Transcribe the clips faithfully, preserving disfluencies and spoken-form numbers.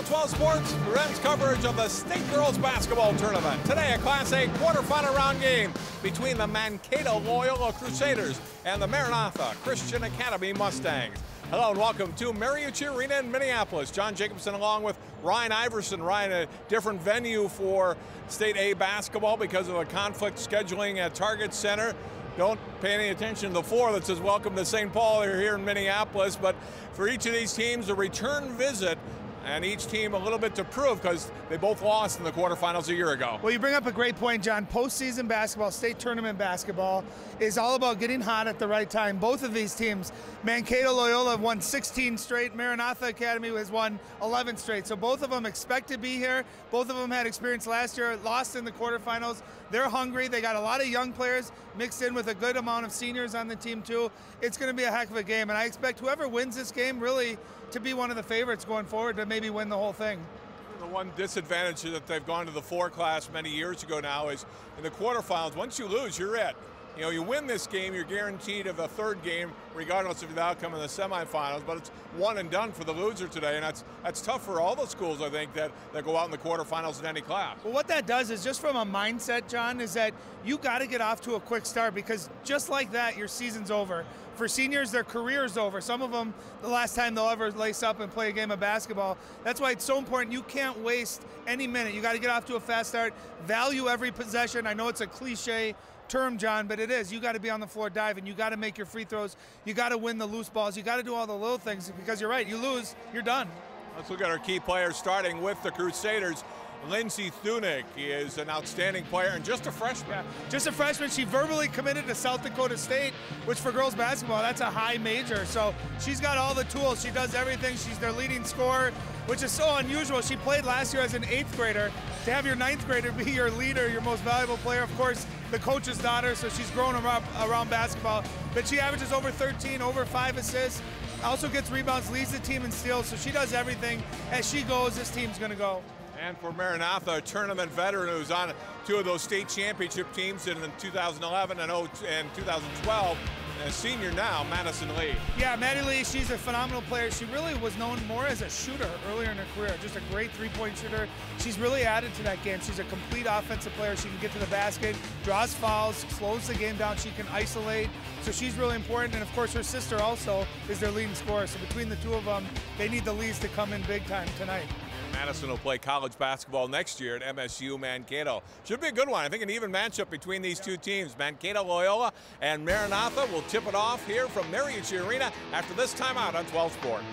Now twelve Sports presents coverage of the State Girls Basketball Tournament. Today, a Class A quarterfinal round game between the Mankato Loyola Crusaders and the Maranatha Christian Academy Mustangs. Hello and welcome to Mariucci Arena in Minneapolis. John Jacobson along with Ryan Iverson. Ryan, a different venue for State A basketball because of a conflict scheduling at Target Center. Don't pay any attention to the floor that says welcome to Saint Paul. They're here in Minneapolis, but for each of these teams, a return visit, and each team a little bit to prove because they both lost in the quarterfinals a year ago. Well, you bring up a great point, John. Postseason basketball, state tournament basketball is all about getting hot at the right time. Both of these teams, Mankato Loyola have won sixteen straight. Maranatha Academy has won eleven straight. So both of them expect to be here. Both of them had experience last year, lost in the quarterfinals. They're hungry. They got a lot of young players mixed in with a good amount of seniors on the team too. It's going to be a heck of a game, and I expect whoever wins this game really to be one of the favorites going forward to maybe win the whole thing. The one disadvantage that they've gone to the four class many years ago now is in the quarterfinals, once you lose, you're it. You know, you win this game, you're guaranteed of a third game, regardless of the outcome in the semifinals, but it's one and done for the loser today, and that's that's tough for all the schools, I think, that, that go out in the quarterfinals in any class. Well, what that does is just from a mindset, John, is that you got to get off to a quick start because just like that, your season's over. For seniors, their career's over. Some of them, the last time they'll ever lace up and play a game of basketball. That's why it's so important. You can't waste any minute. You got to get off to a fast start, value every possession. I know it's a cliche term, John, but it is. You got to be on the floor diving. You got to make your free throws. You got to win the loose balls. You got to do all the little things because you're right. You lose, you're done. Let's look at our key players, starting with the Crusaders. Lindsay Thunick is an outstanding player and just a freshman. Yeah, just a freshman. She verbally committed to South Dakota State, which for girls basketball, that's a high major. So she's got all the tools. She does everything. She's their leading scorer, which is so unusual. She played last year as an eighth grader. To have your ninth grader be your leader, your most valuable player, of course, the coach's daughter, so she's grown around, around basketball. But she averages over thirteen, over five assists, also gets rebounds, leads the team in steals, so she does everything. As she goes, this team's gonna go. And for Maranatha, a tournament veteran who's on two of those state championship teams in two thousand eleven and two thousand twelve, and a senior now, Madison Lee. Yeah, Maddie Lee, she's a phenomenal player. She really was known more as a shooter earlier in her career, just a great three-point shooter. She's really added to that game. She's a complete offensive player. She can get to the basket, draws fouls, slows the game down. She can isolate, so she's really important. And of course, her sister also is their leading scorer. So between the two of them, they need the leads to come in big time tonight. Madison will play college basketball next year at M S U Mankato. Should be a good one. I think an even matchup between these two teams. Mankato Loyola and Maranatha will tip it off here from Mariucci Arena after this timeout on twelve Sports.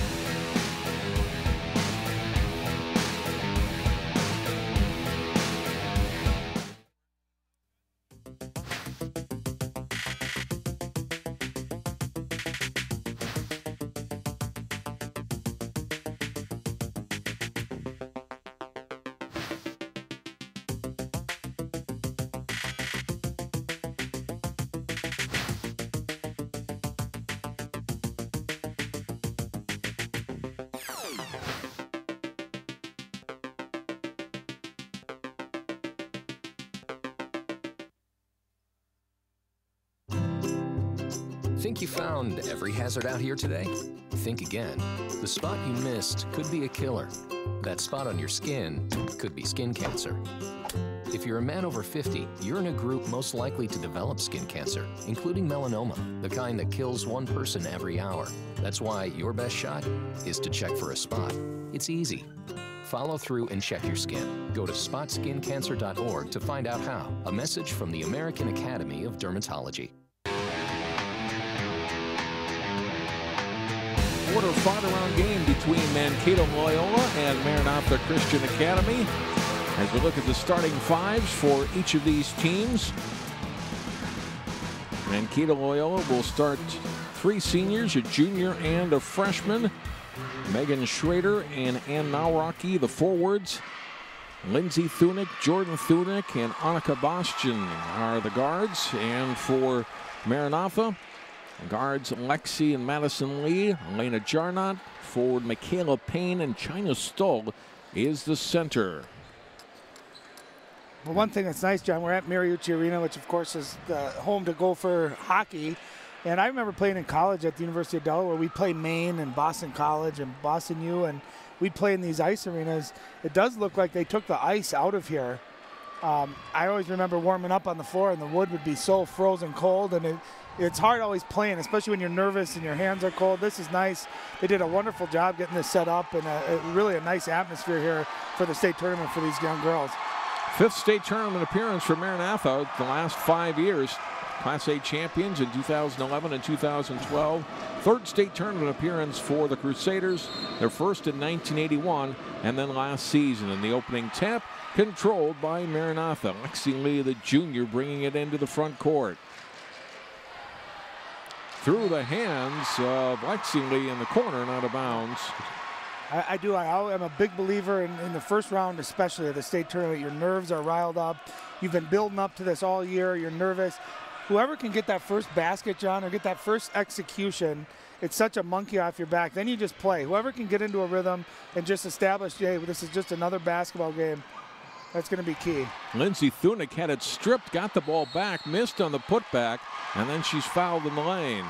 Think you found every hazard out here today? Think again. The spot you missed could be a killer. That spot on your skin could be skin cancer. If you're a man over fifty, you're in a group most likely to develop skin cancer, including melanoma, the kind that kills one person every hour. That's why your best shot is to check for a spot. It's easy. Follow through and check your skin. Go to spot skin cancer dot org to find out how. A message from the American Academy of Dermatology. Quarter-final round game between Mankato Loyola and Maranatha Christian Academy. As we look at the starting fives for each of these teams, Mankato Loyola will start three seniors, a junior and a freshman. Megan Schrader and Ann Nawrocki, the forwards. Lindsay Thunick, Jordan Thunick, and Annika Bastian are the guards. And for Maranatha, guards Lexi and Madison Lee, Elena Jarnot, forward Michaela Payne, and China Stoll is the center. Well, one thing that's nice, John, we're at Mariucci Arena, which of course is the home to Gopher hockey. And I remember playing in college at the University of Delaware. We played Maine and Boston College and Boston U, and we'd play in these ice arenas, it does look like they took the ice out of here. Um, I always remember warming up on the floor and the wood would be so frozen cold, and it, it's hard always playing, especially when you're nervous and your hands are cold. This is nice. They did a wonderful job getting this set up, and a, a really a nice atmosphere here for the state tournament for these young girls. Fifth state tournament appearance for Maranatha the last five years. Class A champions in two thousand eleven and two thousand twelve. Third state tournament appearance for the Crusaders. Their first in nineteen eighty-one, and then last season in the opening tap, controlled by Maranatha. Lexi Lee, the junior, bringing it into the front court. Through the hands of Lexi Lee in the corner and out of bounds. I, I do. I, I'm a big believer in, in the first round, especially of the state tournament. Your nerves are riled up. You've been building up to this all year. You're nervous. Whoever can get that first basket, John, or get that first execution, it's such a monkey off your back. Then you just play. Whoever can get into a rhythm and just establish, hey, this is just another basketball game, that's going to be key. Lindsey Thunick had it stripped, got the ball back, missed on the putback, and then she's fouled in the lane.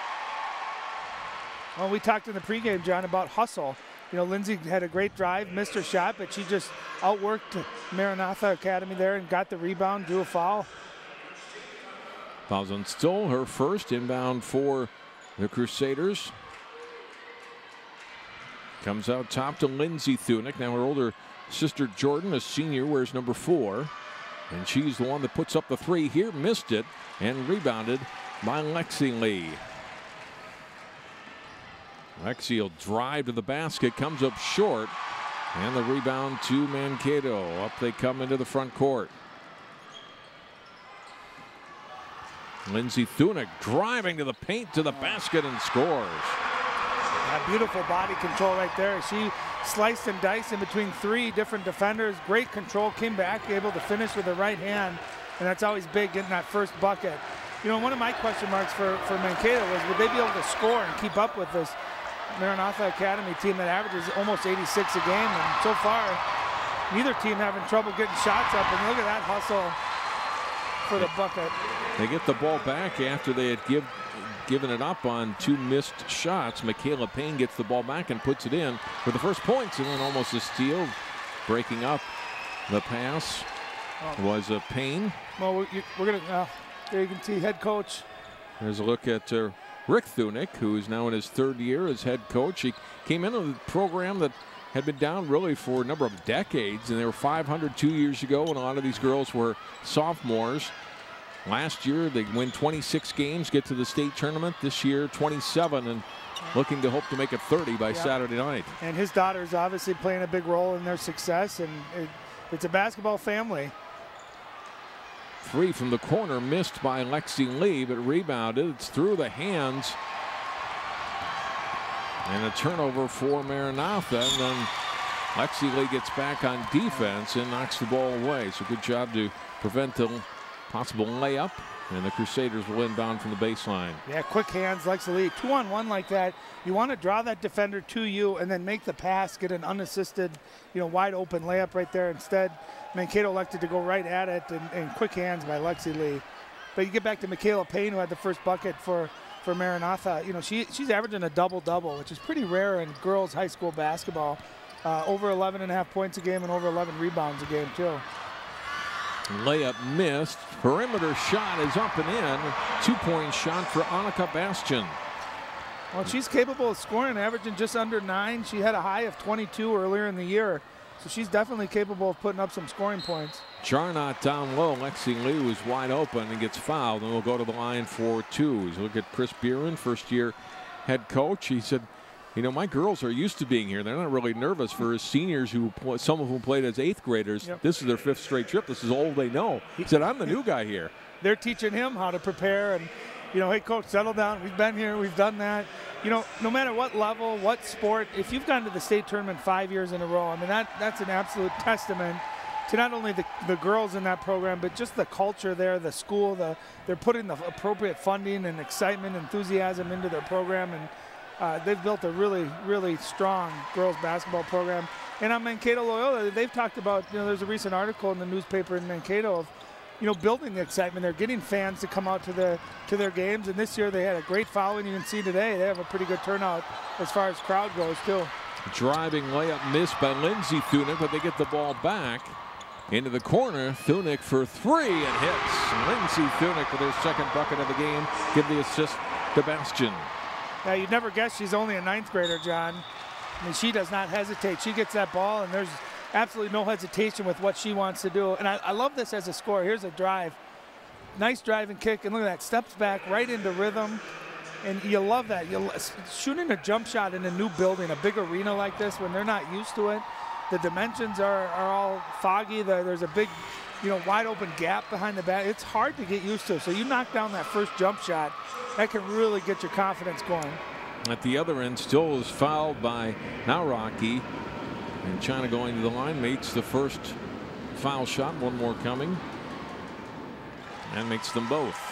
Well, we talked in the pregame, John, about hustle. You know, Lindsay had a great drive, missed her shot, but she just outworked Maranatha Academy there and got the rebound, drew a foul. Fouls on Stoll, her first inbound for the Crusaders. Comes out top to Lindsey Thunick. Now her older sister Jordan, a senior, wears number four. And she's the one that puts up the three here, missed it, and rebounded by Lexi Lee. Lexi will drive to the basket, comes up short, and the rebound to Mankato. Up they come into the front court. Lindsey Thunick driving to the paint, to the basket, and scores. Yeah, beautiful body control right there. She sliced and diced in between three different defenders. Great control, came back, able to finish with the right hand, and that's always big, getting that first bucket. You know, one of my question marks for, for Mankato was, would they be able to score and keep up with this Maranatha Academy team that averages almost eighty-six a game? And so far, neither team having trouble getting shots up, and look at that hustle for the bucket. They get the ball back after they had give, given it up on two missed shots. Michaela Payne gets the ball back and puts it in for the first points, and then almost a steal. Breaking up the pass oh. was a Payne. Well, we're, we're going to, uh, there you can see head coach. There's a look at uh, Rick Thunick, who is now in his third year as head coach. He came into the program that had been down really for a number of decades, and they were five hundred two years ago, and a lot of these girls were sophomores. Last year, they win twenty-six games, get to the state tournament. This year, twenty-seven, and looking to hope to make it thirty by yeah. Saturday night. And his daughter's obviously playing a big role in their success, and it, it's a basketball family. Three from the corner, missed by Lexi Lee, but rebounded. It's through the hands. And a turnover for Maranatha, and then Lexi Lee gets back on defense and knocks the ball away. So good job to prevent the possible layup, and the Crusaders will inbound from the baseline. Yeah, quick hands, Lexi Lee. Two on one like that. You want to draw that defender to you and then make the pass, get an unassisted, you know, wide open layup right there. Instead, Mankato elected to go right at it, and, and quick hands by Lexi Lee. But you get back to Michaela Payne, who had the first bucket for, for Maranatha. You know, she, she's averaging a double-double, which is pretty rare in girls high school basketball. Uh, over eleven and a half points a game and over eleven rebounds a game, too. Layup missed. Perimeter shot is up and in. Two-point shot for Annika Bastian. Well, she's capable of scoring, averaging just under nine. She had a high of twenty-two earlier in the year, so she's definitely capable of putting up some scoring points. Charnot down low. Lexi Lee was wide open and gets fouled, and we'll go to the line for twos. Look at Chris Bieran, first-year head coach. He said, you know, my girls are used to being here. They're not really nervous for his seniors, who some of whom played as eighth graders. Yep. This is their fifth straight trip. This is all they know. He said, I'm the new guy here. They're teaching him how to prepare and, you know, hey, coach, settle down. We've been here. We've done that. You know, no matter what level, what sport, if you've gone to the state tournament five years in a row, I mean, that that's an absolute testament to not only the, the girls in that program, but just the culture there, the school. The, they're putting the appropriate funding and excitement, enthusiasm into their program, and Uh, they've built a really, really strong girls basketball program. And on Mankato Loyola, they've talked about, you know, there's a recent article in the newspaper in Mankato of, you know, building the excitement. They're getting fans to come out to the to their games. And this year they had a great following. You can see today they have a pretty good turnout as far as crowd goes, too. Driving layup missed by Lindsay Thunick, but they get the ball back into the corner. Thunick for three and hits. Lindsay Thunick with her second bucket of the game. Give the assist to Bastian. Now, you'd never guess she's only a ninth grader, John. I mean, she does not hesitate. She gets that ball, and there's absolutely no hesitation with what she wants to do. And I, I love this as a scorer. Here's a drive. Nice drive and kick, and look at that. Steps back right into rhythm. And you love that. You shooting a jump shot in a new building, a big arena like this, when they're not used to it. The dimensions are, are all foggy. The, there's a big, you know, wide open gap behind the back. It's hard to get used to. So you knock down that first jump shot, that can really get your confidence going. At the other end, still is fouled by Nawrocki. And China going to the line, makes the first foul shot. One more coming. And makes them both.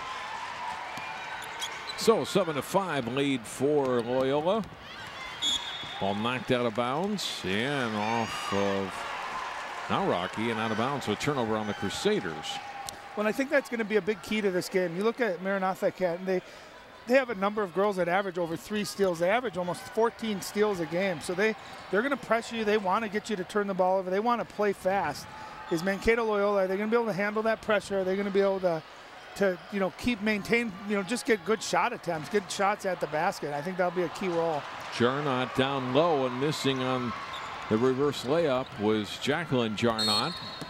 So seven to five lead for Loyola. Ball knocked out of bounds and off of Nawrocki and out of bounds. So a turnover on the Crusaders. Well, I think that's going to be a big key to this game. You look at Maranatha Academy, they they have a number of girls that average over three steals. They average almost fourteen steals a game. So they they're going to pressure you. They want to get you to turn the ball over. They want to play fast. Is Mankato Loyola, are they going to be able to handle that pressure? Are they going to be able to to you know keep maintain you know just get good shot attempts, good shots at the basket? I think that'll be a key role. Jarnot down low, and missing on the reverse layup was Jacqueline Jarnot,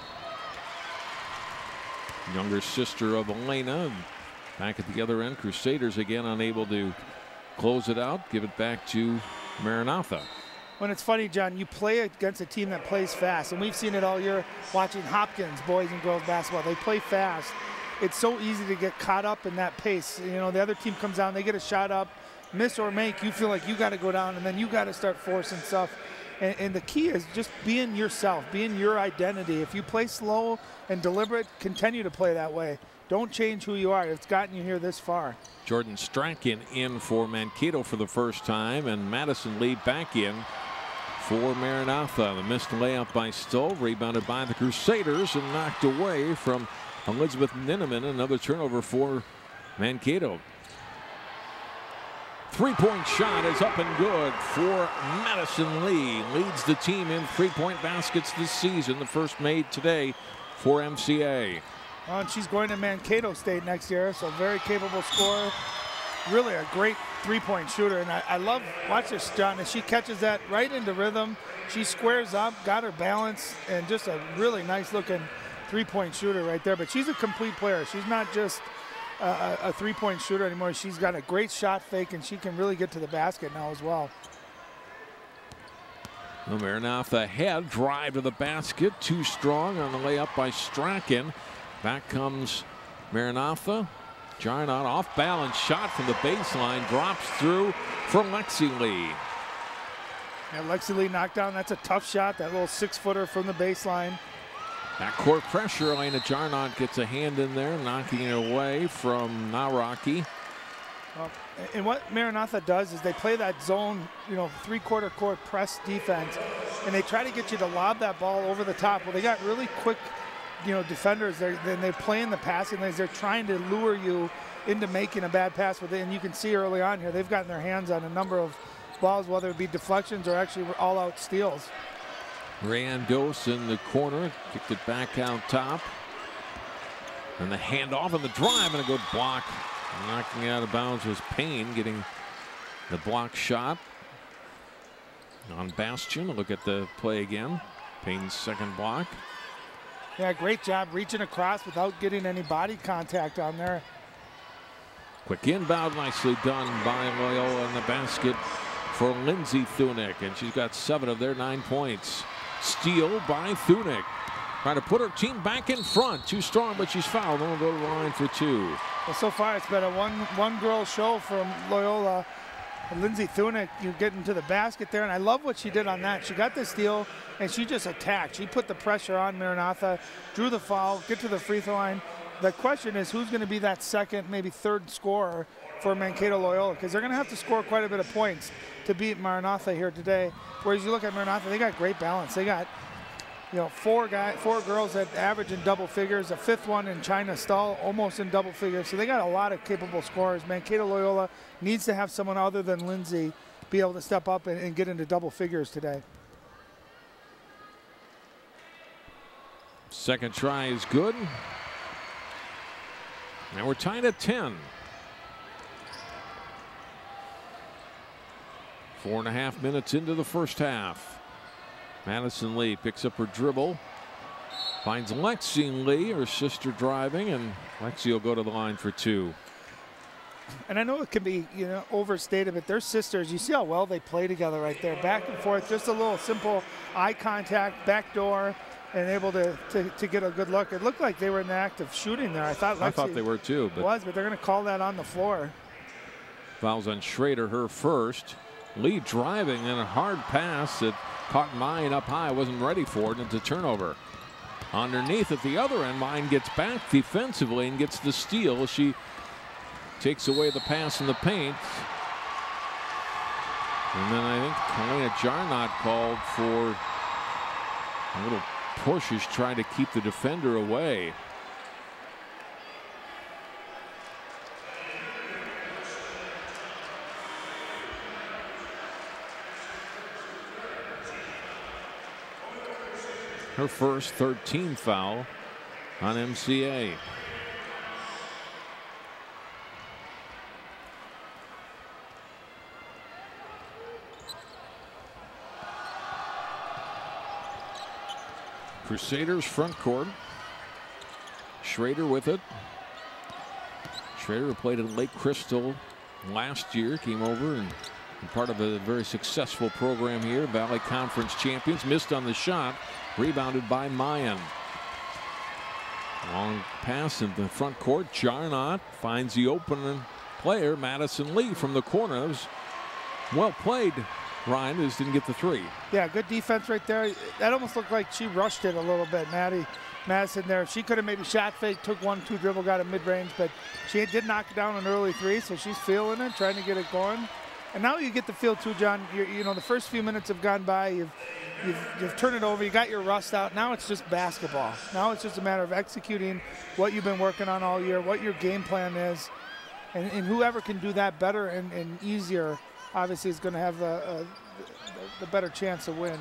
younger sister of Elena. Back at the other end, Crusaders again unable to close it out, give it back to Maranatha. When it's funny, John, you play against a team that plays fast, and we've seen it all year watching Hopkins boys and girls basketball. They play fast. It's so easy to get caught up in that pace. You know, the other team comes down, they get a shot up, miss or make, you feel like you got to go down, and then you got to start forcing stuff. And, and the key is just being yourself, being your identity. If you play slow and deliberate, continue to play that way. Don't change who you are. It's gotten you here this far. Jordan Strachan in for Mankato for the first time, and Madison Lee back in for Maranatha. The missed layup by Stoll, rebounded by the Crusaders and knocked away from Elizabeth Ninneman. Another turnover for Mankato. Three-point shot is up and good for Madison Lee. Leads the team in three-point baskets this season. The first made today for M C A. Well, and she's going to Mankato State next year, so very capable scorer. Really a great three-point shooter. And I, I love, watch this, John, as she catches that right into rhythm. She squares up, got her balance, and just a really nice-looking three-point shooter right there. But she's a complete player. She's not just a, a three-point shooter anymore. She's got a great shot fake, and she can really get to the basket now as well. Well, Maranatha head drive to the basket. Too strong on the layup by Strachan. Back comes Maranatha. Jarnot off balance shot from the baseline. Drops through for Lexi Lee. Yeah, Lexi Lee knocked down. That's a tough shot. That little six-footer from the baseline. Backcourt pressure. Elena Jarnot gets a hand in there, knocking it away from Nawrocki. Well, and what Maranatha does is they play that zone, you know, three-quarter court press defense, and they try to get you to lob that ball over the top. Well, they got really quick, you know, defenders. They're, they're playing the passing lanes. They're trying to lure you into making a bad pass with it. And you can see early on here, they've gotten their hands on a number of balls, whether it be deflections or actually all-out steals. Randos in the corner, kicked it back out top. And the handoff and the drive and a good block. Knocking it out of bounds was Payne, getting the block shot on Bastian. Look at the play again. Payne's second block. Yeah, great job reaching across without getting any body contact on there. Quick inbound, nicely done by Loyola in the basket for Lindsay Thunick, and she's got seven of their nine points. Steal by Thunick. Trying to put her team back in front. Too strong, but she's fouled. Won't go to the line for two. Well, so far it's been a one one girl show from Loyola. And Lindsay Thunick, you get into the basket there, and I love what she did on that. She got the steal, and she just attacked. She put the pressure on Maranatha, drew the foul, get to the free throw line. The question is who's going to be that second, maybe third scorer for Mankato Loyola, because they're going to have to score quite a bit of points to beat Maranatha here today. Whereas you look at Maranatha, they got great balance. They got, you know, four guys, four girls that average in double figures. A fifth one in China Stahl, almost in double figures. So they got a lot of capable scorers. Mankato Loyola needs to have someone other than Lindsay be able to step up and, and get into double figures today. Second try is good. Now we're tied at ten. Four and a half minutes into the first half. Madison Lee picks up her dribble. Finds Lexi Lee, her sister, driving, and Lexi will go to the line for two. And I know it can be, you know, overstated, but they're sisters. You see how well they play together right there. Back and forth, just a little simple eye contact, back door, and able to, to, to get a good look. It looked like they were in the act of shooting there. I thought Lexi I thought they were too. But was, but they're going to call that on the floor. Fouls on Schrader, her first. Lee driving and a hard pass that caught Mine up high, wasn't ready for it, and it's a turnover. Underneath at the other end, Mine gets back defensively and gets the steal. She takes away the pass in the paint. And then I think Kalena Jarnot called for a little push. He's trying to keep the defender away. Her first thirteenth foul on M C A. Crusaders front court. Schrader with it. Schrader played at Lake Crystal last year, came over and part of a very successful program here. Valley Conference champions. Missed on the shot. Rebounded by Mayan. Long pass in the front court. Jarnot finds the open player, Madison Lee, from the corner. It was well played. Ryan just didn't get the three. Yeah, good defense right there. That almost looked like she rushed it a little bit, Maddie. Madison there. She could have maybe shot fake, took one, two dribble, got a mid-range, but she did knock down an early three, so she's feeling it, trying to get it going. And now you get the feel too, John. You're, you know, the first few minutes have gone by. You've, you've, you've turned it over. You got your rust out. Now it's just basketball. Now it's just a matter of executing what you've been working on all year, what your game plan is, and, and whoever can do that better and, and easier, obviously, is going to have a, a, the better chance to win.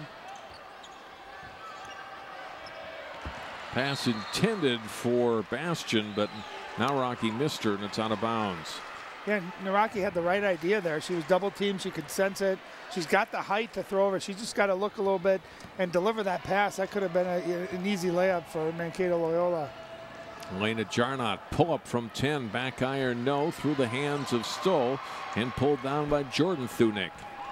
Pass intended for Bastion, but now Rocky missed her, and it's out of bounds. Yeah, Naraki had the right idea there. She was double teamed. She could sense it. She's got the height to throw over. She's just got to look a little bit and deliver that pass. That could have been a, an easy layup for Mankato Loyola. Elena Jarnot pull up from ten. Back iron no through the hands of Stoll and pulled down by Jordan Thunick.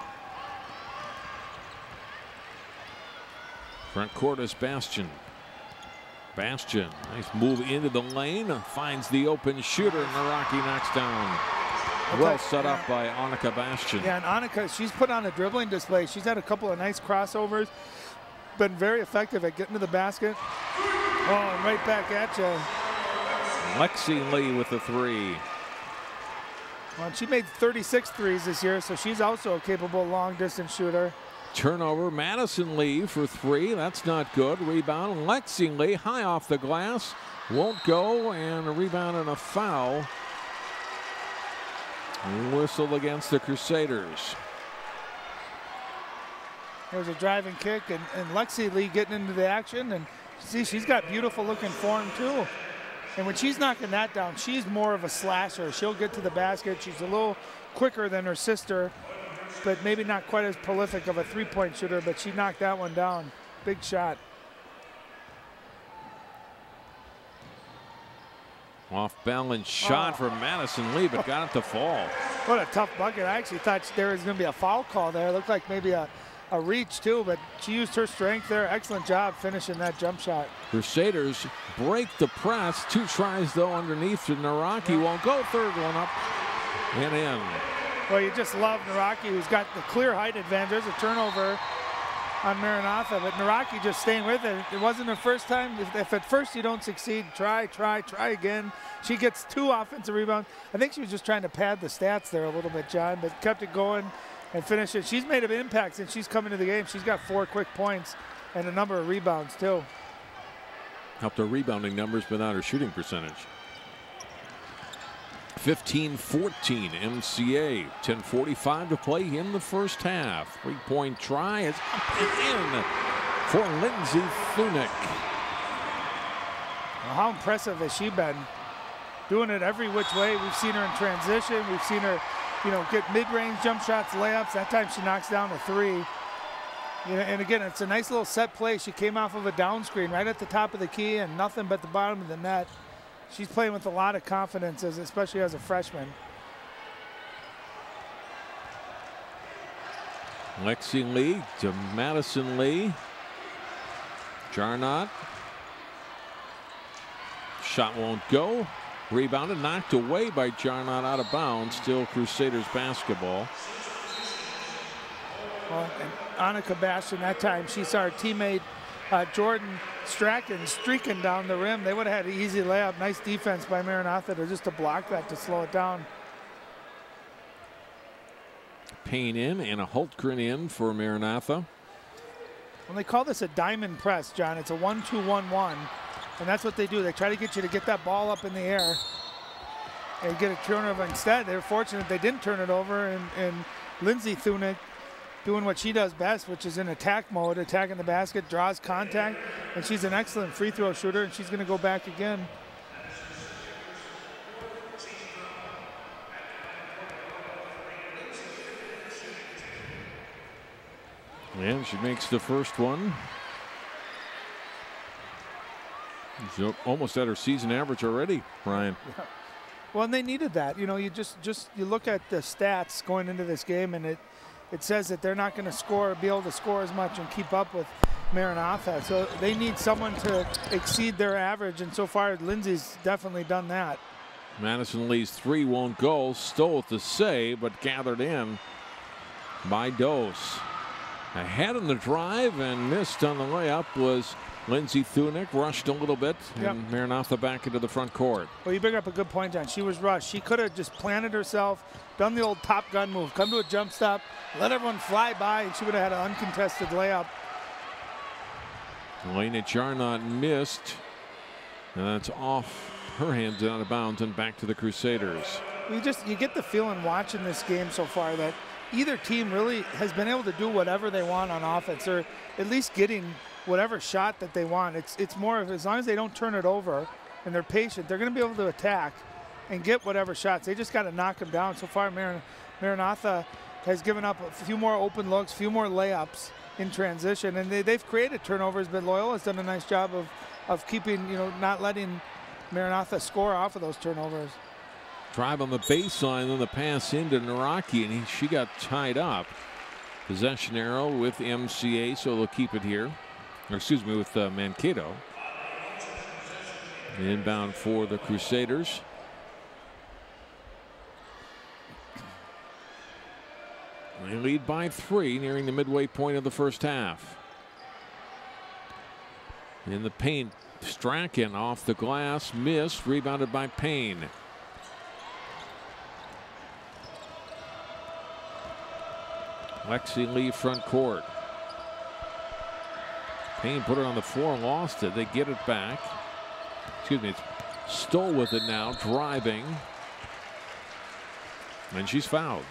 Front court is Bastion. Bastion, nice move into the lane, finds the open shooter, and Naraki knocks down. Well set up by Annika Bastion. Yeah, and Annika, she's put on a dribbling display. She's had a couple of nice crossovers, been very effective at getting to the basket. Oh, and right back at you. Lexi Lee with the three. Well, she made thirty-six threes this year, so she's also a capable long-distance shooter. Turnover, Madison Lee for three. That's not good. Rebound, Lexi Lee high off the glass. Won't go, and a rebound and a foul. Whistle against the Crusaders. There's a driving kick, and, and Lexi Lee getting into the action. And see, she's got beautiful looking form, too. And when she's knocking that down, she's more of a slasher. She'll get to the basket. She's a little quicker than her sister, but maybe not quite as prolific of a three-point shooter, but she knocked that one down. Big shot. Off balance shot oh. from Madison Lee, but got it to fall. What a tough bucket. I actually thought there was going to be a foul call there. It looked like maybe a, a reach, too, but she used her strength there. Excellent job finishing that jump shot. Crusaders break the press. Two tries, though, underneath to Naraki. Yeah. Won't go. Third one up and in. Well, you just love Naraki, who's got the clear height advantage. There's a turnover on Maranatha, but Naraki just staying with it. It wasn't her first time. If, if at first you don't succeed, try, try, try again. She gets two offensive rebounds. I think she was just trying to pad the stats there a little bit, John, but kept it going and finished it. She's made an impact since she's come into the game. She's got four quick points and a number of rebounds, too. Helped her rebounding numbers, but not her shooting percentage. fifteen fourteen M C A. ten forty-five to play in the first half. Three-point try is up and in for Lindsay Thunick. Well, how impressive has she been? Doing it every which way. We've seen her in transition. We've seen her, you know, get mid-range jump shots, layups. That time she knocks down a three. You know, and again, it's a nice little set play. She came off of a down screen right at the top of the key and nothing but the bottom of the net. She's playing with a lot of confidence, as, especially as a freshman. Lexi Lee to Madison Lee. Jarnot. Shot won't go. Rebounded, knocked away by Jarnot, out of bounds. Still Crusaders basketball. Well, and Annika Bastian, that time she saw her teammate uh, Jordan Strachan streaking down the rim. They would have had an easy layup. Nice defense by Maranatha to just to block that, to slow it down. Payne in and a Hultgren in for Maranatha. When they call this a diamond press, John, it's a one two one one. And that's what they do. They try to get you to get that ball up in the air and get a turnover. Instead, they're fortunate they didn't turn it over. And, and Lindsay Thunick doing what she does best, which is in attack mode, attacking the basket, draws contact. And she's an excellent free throw shooter, and she's going to go back again. And she makes the first one. She's almost at her season average already, Ryan. Yeah. Well, and they needed that. You know, you just just you look at the stats going into this game, and it it says that they're not going to score, be able to score as much and keep up with Maranatha. So they need someone to exceed their average, and so far Lindsay's definitely done that. Madison Lee's three won't go. Stole it to say, but gathered in by Dose. Ahead in the drive and missed on the layup was Lindsay Thunick. Rushed a little bit, yep. And Maranatha back into the front court. Well, you bring up a good point, John. She was rushed. She could have just planted herself, done the old Top Gun move, come to a jump stop, let everyone fly by, and she would have had an uncontested layup. Elena Jarnot missed, and that's off her hands and out of bounds and back to the Crusaders. You just you get the feeling watching this game so far that either team really has been able to do whatever they want on offense, or at least getting whatever shot that they want. It's it's more of, as long as they don't turn it over and they're patient, they're going to be able to attack and get whatever shots. They just got to knock them down. So far, Mar Maranatha has given up a few more open looks, a few more layups in transition, and they, they've created turnovers, but Loyola's done a nice job of, of keeping, you know, not letting Maranatha score off of those turnovers. Drive on the baseline, then the pass into Naraki, and he, she got tied up. Possession arrow with M C A, so they'll keep it here. Or excuse me, with uh, Mankato. Inbound for the Crusaders. They lead by three, nearing the midway point of the first half. In the paint, Strachan off the glass, missed, rebounded by Payne. Lexi Lee front court. Payne put it on the floor and lost it. They get it back. Excuse me, it's Stoll with it now, driving. And she's fouled.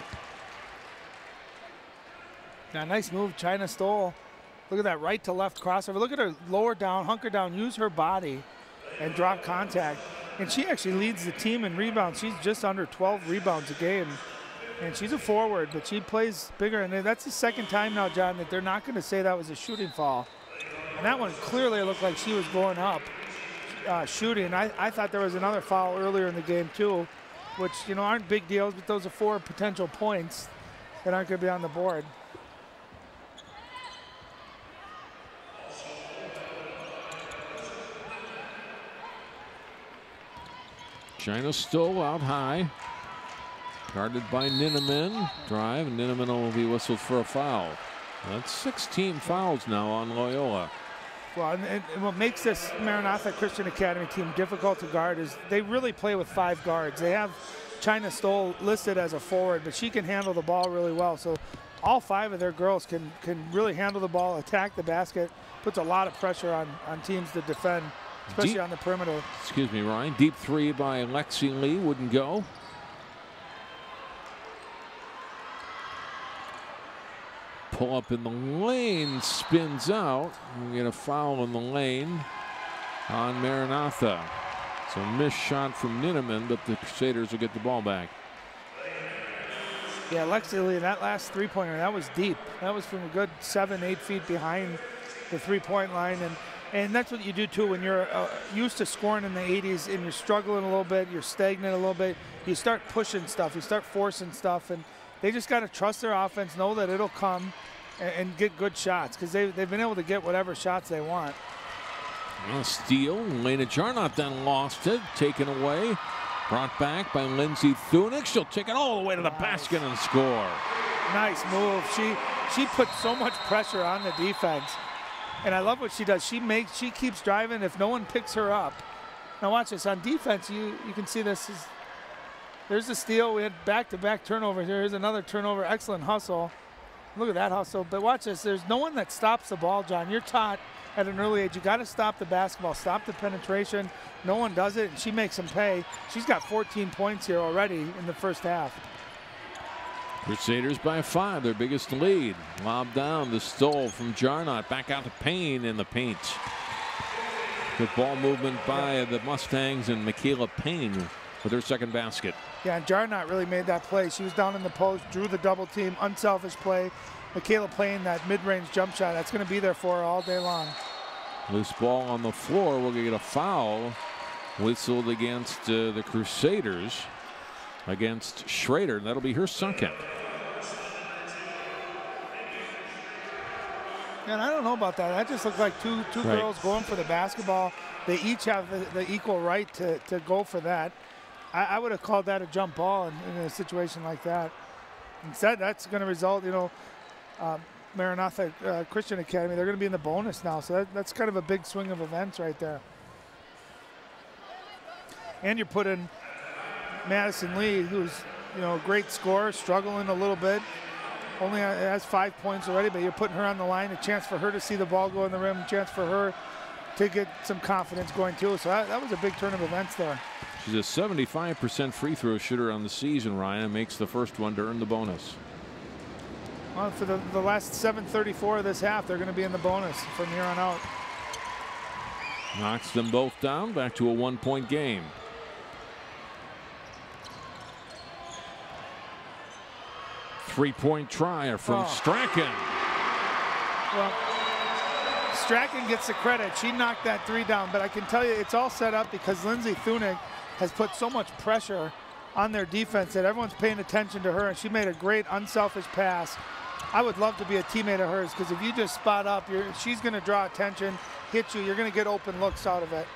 Now, nice move, China Stoll. Look at that right to left crossover. Look at her lower down, hunker down, use her body and drop contact. And she actually leads the team in rebounds. She's just under twelve rebounds a game. And she's a forward, but she plays bigger. And that's the second time now, John, that they're not going to say that was a shooting foul. And that one clearly looked like she was going up uh, shooting. I, I thought there was another foul earlier in the game, too, which, you know, aren't big deals, but those are four potential points that aren't going to be on the board. China Stoll out high. Guarded by Ninneman. Drive, and Ninneman will be whistled for a foul. That's sixteen fouls now on Loyola. Well, and, and what makes this Maranatha Christian Academy team difficult to guard is they really play with five guards. They have China Stoll listed as a forward, but she can handle the ball really well. So all five of their girls can, can really handle the ball, attack the basket, puts a lot of pressure on, on teams to defend especially Deep, on the perimeter. excuse me, Ryan. Deep three by Lexi Lee wouldn't go. Pull up in the lane, spins out. We get a foul in the lane on Maranatha. So missed shot from Ninneman, but the Crusaders will get the ball back. Yeah, Lexi Lee, that last three-pointer, that was deep. That was from a good seven, eight feet behind the three-point line. And, and that's what you do, too, when you're uh, used to scoring in the eighties and you're struggling a little bit, you're stagnant a little bit, you start pushing stuff, you start forcing stuff, and they just got to trust their offense, know that it'll come, and, and get good shots, because they, they've been able to get whatever shots they want. A steal. Lena Jarnot then lost it. Taken away. Brought back by Lindsay Thunick. She'll take it all the way to the nice. basket and score. Nice move. She she put so much pressure on the defense. And I love what she does. She makes she keeps driving if no one picks her up. Now watch this. On defense, you, you can see this is there's the steal. We had back-to-back turnovers. Here's another turnover. Excellent hustle. Look at that hustle. But watch this. There's no one that stops the ball, John. You're taught at an early age, you got to stop the basketball, stop the penetration. No one does it, and she makes them pay. She's got fourteen points here already in the first half. Crusaders by five, their biggest lead. Lob down, the stole from Jarnot. Back out to Payne in the paint. Good ball movement by the Mustangs, and Michaela Payne with her second basket. Yeah, and Jarnot really made that play. She was down in the post, drew the double team, unselfish play. Michaela playing that mid-range jump shot. That's going to be there for her all day long. Loose ball on the floor. We're going to get a foul whistled against uh, the Crusaders against Schrader. That'll be her second. And I don't know about that. That just looked like two two right. girls going for the basketball. They each have the, the equal right to, to go for that. I, I would have called that a jump ball in, in a situation like that. Instead, that's going to result, you know, Uh, Maranatha uh, Christian Academy, they're going to be in the bonus now, so that, that's kind of a big swing of events right there. And you're putting Madison Lee, who's, you know, a great scorer, struggling a little bit, only has five points already, but you're putting her on the line, a chance for her to see the ball go in the rim, a chance for her to get some confidence going too. So that, that was a big turn of events there. She's a seventy-five percent free throw shooter on the season, Ryan, makes the first one to earn the bonus. Well, for the, the last seven thirty-four of this half, they're going to be in the bonus from here on out. Knocks them both down, back to a one-point game. Three-point try from oh. Strachan. Well, Strachan gets the credit. She knocked that three down, but I can tell you it's all set up because Lindsay Thunick has put so much pressure on their defense that everyone's paying attention to her, and she made a great unselfish pass. I would love to be a teammate of hers because if you just spot up, you're, she's going to draw attention, hit you, you're going to get open looks out of it.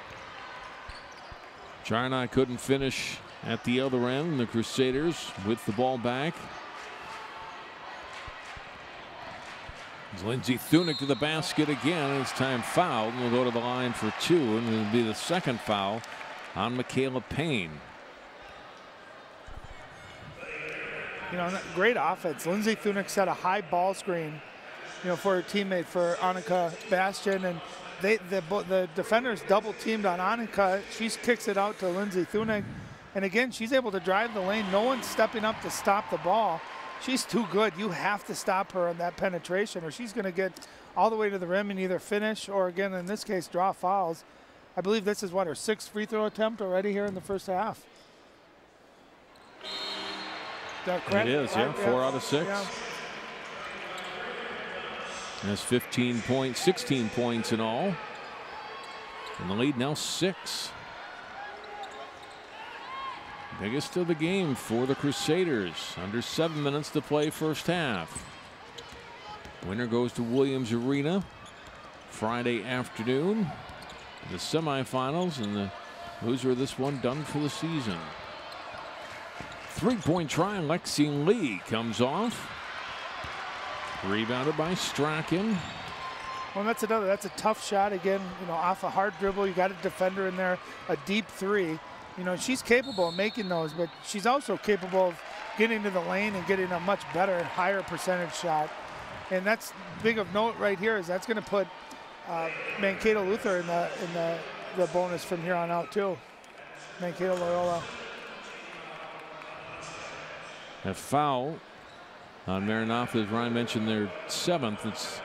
Jarnot couldn't finish at the other end. The Crusaders with the ball back. It's Lindsay Thunick to the basket again, and it's time fouled, and we'll go to the line for two, and it'll be the second foul on Michaela Payne. You know, great offense. Lindsay Thunick set a high ball screen, you know, for her teammate, for Annika Bastian, and they the, the defenders double teamed on Annika. She kicks it out to Lindsay Thunick, and again, she's able to drive the lane. No one's stepping up to stop the ball. She's too good. You have to stop her on that penetration, or she's going to get all the way to the rim and either finish or, again, in this case, draw fouls. I believe this is what, her sixth free throw attempt already here in the first half. Is that correct? It is, yeah, right? four yeah. out of six. Yeah. That's fifteen points, sixteen points in all. And the lead now six. Biggest of the game for the Crusaders. Under seven minutes to play first half. Winner goes to Williams Arena Friday afternoon. The semifinals, and the loser of this one done for the season. Three-point try, Lexi Lee comes off. Rebounded by Strachan. Well, that's another, that's a tough shot again, you know, off a hard dribble. You got a defender in there, a deep three. You know, she's capable of making those, but she's also capable of getting to the lane and getting a much better, higher percentage shot. And that's big of note right here, is that's going to put uh, Mankato Luther in the in the the bonus from here on out too. Mankato Loyola. A foul on Maranatha, as Ryan mentioned, their seventh. It's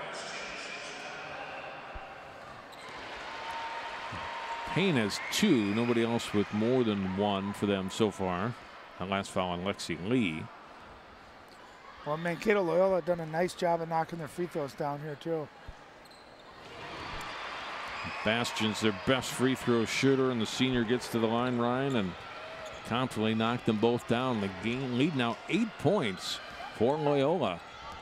Payne has two. Nobody else with more than one for them so far. That last foul on Lexi Lee. Well, Mankato Loyola done a nice job of knocking their free throws down here too. Bastion's their best free throw shooter, and the senior gets to the line, Ryan, and confidently knocked them both down. The game lead now eight points for Loyola.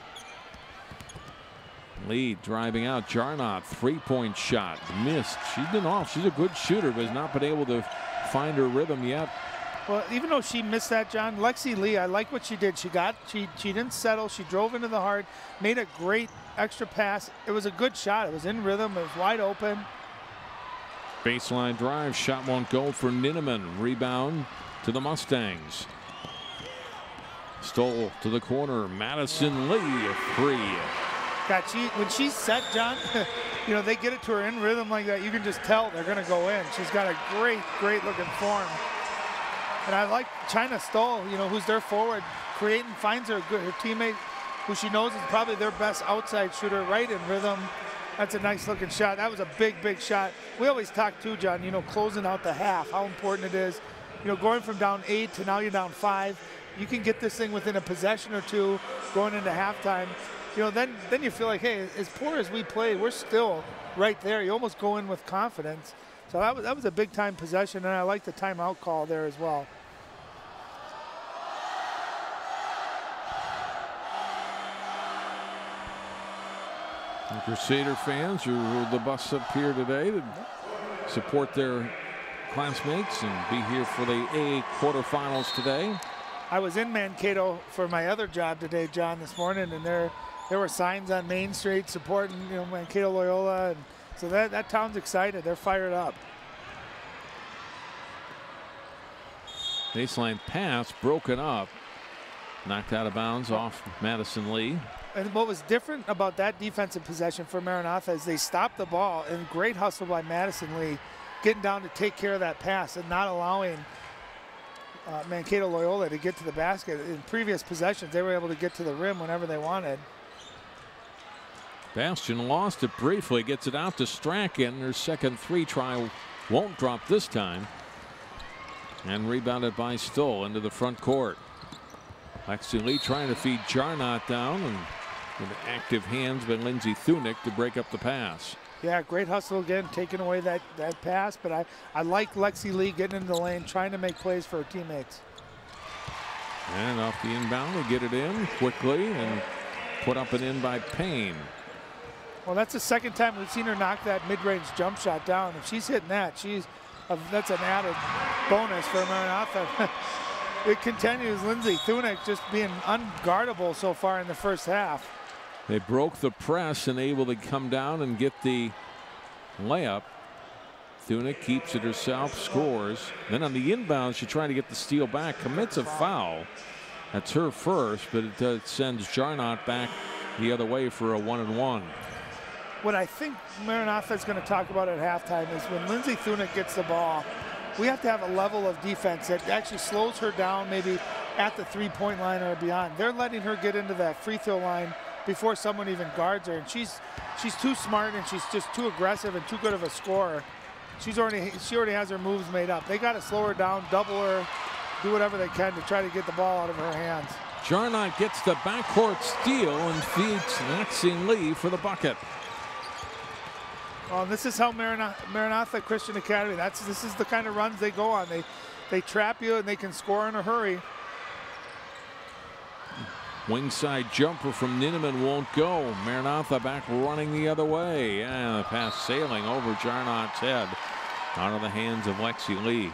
Lee driving out. Jarnot, three-point shot. Missed. She's been off. She's a good shooter, but has not been able to find her rhythm yet. Well, even though she missed that, John, Lexi Lee, I like what she did. She got, she, she didn't settle. She drove into the heart, made a great extra pass. It was a good shot. It was in rhythm. It was wide open. Baseline drive. Shot won't go for Ninneman. Rebound to the Mustangs. Stole to the corner. Madison Lee, a three. God, she, when she's set, John, you know, they get it to her in rhythm like that. You can just tell they're going to go in. She's got a great, great looking form. And I like China Stoll, you know, who's their forward. Creighton finds her, good, her teammate, who she knows is probably their best outside shooter, right in rhythm. That's a nice looking shot. That was a big, big shot. We always talk too, John, you know, closing out the half, how important it is. You know, going from down eight to now you're down five. You can get this thing within a possession or two going into halftime. You know, then then you feel like, hey, as poor as we play, we're still right there. You almost go in with confidence. So that was, that was a big time possession, and I like the timeout call there as well. The Crusader fans who rode the bus up here today to support their classmates and be here for the A quarterfinals today. I was in Mankato for my other job today, John, this morning, and there there were signs on Main Street supporting, you know, Mankato Loyola, and so that that town's excited. They're fired up. Baseline pass broken up, knocked out of bounds off Madison Lee. And what was different about that defensive possession for Maranatha is they stopped the ball, and great hustle by Madison Lee, getting down to take care of that pass and not allowing uh, Mankato Loyola to get to the basket. In previous possessions, they were able to get to the rim whenever they wanted. Bastion lost it briefly, gets it out to Strachan. Her second three try won't drop this time. And rebounded by Stoll into the front court. Lexi Lee trying to feed Jarnot down, and with active hands by Lindsay Thunick to break up the pass. Yeah, great hustle again, taking away that, that pass, but I, I like Lexi Lee getting into the lane, trying to make plays for her teammates. And off the inbound, they get it in quickly and put up and in by Payne. Well, that's the second time we've seen her knock that mid-range jump shot down. If she's hitting that, she's uh, that's an added bonus for Maranatha. It continues. Lindsay Thunick just being unguardable so far in the first half. They broke the press and able to come down and get the layup. Thunick keeps it herself, scores. Then on the inbound, she trying to get the steal back, commits a foul. That's her first, but it uh, sends Jarnot back the other way for a one and one. What I think Maranatha is going to talk about at halftime is when Lindsay Thunick gets the ball, we have to have a level of defense that actually slows her down, maybe at the three-point line or beyond. They're letting her get into that free throw line before someone even guards her, and she's she's too smart and she's just too aggressive and too good of a scorer. She's already she already has her moves made up. They got to slow her down, double her, do whatever they can to try to get the ball out of her hands. Jarnot gets the backcourt steal and feeds Lexi Lee for the bucket. Well, this is how Maranatha, Maranatha Christian Academy, that's this is the kind of runs they go on. They they trap you and they can score in a hurry. Wing side jumper from Ninneman won't go. Maranatha back running the other way. And the pass sailing over Jarnot's head out of the hands of Lexi Lee.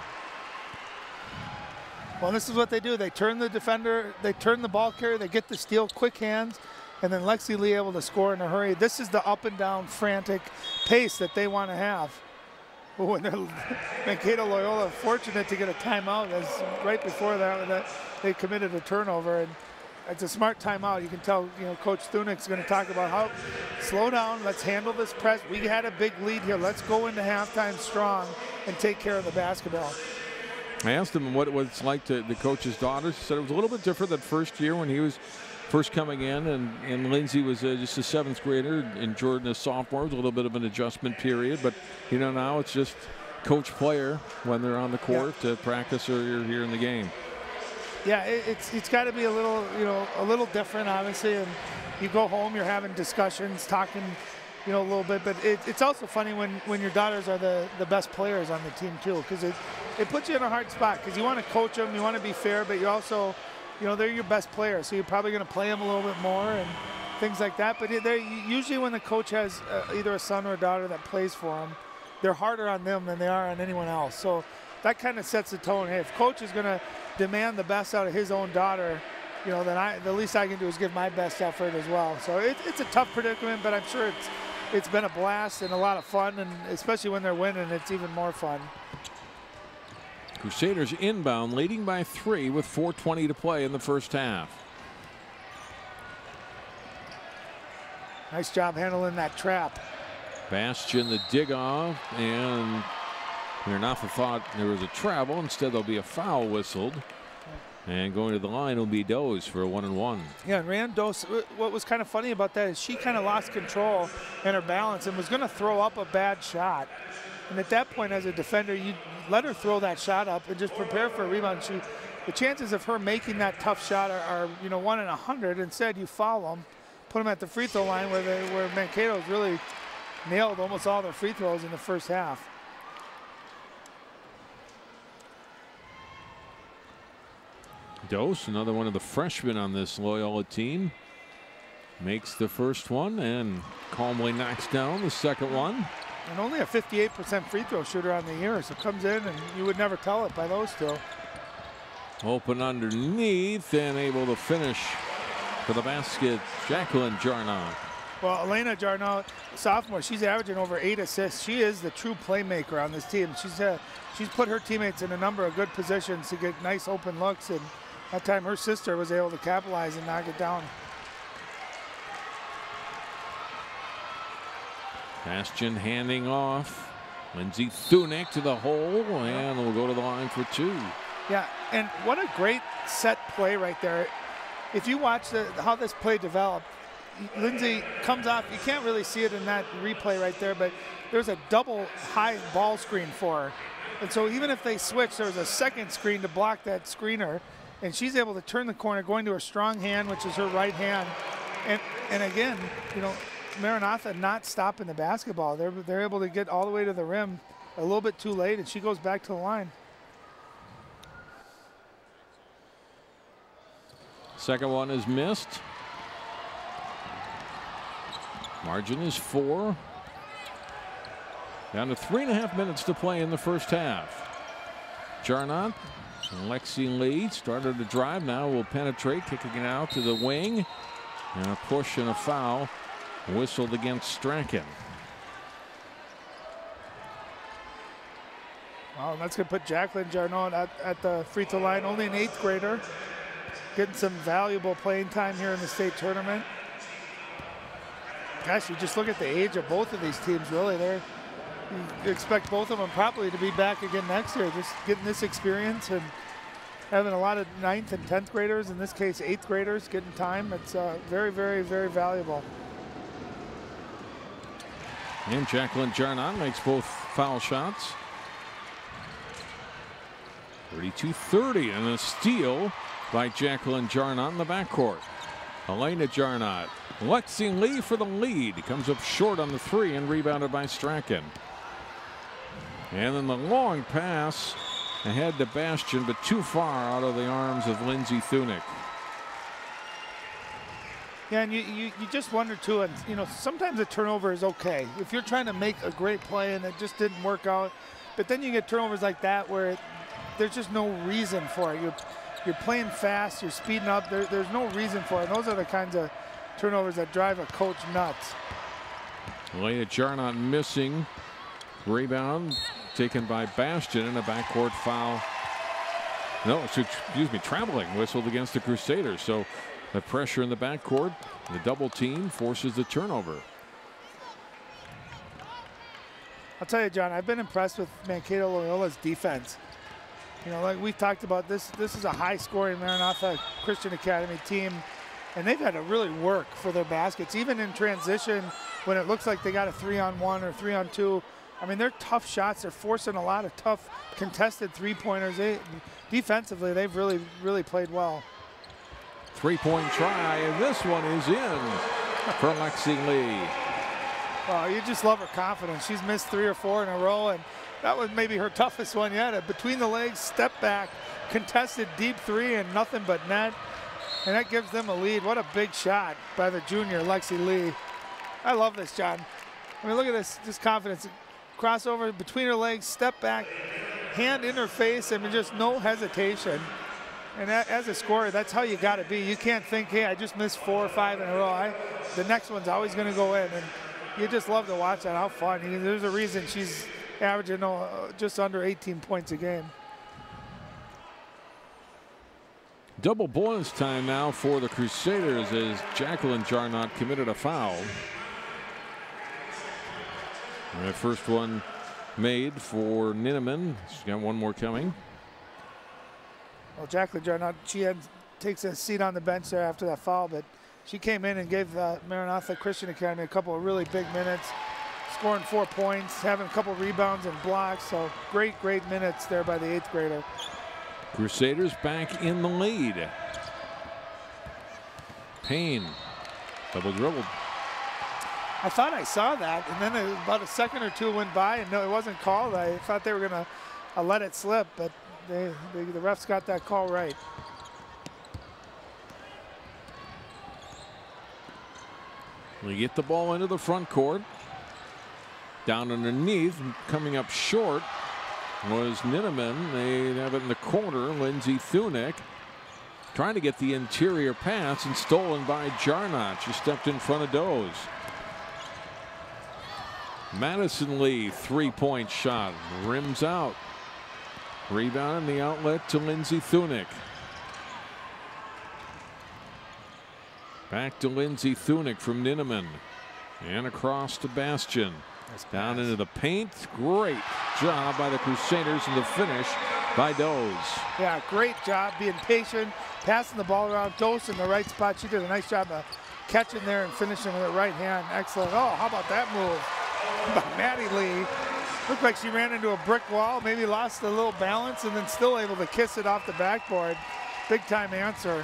Well, this is what they do. They turn the defender, they turn the ball carrier, they get the steal, quick hands, and then Lexi Lee able to score in a hurry. This is the up and down frantic pace that they want to have. When they're Mankato Loyola fortunate to get a timeout as right before that, that they committed a turnover. And it's a smart timeout. You can tell, you know, Coach Thunick's going to talk about how slow down. Let's handle this press. We had a big lead here. Let's go into halftime strong and take care of the basketball. I asked him what, what it's like to the coach's daughters. He said it was a little bit different that first year when he was first coming in, and, and Lindsay was uh, just a seventh grader, and Jordan a sophomore. It was a little bit of an adjustment period, but you know, now it's just coach player when they're on the court yeah. to practice or you're here in the game. Yeah, it, it's it's got to be a little, you know, a little different, obviously. And you go home, you're having discussions, talking, you know, a little bit. But it, it's also funny when when your daughters are the the best players on the team too, because it it puts you in a hard spot because you want to coach them, you want to be fair, but you also, you know, they're your best players, so you're probably going to play them a little bit more and things like that. But they usually when the coach has uh, either a son or a daughter that plays for them, they're harder on them than they are on anyone else. So that kind of sets the tone. Hey, if coach is going to demand the best out of his own daughter, you know, then I the least I can do is give my best effort as well. So it, it's a tough predicament, but I'm sure it's it's been a blast and a lot of fun, and especially when they're winning, it's even more fun. Crusaders inbound, leading by three with four twenty to play in the first half. Nice job handling that trap. Bastion the dig off, and Maranatha thought there was a travel. Instead, there'll be a foul whistled. And going to the line will be Doze for a one and one. Yeah, and Rand Doze, what was kind of funny about that is she kind of lost control and her balance and was going to throw up a bad shot. And at that point, as a defender, you let her throw that shot up and just prepare for a rebound. She, the chances of her making that tough shot are, are you know, one in a hundred. Instead, you foul them, put them at the free throw line where they, where Mankato's really nailed almost all their free throws in the first half. Dose, another one of the freshmen on this Loyola team, makes the first one and calmly knocks down the second one. And only a fifty-eight percent free throw shooter on the year, so comes in and you would never tell it by those two. Open underneath and able to finish for the basket, Jacqueline Jarnot. Well, Elena Jarnot, sophomore, she's averaging over eight assists. She is the true playmaker on this team. She's uh, she's put her teammates in a number of good positions to get nice open looks, and that time her sister was able to capitalize and knock it down. Bastion handing off. Lindsay Thunick to the hole, and we'll go to the line for two. Yeah, and what a great set play right there. If you watch the, how this play developed, Lindsay comes off, you can't really see it in that replay right there, but there's a double high ball screen for her. And so even if they switch, there's a second screen to block that screener, and she's able to turn the corner, going to her strong hand, which is her right hand. And and again, you know, Maranatha not stopping the basketball. They're, they're able to get all the way to the rim a little bit too late, and she goes back to the line. Second one is missed. Margin is four. Down to three and a half minutes to play in the first half. Jarnot, Lexi Lee started to drive, now will penetrate, kicking it out to the wing. And a push and a foul whistled against Strachan. Well, that's going to put Jacqueline Jarnot at, at the free throw line, only an eighth grader. Getting some valuable playing time here in the state tournament. Gosh, you just look at the age of both of these teams, really. They're, you expect both of them probably to be back again next year, just getting this experience and having a lot of ninth and tenth graders, in this case eighth graders, getting time. It's uh, very, very, very valuable. And Jacqueline Jarnot makes both foul shots. thirty-two thirty and a steal by Jacqueline Jarnot in the backcourt. Elena Jarnot, Lexi Lee for the lead. Comes up short on the three and rebounded by Strachan. And then the long pass ahead to Bastion, but too far out of the arms of Lindsay Thunick. Yeah, and you, you, you just wonder too, and you know, sometimes a turnover is okay. If you're trying to make a great play and it just didn't work out, but then you get turnovers like that where it, there's just no reason for it. You're, you're playing fast, you're speeding up, there, there's no reason for it. And those are the kinds of turnovers that drive a coach nuts. Elena Jarnot missing. Rebound taken by Bastion and a backcourt foul. No, excuse me, traveling whistled against the Crusaders. So The pressure in the backcourt. The double team forces the turnover. I'll tell you, John, I've been impressed with Mankato Loyola's defense. You know, like we talked about, this this is a high-scoring Maranatha Christian Academy team, and they've had to really work for their baskets, even in transition when it looks like they got a three-on-one or three-on-two. I mean, they're tough shots. They're forcing a lot of tough contested three-pointers. They, defensively, they've really, really played well. Three-point try, and this one is in for Lexi Lee. Well, you just love her confidence. She's missed three or four in a row, and that was maybe her toughest one yet. A between the legs, step back, contested deep three, and nothing but net. And that gives them a lead. What a big shot by the junior, Lexi Lee. I love this, John. I mean, look at this, just confidence. Crossover between her legs, step back, hand in her face. I mean, just no hesitation. And as a scorer, that's how you got to be. You can't think, hey, I just missed four or five in a row. I, the next one's always going to go in. And you just love to watch that. How fun. There's a reason she's averaging uh, just under eighteen points a game. Double bonus time now for the Crusaders as Jacqueline Jarnot committed a foul. And the first one made for Ninneman. She's got one more coming. Well, Jacqueline Jarnot, she had, takes a seat on the bench there after that foul, but she came in and gave uh, Maranatha Christian Academy a couple of really big minutes, scoring four points, having a couple rebounds and blocks. So great, great minutes there by the eighth grader. Crusaders back in the lead. Payne, double dribbled. I thought I saw that, and then about a second or two went by, and no, it wasn't called. I thought they were going to uh, let it slip, but they, they, the refs got that call right. We get the ball into the front court. Down underneath, coming up short was Ninneman. They have it in the corner. Lindsay Thunick trying to get the interior pass and stolen by Jarnot. She stepped in front of Doze. Madison Lee, three-point shot, rims out. Rebound in the outlet to Lindsay Thunick. Back to Lindsay Thunick from Ninneman. And across to Bastion. Down into the paint. Great job by the Crusaders, and the finish by Doze. Yeah, great job being patient, passing the ball around. Doze in the right spot. She did a nice job of catching there and finishing with her right hand. Excellent. Oh, how about that move by Maddie Lee? Looked like she ran into a brick wall, maybe lost a little balance, and then still able to kiss it off the backboard. Big time answer.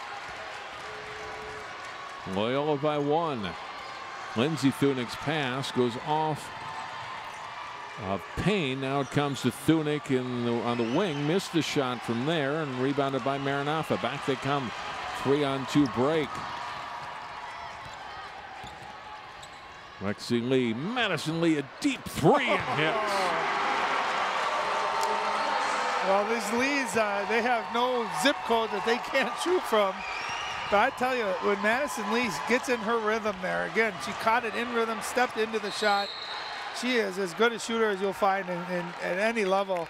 Loyola by one. Lindsay Thunick's pass goes off of Payne. Now it comes to Thunick in the, on the wing. Missed the shot from there and rebounded by Maranatha. Back they come. Three on two break. Lexi Lee, Madison Lee, a deep three and hits. Well, these Lees, uh, they have no zip code that they can't shoot from. But I tell you, when Madison Lee gets in her rhythm there, again, she caught it in rhythm, stepped into the shot. She is as good a shooter as you'll find in, in, at any level.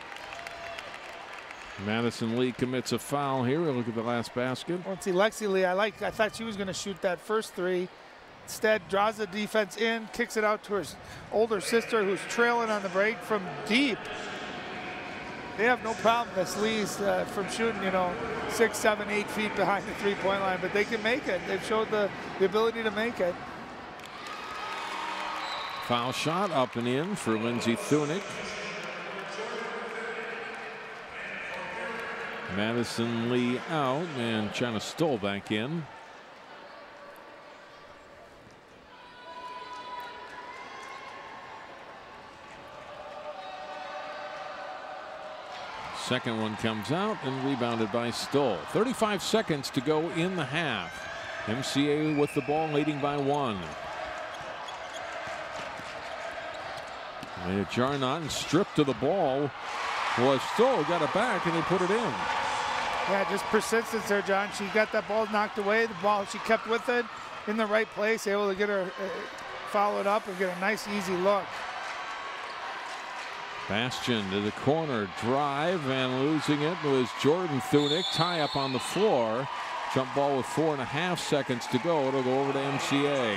Madison Lee commits a foul here. We'll look at the last basket. Well, see, Lexi Lee, I like. I thought she was going to shoot that first three. Instead, draws the defense in, kicks it out to her older sister, who's trailing on the break from deep. They have no problem, this Lee's, uh, from shooting, you know, six, seven, eight feet behind the three-point line, but they can make it. They've showed the, the ability to make it. Foul shot up and in for Lindsay Thunick. Madison Lee out, and China Stoll back in. Second one comes out and rebounded by Stoll. thirty-five seconds to go in the half. M C A with the ball, leading by one. And Jarnot and stripped to the ball was Stoll, got it back, and they put it in. Yeah, just persistence there, John. She got that ball knocked away. The ball, she kept with it in the right place, able to get her, uh, follow it up and get a nice, easy look. Bastion to the corner, drive, and losing it was Jordan Thunick. Tie up on the floor. Jump ball with four and a half seconds to go. It'll go over to M C A.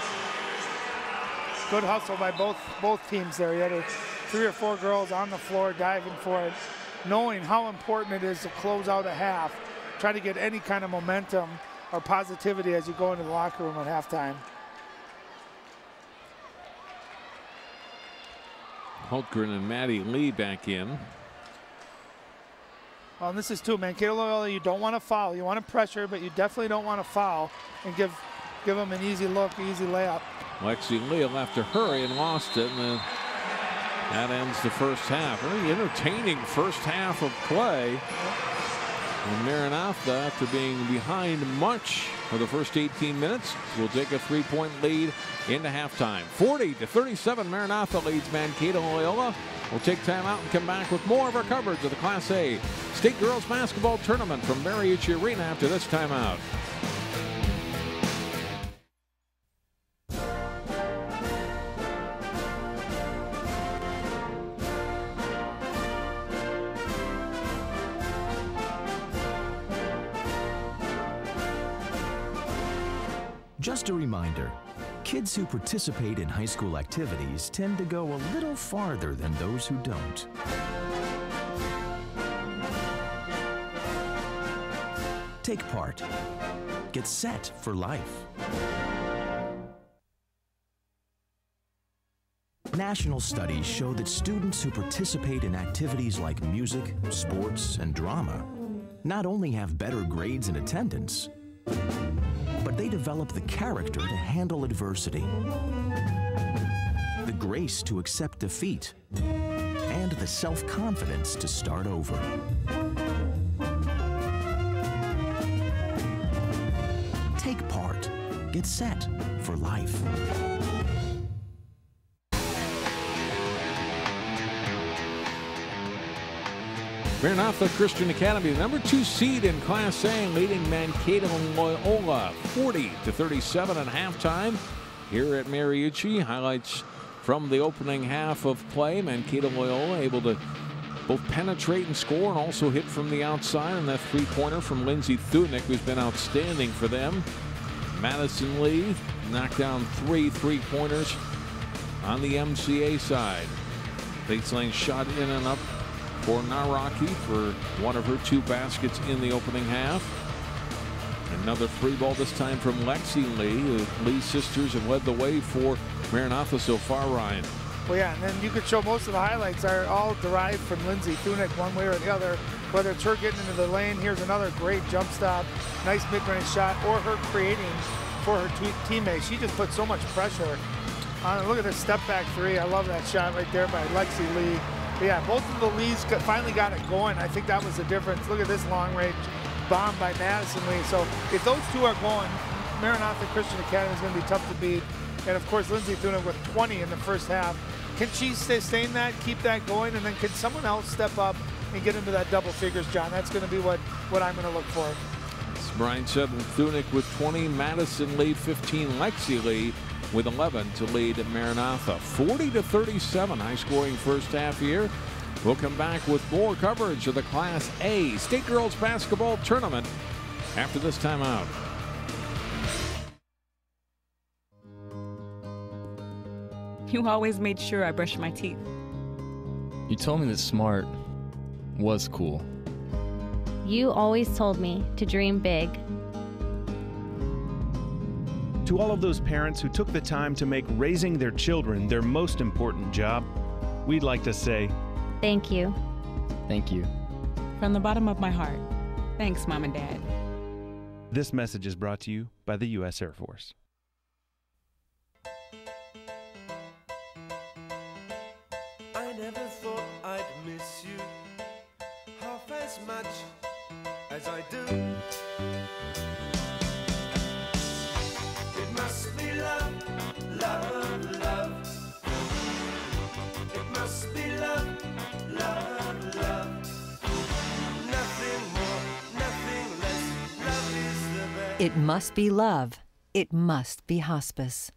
Good hustle by both both teams there. You had a, three or four girls on the floor diving for it, knowing how important it is to close out a half. Try to get any kind of momentum or positivity as you go into the locker room at halftime. Hultgren and Maddie Lee back in. Well, and this is too, Mankato Loyola, you don't want to foul. You want to pressure, but you definitely don't want to foul and give give them an easy look, easy layup. Lexi Lee will have to hurry and lost it, and then that ends the first half. Very entertaining first half of play. And Maranatha, after being behind much for the first eighteen minutes, will take a three-point lead into halftime. forty to thirty-seven, Maranatha leads Mankato Loyola. We'll take time out and come back with more of our coverage of the Class A State Girls Basketball Tournament from Mariucci Arena after this timeout. Just a reminder, kids who participate in high school activities tend to go a little farther than those who don't. Take part. Get set for life. National studies show that students who participate in activities like music, sports, and drama not only have better grades and attendance, but they develop the character to handle adversity, the grace to accept defeat, and the self-confidence to start over. Take part. Get set for life. Maranatha Christian Academy, the number two seed in Class A, leading Mankato Loyola forty to thirty-seven at halftime here at Mariucci. Highlights from the opening half of play. Mankato Loyola able to both penetrate and score and also hit from the outside. And that three-pointer from Lindsay Thunick, who's been outstanding for them. Madison Lee knocked down three three-pointers on the M C A side. Baseline shot in and up for Naraki for one of her two baskets in the opening half. Another free ball, this time from Lexi Lee. The Lee sisters have led the way for Maranatha so far, Ryan. Well, yeah, and then you could show most of the highlights are all derived from Lindsay Thunick one way or the other, whether it's her getting into the lane. Here's another great jump stop, nice mid-range shot, or her creating for her teammates. She just put so much pressure on. Look at this step back three. I love that shot right there by Lexi Lee. But yeah, both of the Lees got, finally got it going. I think that was the difference. Look at this long range bomb by Madison Lee. So if those two are going, Maranatha Christian Academy is going to be tough to beat. And of course, Lindsay Thunick with twenty in the first half. Can she sustain that, keep that going, and then can someone else step up and get into that double figures, John? That's going to be what, what I'm going to look for. As Brian said, Thunick with twenty, Madison Lee fifteen, Lexi Lee with eleven to lead Maranatha. forty to thirty-seven, high-scoring first half here. We'll come back with more coverage of the Class A State Girls Basketball Tournament after this timeout. You always made sure I brushed my teeth. You told me that smart was cool. You always told me to dream big. To all of those parents who took the time to make raising their children their most important job, we'd like to say, thank you. Thank you. From the bottom of my heart, thanks, Mom and Dad. This message is brought to you by the U S Air Force. I never thought I'd miss you half as much as I do. It must be love, love, love. It must be love, love, love. Nothing more, nothing less. Love is the best. It must be love. It must be hospice.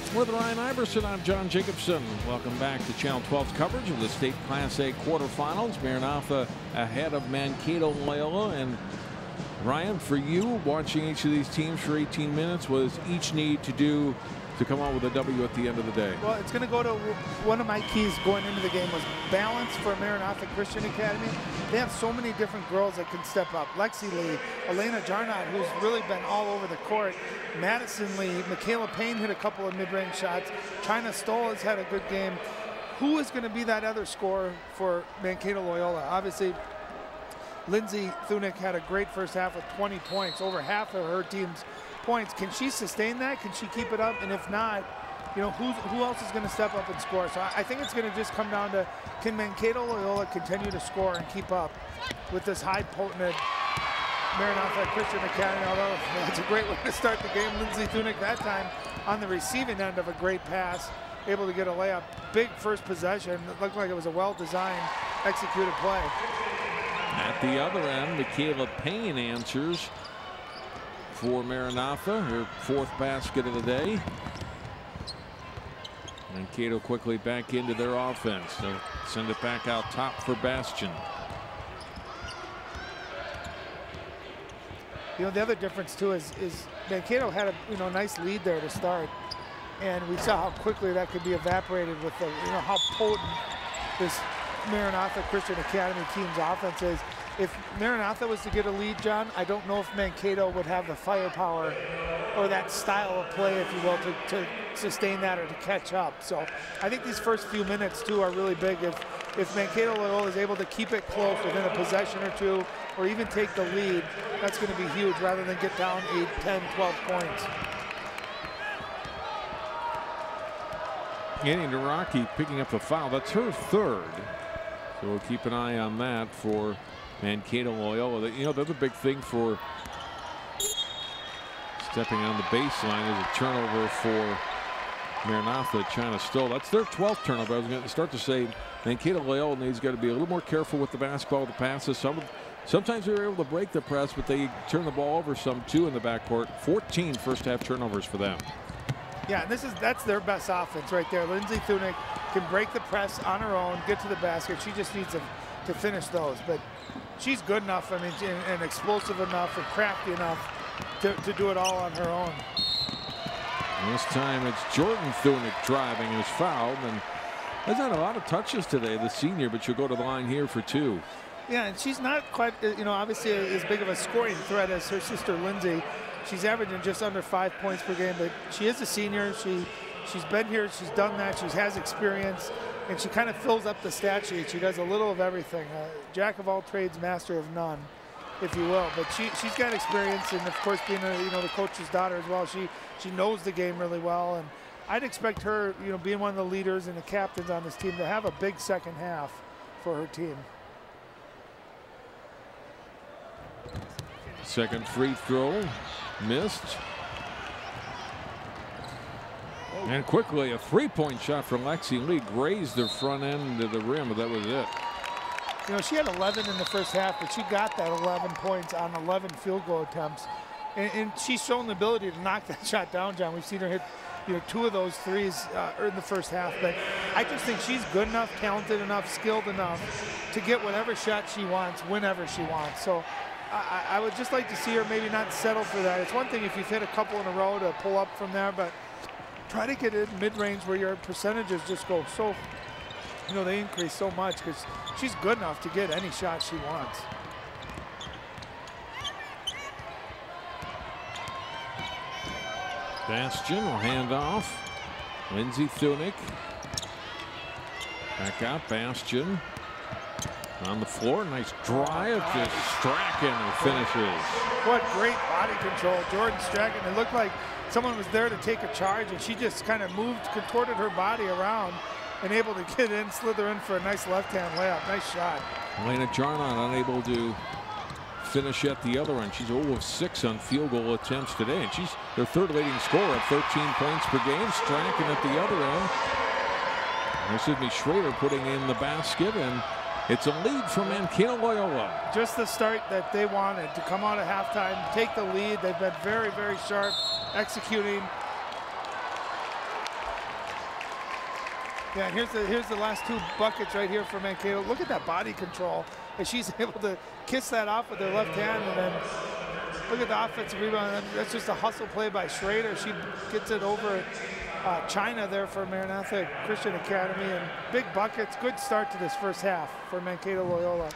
With Ryan Iverson, I'm John Jacobson. Welcome back to Channel twelve's coverage of the state Class A quarterfinals. Maranatha ahead of Mankato Loyola. And Ryan, for you, watching each of these teams for eighteen minutes, what does each need to do to come out with a W at the end of the day? Well, it's going to go to one of my keys going into the game was balance for Maranatha Christian Academy. They have so many different girls that can step up. Lexi Lee, Elena Jarnot, who's really been all over the court. Madison Lee, Michaela Payne hit a couple of mid-range shots. China Stoll has had a good game. Who is going to be that other scorer for Mankato Loyola? Obviously, Lindsay Thunick had a great first half with twenty points, over half of her team's points. Can she sustain that? Can she keep it up? And if not, you know, who's, who else is going to step up and score? So I, I think it's going to just come down to, can Mankato Loyola continue to score and keep up with this high potent Maranatha Christian Academy? Although it's a great way to start the game. Lindsay Thunick that time on the receiving end of a great pass, able to get a layup. Big first possession. It looked like it was a well-designed, executed play. At the other end, Michaela Payne answers for Maranatha, her fourth basket of the day. Mankato quickly back into their offense. They'll send it back out top for Bastion. You know, the other difference too is, is Mankato had a you know nice lead there to start, and we saw how quickly that could be evaporated with the you know how potent this Maranatha Christian Academy team's offense is. If Maranatha was to get a lead, John, I don't know if Mankato would have the firepower or that style of play, if you will, to, to sustain that or to catch up. So I think these first few minutes, too, are really big. If, if Mankato Loyola is able to keep it close within a possession or two, or even take the lead, that's going to be huge rather than get down eight, ten, twelve points. Annie Naraki picking up the foul. That's her third. So we'll keep an eye on that for Mankato Loyola. You know, the other big thing for stepping on the baseline is a turnover for Maranatha. China Stoll. That's their twelfth turnover. I was going to start to say Mankato Loyola needs got to be a little more careful with the basketball, the passes. Some, sometimes they were able to break the press, but they turn the ball over some too in the backcourt. fourteen first half turnovers for them. Yeah, and this is that's their best offense right there. Lindsay Thunick can break the press on her own, get to the basket. She just needs to, to finish those. But she's good enough, I mean, and, and explosive enough and crafty enough to, to do it all on her own. And this time it's Jordan Thunick driving and is fouled. And there's not a lot of touches today, the senior, but she'll go to the line here for two. Yeah, and she's not quite, you know, obviously as big of a scoring threat as her sister Lindsay. She's averaging just under five points per game, but she is a senior. She, she's been here, she's done that, she has experience, and she kind of fills up the stat sheet. She does a little of everything. Uh, jack of all trades, master of none, if you will. But she, she's got experience, and of course being a, you know, the coach's daughter as well, she, she knows the game really well. And I'd expect her, you know, being one of the leaders and the captains on this team, to have a big second half for her team. Second free throw missed. And quickly a three-point shot from Lexi Lee grazed the front end of the rim, but that was it. You know, she had eleven in the first half, but she got that eleven points on eleven field goal attempts. And, and she's shown the ability to knock that shot down, John. We've seen her hit, you know, two of those threes uh, in the first half. But I just think she's good enough, talented enough, skilled enough to get whatever shot she wants, whenever she wants. So I, I would just like to see her maybe not settle for that. It's one thing if you've hit a couple in a row to pull up from there, but try to get in mid-range where your percentages just go so, you know, they increase so much, because she's good enough to get any shot she wants. Bastion will hand off. Lindsay Thunick. Back out, Bastion. On the floor, nice drive to Strachan who finishes. What great body control, Jordan Strachan. It looked like someone was there to take a charge, and she just kind of moved, contorted her body around, and able to get in, slither in for a nice left-hand layup. Nice shot. Elena Jarnot unable to finish at the other end. She's zero of six on field goal attempts today, and she's their third leading scorer at thirteen points per game. Strachan at the other end. This is me Schrader putting in the basket, and it's a lead for Mankato Loyola. Just the start that they wanted, to come out at halftime, take the lead. They've been very, very sharp, executing. Yeah, and here's the here's the last two buckets right here for Mankato. Look at that body control. And she's able to kiss that off with her left hand, and then look at the offensive rebound. That's just a hustle play by Schrader. She gets it over uh, China there for Maranatha Christian Academy, and big buckets. Good start to this first half for Mankato Loyola.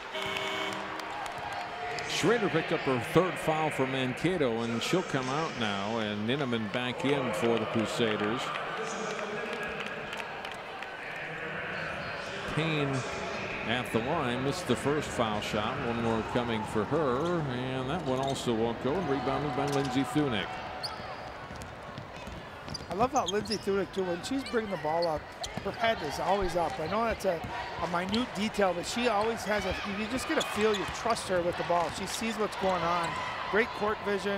Schrader picked up her third foul for Mankato, and she'll come out now, and Ninneman back in for the Crusaders. Payne at the line, missed the first foul shot. One more coming for her, and that one also won't go, and rebounded by Lindsay Thunick. I love how Lindsay Thunick, too, when she's bringing the ball up, her head is always up. I know that's a, a minute detail, but she always has a, you just get a feel, you trust her with the ball. She sees what's going on. Great court vision.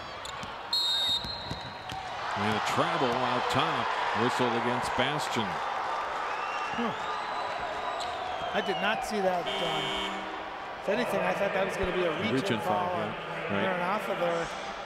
And a travel out top, whistled against Bastion. Huh. I did not see that. Um, if anything, I thought that was going to be a reach Reach and foul foul, on yeah. Right. Maranatha there.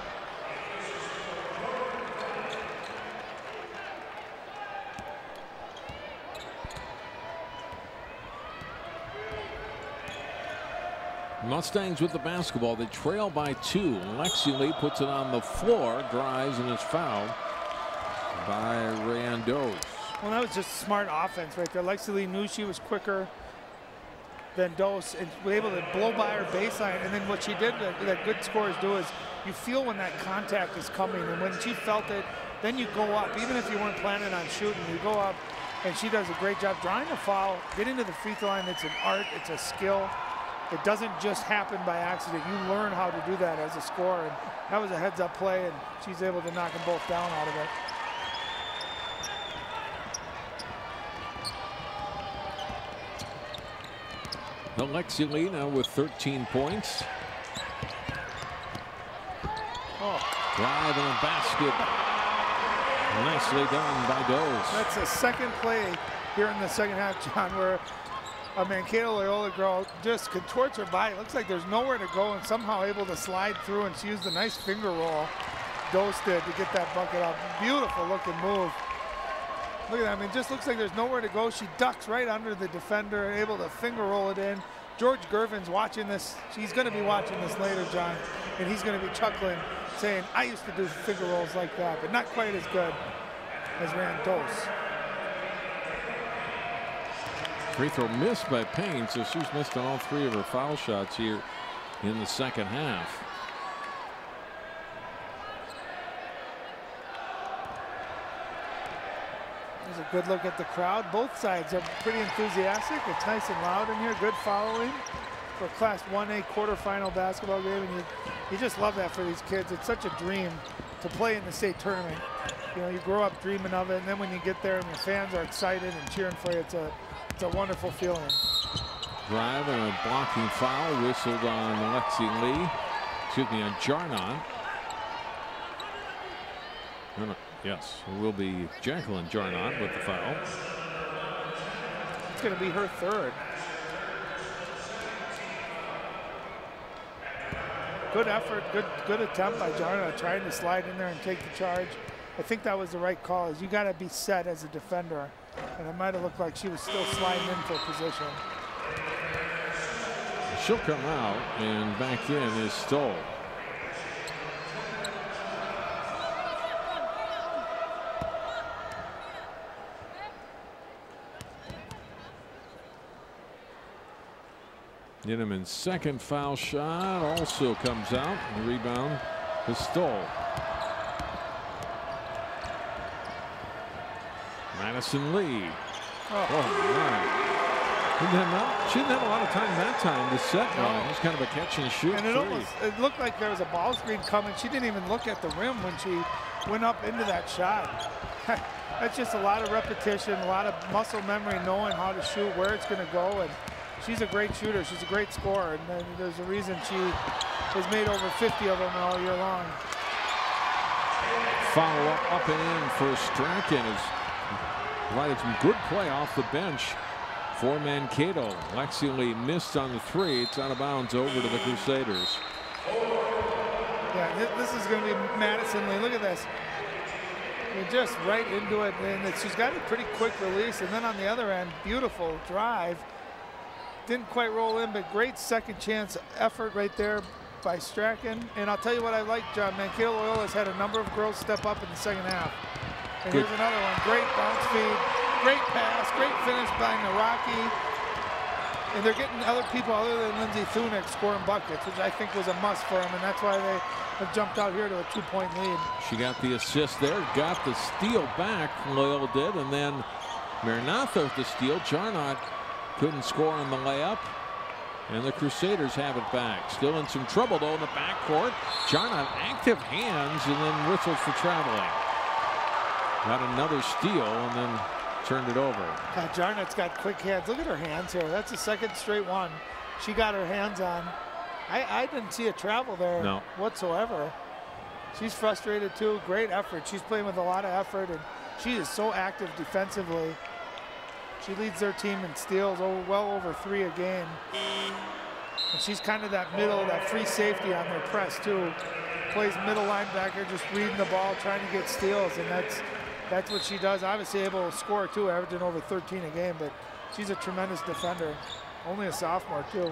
Mustangs with the basketball. They trail by two. Lexi Lee puts it on the floor, drives, and is fouled by Rayanne Dose. Well, that was just smart offense right there. Lexi Lee knew she was quicker than Dose and was able to blow by her baseline. And then what she did that, that good scorers do is you feel when that contact is coming. And when she felt it, then you go up. Even if you weren't planning on shooting, you go up. And she does a great job drawing a foul, getting to the free throw line. It's an art. It's a skill. It doesn't just happen by accident. You learn how to do that as a scorer. And that was a heads-up play, and she's able to knock them both down out of it. Alexi Lee now with thirteen points. Oh. Drive and a basket. Nicely done by Dose. That's a second play here in the second half, John, where a Mankato Loyola girl just contorts her body. It looks like there's nowhere to go and somehow able to slide through, and she used a nice finger roll. Dose did to get that bucket up. Beautiful looking move. Look at that. I mean, it just looks like there's nowhere to go. She ducks right under the defender, able to finger roll it in. George Gervin's watching this. He's going to be watching this later, John, and he's going to be chuckling, saying, I used to do finger rolls like that, but not quite as good as Rayanne Dose. Free throw missed by Payne, so she's missed on all three of her foul shots here in the second half. There's a good look at the crowd. Both sides are pretty enthusiastic. It's nice and loud in here. Good following for a Class one A quarterfinal basketball game, and you, you just love that for these kids. It's such a dream to play in the state tournament. You know, you grow up dreaming of it, and then when you get there and your fans are excited and cheering for you, it's a It's a wonderful feeling. Drive and a blocking foul whistled on Lexi Lee. Excuse me, on Jarnot. No, no, yes, it will be Jacqueline Jarnot with the foul. It's going to be her third. Good effort, good good attempt by Jarnot, trying to slide in there and take the charge. I think that was the right call. Is you got to be set as a defender. And it might have looked like she was still sliding in for position. She'll come out, and back in is Stoll. Ninneman's second foul shot also comes out. The rebound is Stoll. Madison Lee. Oh, oh man. Didn't have, she didn't have a lot of time that time to set no. one. It was kind of a catch and shoot. And it three. almost it looked like there was a ball screen coming. She didn't even look at the rim when she went up into that shot. That's just a lot of repetition, a lot of muscle memory, knowing how to shoot, where it's going to go. And she's a great shooter. She's a great scorer. And there's a reason she has made over fifty of them all year long. Follow up up and in for Strachan. Is provided some good play off the bench for Mankato. Lexi Lee missed on the three. It's out of bounds over to the Crusaders. Yeah, this is going to be Madison Lee. Look at this. I mean, just right into it, and it, she's got a pretty quick release. And then on the other end, beautiful drive. Didn't quite roll in, but great second chance effort right there by Strachan. And I'll tell you what I like, John. Mankato Loyola has had a number of girls step up in the second half. And Good. Here's another one. Great bounce feed, great pass, great finish by Naraki. And they're getting other people other than Lindsay Thunick scoring buckets, which I think was a must for them, and that's why they have jumped out here to a two-point lead. She got the assist there, got the steal back, Loyola did, and then Maranatha with the steal. Jarnot couldn't score on the layup, and the Crusaders have it back. Still in some trouble, though, in the backcourt. Jarnot active hands and then whistled for traveling. Got another steal and then turned it over. God, Jarnot's got quick hands. Look at her hands here. That's the second straight one she got her hands on. I, I didn't see a travel there no. whatsoever. She's frustrated, too. Great effort. She's playing with a lot of effort, and she is so active defensively. She leads their team in steals, over, well over three a game. And she's kind of that middle, that free safety on their press, too. Plays middle linebacker, just reading the ball, trying to get steals, and that's that's what she does. Obviously able to score, too, averaging over thirteen a game, but she's a tremendous defender. Only a sophomore, too.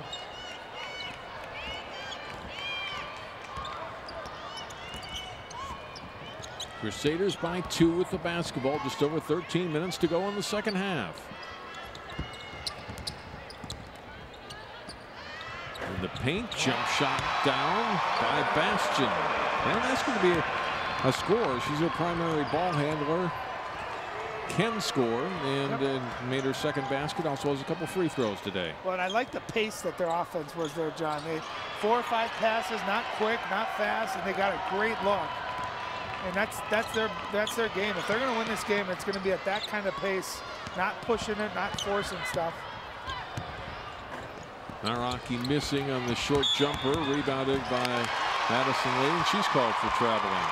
Crusaders by two with the basketball. Just over thirteen minutes to go in the second half. In the paint, jump shot down by Bastion. And that's going to be a, a score. She's her primary ball handler. Can score and yep. uh, made her second basket. Also has a couple free throws today. Well, and I like the pace that their offense was there, John. They four or five passes, not quick, not fast, and they got a great look. And that's that's their that's their game. If they're going to win this game, it's going to be at that kind of pace, not pushing it, not forcing stuff. Naraki missing on the short jumper, rebounded by Madison Lee, and she's called for traveling.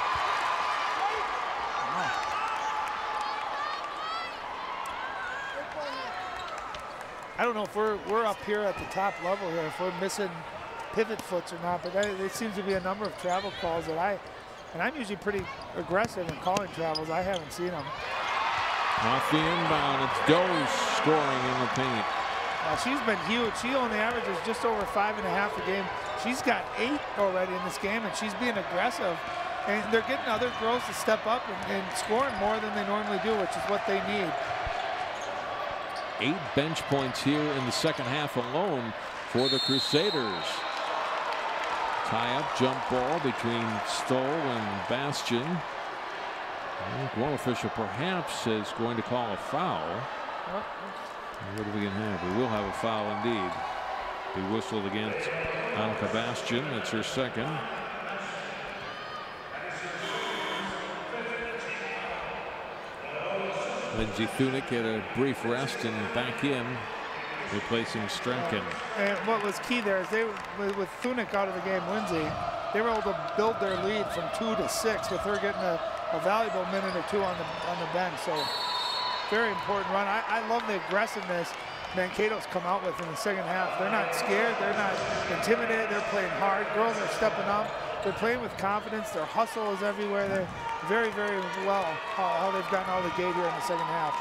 I don't know if we're we're up here at the top level here, if we're missing pivot foots or not, but that, there seems to be a number of travel calls that I. And I'm usually pretty aggressive in calling travels. I haven't seen them. Off the inbound, it's Doe scoring in the paint. Uh, she's been huge. She only averages just over five and a half a game. She's got eight already in this game, and she's being aggressive. And they're getting other girls to step up and, and scoring more than they normally do, which is what they need. Eight bench points here in the second half alone for the Crusaders. Tie-up jump ball between Stoll and Bastion. One official perhaps is going to call a foul. Oh. What are we going to have? We will have a foul indeed. He whistled against Annika Bastion. That's her second. Lindsay Thunick had a brief rest and back in, replacing Strachan. Uh, and what was key there is they, with Thunick out of the game, Lindsay, they were able to build their lead from two to six with her getting a, a valuable minute or two on the on the bench. So very important run. I, I love the aggressiveness Mankato's come out with in the second half. They're not scared. They're not intimidated. They're playing hard. Girls are stepping up. They're playing with confidence. Their hustle is everywhere. They're very, very well how, how they've gotten out of the gate here in the second half.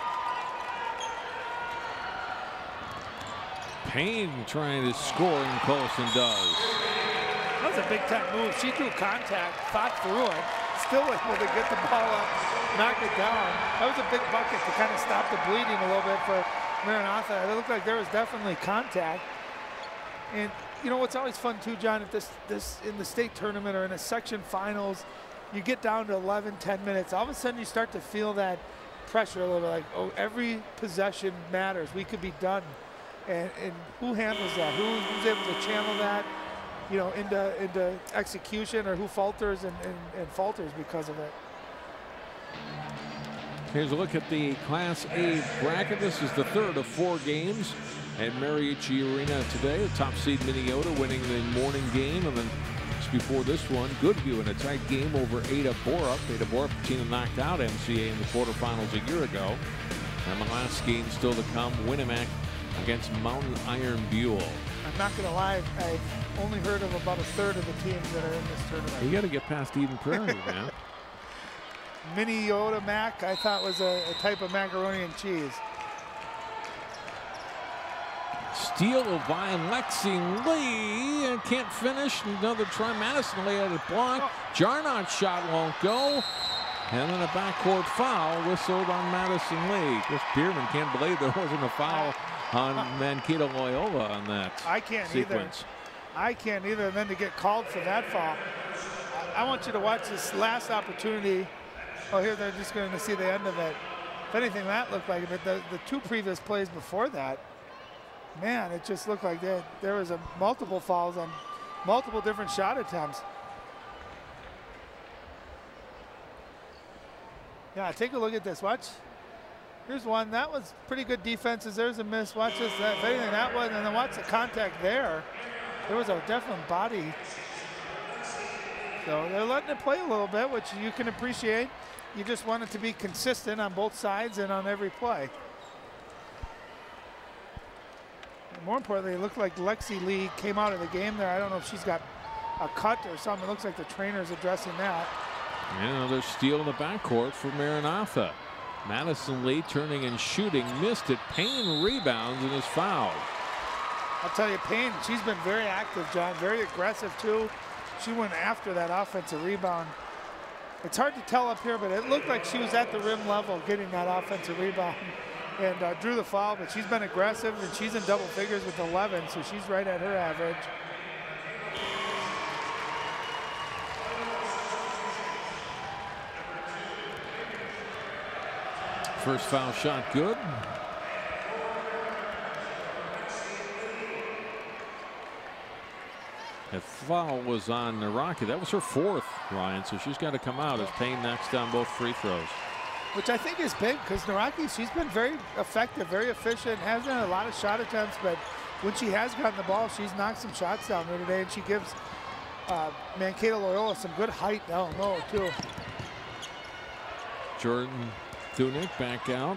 Payne trying to score, and Colson does. That was a big time move. She drew contact, fought through it, still able to get the ball up, knock it down. That was a big bucket to kind of stop the bleeding a little bit for Maranatha. It looked like there was definitely contact. And you know what's always fun too, John, if this this in the state tournament or in a section finals, you get down to eleven, ten minutes, all of a sudden you start to feel that pressure a little bit, like, oh, every possession matters. We could be done. And, and who handles that? Who, who's able to channel that, you know, into into execution, or who falters and, and, and falters because of it? Here's a look at the Class A bracket. This is the third of four games at Mariucci Arena today. The top seed Minneapolis winning the morning game, and then just before this one, Goodview in a tight game over Ada Borup. Ada Borup, the team that knocked out M C A in the quarterfinals a year ago. And the last game still to come, Winnemac against Mountain Iron Buell. I'm not going to lie, I've only heard of about a third of the teams that are in this tournament. You got to get past Eden Prairie, man. mini Yoda mac, I thought was a, a type of macaroni and cheese. Steal by Lexi Lee and can't finish. Another try. Madison Lee had a block. Jarnott's shot won't go. And then a backcourt foul whistled on Madison Lee. Chris Bierman can't believe there wasn't a foul on Mankato Loyola on that I can't sequence. either. I can't either. And then to get called for that foul. I want you to watch this last opportunity. Oh, here they're just going to see the end of it. If anything, that looked like it. But the, the two previous plays before that, man, it just looked like there, there was a multiple fouls on multiple different shot attempts. Yeah, take a look at this. Watch. Here's one. That was pretty good defenses. There's a miss. Watch this. If anything, that was. And then watch the contact there. There was a definite body. So they're letting it play a little bit, which you can appreciate. You just want it to be consistent on both sides and on every play. And more importantly, it looked like Lexi Lee came out of the game there. I don't know if she's got a cut or something. It looks like the trainer's addressing that. Yeah, another steal in the backcourt for Maranatha. Madison Lee turning and shooting, missed it. Payne rebounds and is fouled. I'll tell you, Payne, she's been very active, John, very aggressive too. She went after that offensive rebound. It's hard to tell up here, but it looked like she was at the rim level getting that offensive rebound and uh, drew the foul, but she's been aggressive and she's in double figures with eleven, so she's right at her average. First foul shot good. That foul was on Naraki. That was her fourth, Ryan, so she's got to come out as Payne knocks down both free throws. Which I think is big because Naraki, she's been very effective, very efficient, has done a lot of shot attempts, but when she has gotten the ball, she's knocked some shots down there today, and she gives uh, Mankato Loyola some good height down low, too. Jordan Thunick back out.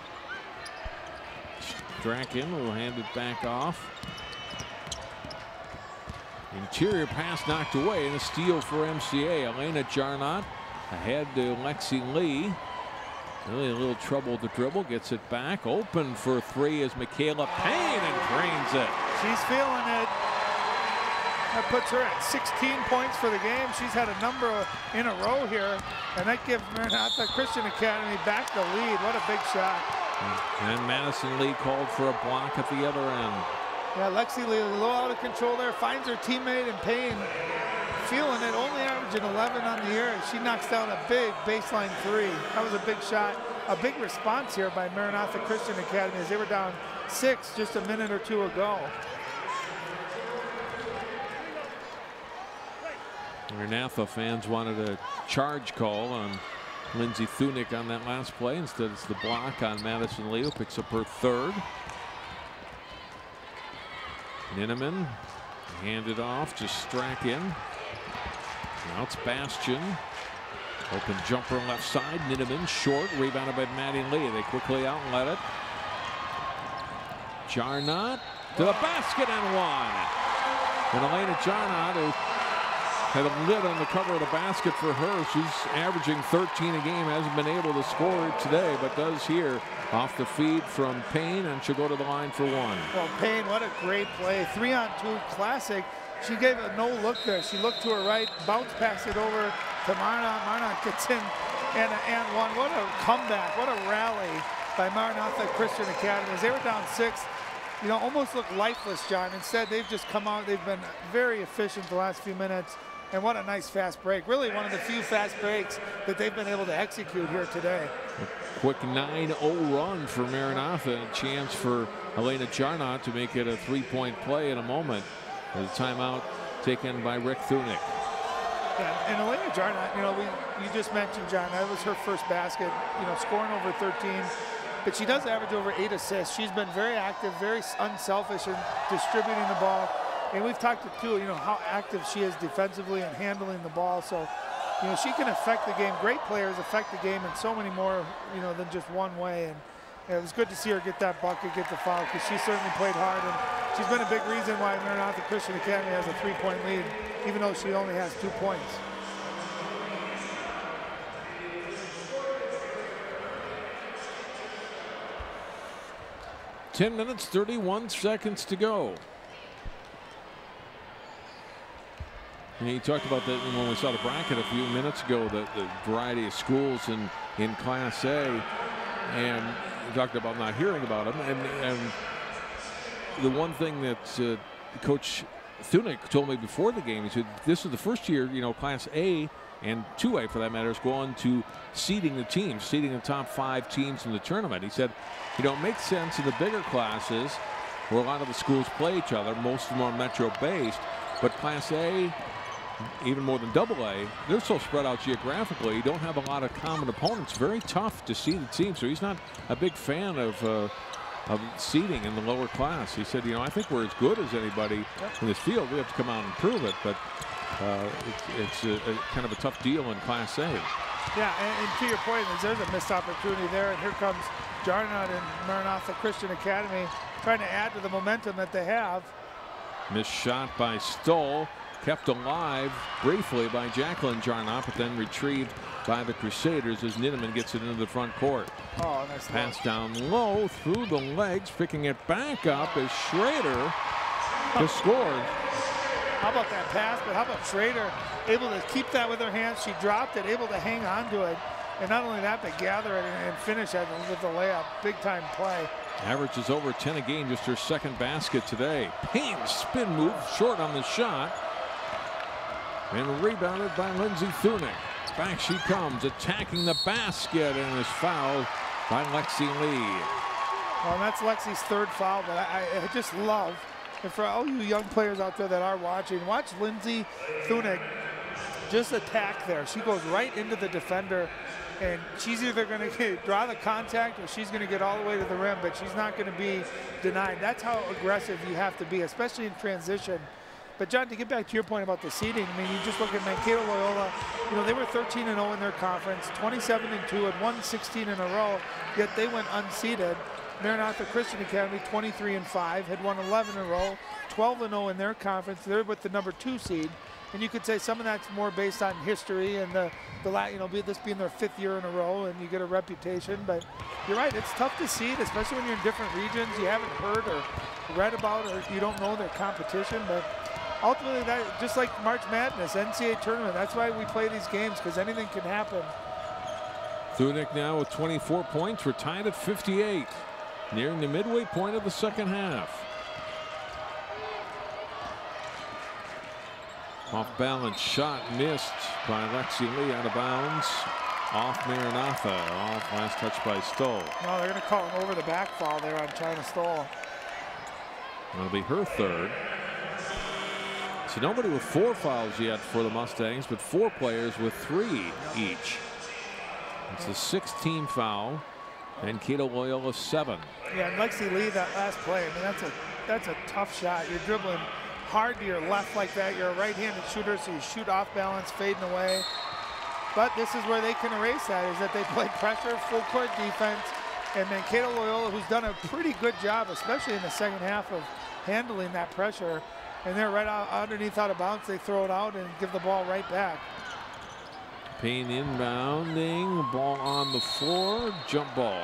Draken will hand it back off. Interior pass knocked away and a steal for M C A. Elena Jarnot ahead to Lexi Lee. Really a little trouble to dribble. Gets it back. Open for three is Michaela Payne and drains it. She's feeling it. That puts her at sixteen points for the game. She's had a number in a row here, and that gives Maranatha Christian Academy back the lead. What a big shot. And Madison Lee called for a block at the other end. Yeah, Lexi Lee a little out of control there. Finds her teammate and Payne feeling it. Only averaging eleven on the year. She knocks down a big baseline three. That was a big shot. A big response here by Maranatha Christian Academy as they were down six just a minute or two ago. Maranatha fans wanted a charge call on Lindsay Thunick on that last play. Instead, it's the block on Madison Lee, who picks up her third. Ninneman handed off to Strachan. Now it's Bastion. Open jumper left side. Ninneman short. Rebounded by Maddie Lee. They quickly outlet it. Jarnot to the basket and one. And Elena Jarnot, who had a lid on the cover of the basket for her. She's averaging thirteen a game. Hasn't been able to score today, but does here off the feed from Payne, and she'll go to the line for one. Well, Payne, what a great play. Three on two, classic. She gave a no look there. She looked to her right, bounce passed it over to Maranatha. Maranatha gets in and, and one. What a comeback. What a rally by Maranatha Christian Academy. As they were down six, you know, almost looked lifeless, John. Instead, they've just come out. They've been very efficient the last few minutes. And what a nice fast break. Really one of the few fast breaks that they've been able to execute here today. A quick nine oh run for Maranatha. A chance for Elena Jarnot to make it a three-point play in a moment. The timeout taken by Rick Thunick. Yeah, and Elena Jarnot, you know, we you just mentioned, John, that was her first basket, you know, scoring over thirteen. But she does average over eight assists. She's been very active, very unselfish in distributing the ball. And we've talked to, too, you know, how active she is defensively and handling the ball. So, you know, she can affect the game. Great players affect the game in so many more, you know, than just one way. And yeah, it was good to see her get that bucket, get the foul, because she certainly played hard. And she's been a big reason why Maranatha Christian Academy has a three-point lead, even though she only has two points. ten minutes, thirty-one seconds to go. And you talked about that when we saw the bracket a few minutes ago, the, the variety of schools in, in Class A. And you talked about not hearing about them. And, and the one thing that uh, Coach Thunick told me before the game, he said this is the first year, you know, Class A and two A for that matter is going to seeding the teams, seeding the top five teams in the tournament. He said, you know, it makes sense in the bigger classes where a lot of the schools play each other. Most of them are metro based, but Class A, even more than double A, they're so spread out geographically. You don't have a lot of common opponents. Very tough to seed the team. So he's not a big fan of uh, of seeding in the lower class. He said, you know, I think we're as good as anybody yep. in this field. We have to come out and prove it, but uh, it's, it's a, a kind of a tough deal in Class A. Yeah, and, and to your point, there's a missed opportunity there, and here comes Jarnut and Maranatha Christian Academy trying to add to the momentum that they have. Missed shot by Stoll. Kept alive briefly by Jacqueline Jarnot, but then retrieved by the Crusaders as Ninneman gets it into the front court. Oh, nice pass low. Down low through the legs, picking it back up as Schrader has scored. How about that pass? But how about Schrader able to keep that with her hands? She dropped it, able to hang on to it, and not only that, but gather it and finish it with the layup. Big time play. Average is over ten a game, just her second basket today. Payne's spin move short on the shot. And rebounded by Lindsay Thunick. Back she comes, attacking the basket, and is fouled by Lexi Lee. Well, that's Lexi's third foul, but I, I just love, and for all you young players out there that are watching, watch Lindsay Thunick just attack there. She goes right into the defender, and she's either going to draw the contact or she's going to get all the way to the rim, but she's not going to be denied. That's how aggressive you have to be, especially in transition. But John, to get back to your point about the seeding, I mean, you just look at Mankato Loyola. You know, they were thirteen and oh in their conference, twenty-seven and two, had won sixteen in a row, yet they went unseeded. Maranatha Christian Academy, twenty-three and five, had won eleven in a row, twelve and oh in their conference. They're with the number two seed, and you could say some of that's more based on history and the the you know this being their fifth year in a row, and you get a reputation. But you're right, it's tough to seed, especially when you're in different regions you haven't heard or read about, or you don't know their competition. But ultimately, that just like March Madness, N C double A tournament, that's why we play these games, because anything can happen. Thunick now with twenty-four points. We're tied at fifty-eight, nearing the midway point of the second half. Off balance shot missed by Lexi Lee, out of bounds. Off Maranatha, off last touch by Stoll. No, they're going to call an over the back foul there on China Stoll. That'll be her third. So nobody with four fouls yet for the Mustangs, but four players with three each. It's a sixth-team foul, and Cato Loyola seven. Yeah, and Lexi Lee, that last play, I mean, that's a that's a tough shot. You're dribbling hard to your left like that. You're a right-handed shooter, so you shoot off balance, fading away. But this is where they can erase that, is that they play pressure, full court defense, and Mankato Loyola, who's done a pretty good job, especially in the second half, of handling that pressure. And they're right out, underneath out of bounds. They throw it out and give the ball right back. Payne inbounding, ball on the floor, jump ball.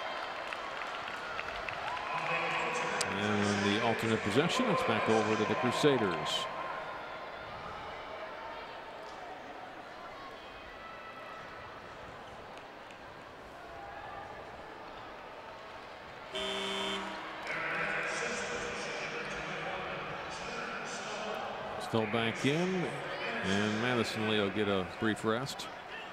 And the alternate possession, it's back over to the Crusaders. Still back in, and Madison Lee will get a brief rest.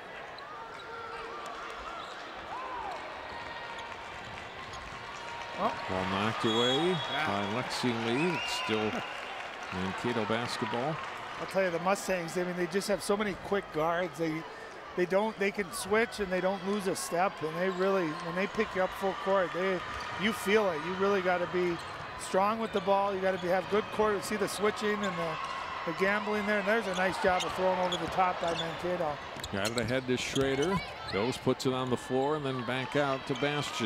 Oh. Ball knocked away yeah. by Lexi Lee. It's still Mankato basketball. I'll tell you, the Mustangs, I mean, they just have so many quick guards. They they don't they can switch and they don't lose a step, and they really, when they pick you up full court, they you feel it. You really got to be strong with the ball. You got to be have good court. See the switching and the The gambling there, and there's a nice job of throwing over the top by Mankato. Got it ahead to Schrader. Goes, puts it on the floor, and then back out to Bastian.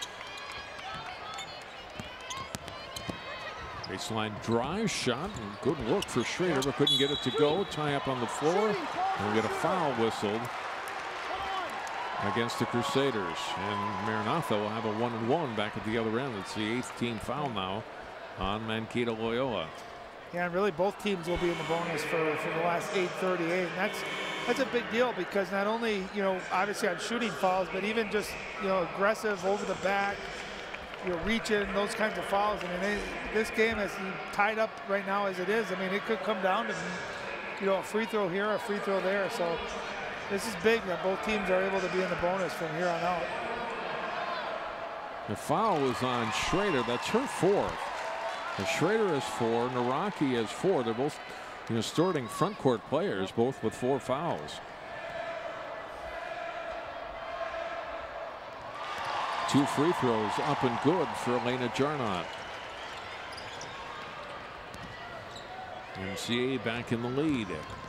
Baseline drive shot, and good look for Schrader, but couldn't get it to go. Tie up on the floor, and we get a foul whistled against the Crusaders. And Maranatha will have a one and one back at the other end. It's the eighth team foul now on Mankato Loyola. Yeah, and really both teams will be in the bonus for, for the last eight thirty-eight. And that's that's a big deal because not only, you know, obviously on shooting fouls, but even just, you know, aggressive over the back, you know, reaching, those kinds of fouls. I mean, they, this game is tied up right now as it is. I mean, it could come down to, you know, a free throw here, a free throw there. So this is big that both teams are able to be in the bonus from here on out. The foul was on Schrader. That's her fourth. And Schrader has four. Naraki has four. They're both, you know, starting front court players, both with four fouls. Two free throws up and good for Elena Jarnot. M C A back in the lead.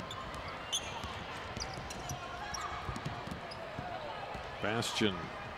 Bastion.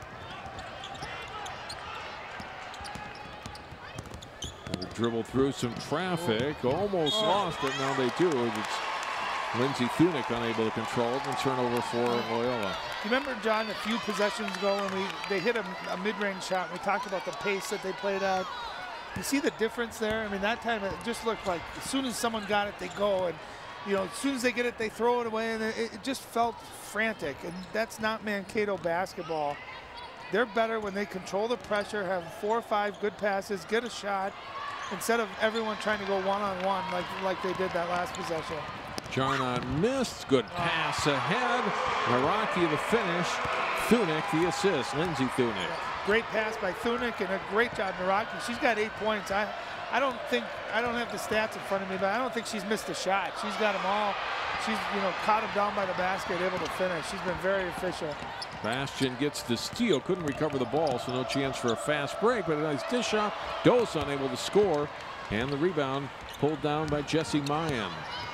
They dribble through some traffic, almost oh. lost it. Now they do. It's Lindsay Thunick unable to control it, and turnover for Loyola. You remember, John, a few possessions ago when we they hit a, a mid-range shot. We talked about the pace that they played at. You see the difference there? I mean, that time it just looked like as soon as someone got it, they go, and you know, as soon as they get it, they throw it away, and it, it just felt frantic. And that's not Mankato basketball. They're better when they control the pressure, have four or five good passes, get a shot, instead of everyone trying to go one-on-one like, like they did that last possession. Jarnot missed. Good pass ahead. Naraki the finish. Thunick the assist. Lindsay Thunick. Yeah, great pass by Thunick and a great job Naraki. She's got eight points. I, I don't think, I don't have the stats in front of me, but I don't think she's missed a shot. She's got them all. She's, you know, caught him down by the basket, able to finish. She's been very efficient. Bastion gets the steal, couldn't recover the ball, so no chance for a fast break, but a nice dish out. Dose unable to score, and the rebound pulled down by Jessie Mayan.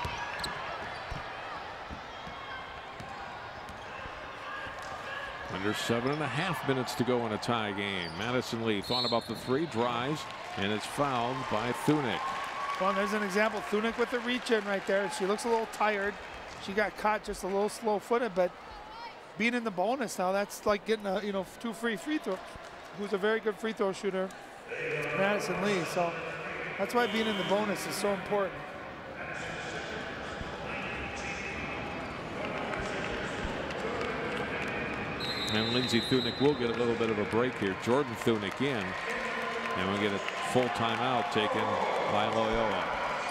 Under seven and a half minutes to go in a tie game. Madison Lee thought about the three, drives, and it's fouled by Thunick. Well, there's an example. Thunick with the reach in right there. She looks a little tired. She got caught just a little slow-footed, but being in the bonus now, that's like getting a, you know, two free free throws. Who's a very good free throw shooter, Madison Lee. So that's why being in the bonus is so important. And Lindsay Thunick will get a little bit of a break here. Jordan Thunick in, and we'll get a full timeout taken by Loyola.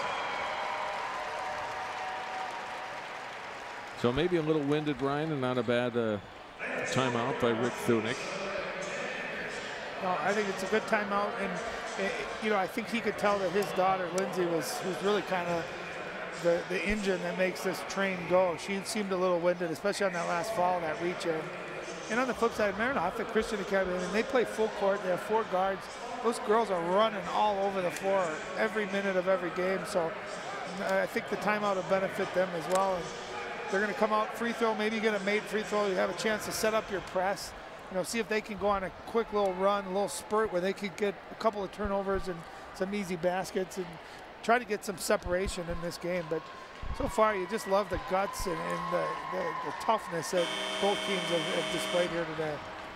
So maybe a little winded, Ryan, and not a bad uh, timeout by Rick Thunick. No, I think it's a good timeout, and it, you know, I think he could tell that his daughter Lindsay was was really kind of the the engine that makes this train go. She seemed a little winded, especially on that last foul, that reach in. And on the flip side, Maranatha Christian Academy, I mean, they play full court. They have four guards. Those girls are running all over the floor every minute of every game. So I think the timeout will benefit them as well. And they're going to come out free throw, maybe get a made free throw. You have a chance to set up your press. You know, see if they can go on a quick little run, a little spurt where they could get a couple of turnovers and some easy baskets and try to get some separation in this game. But so far, you just love the guts and, and the, the, the toughness that both teams have, have displayed here today.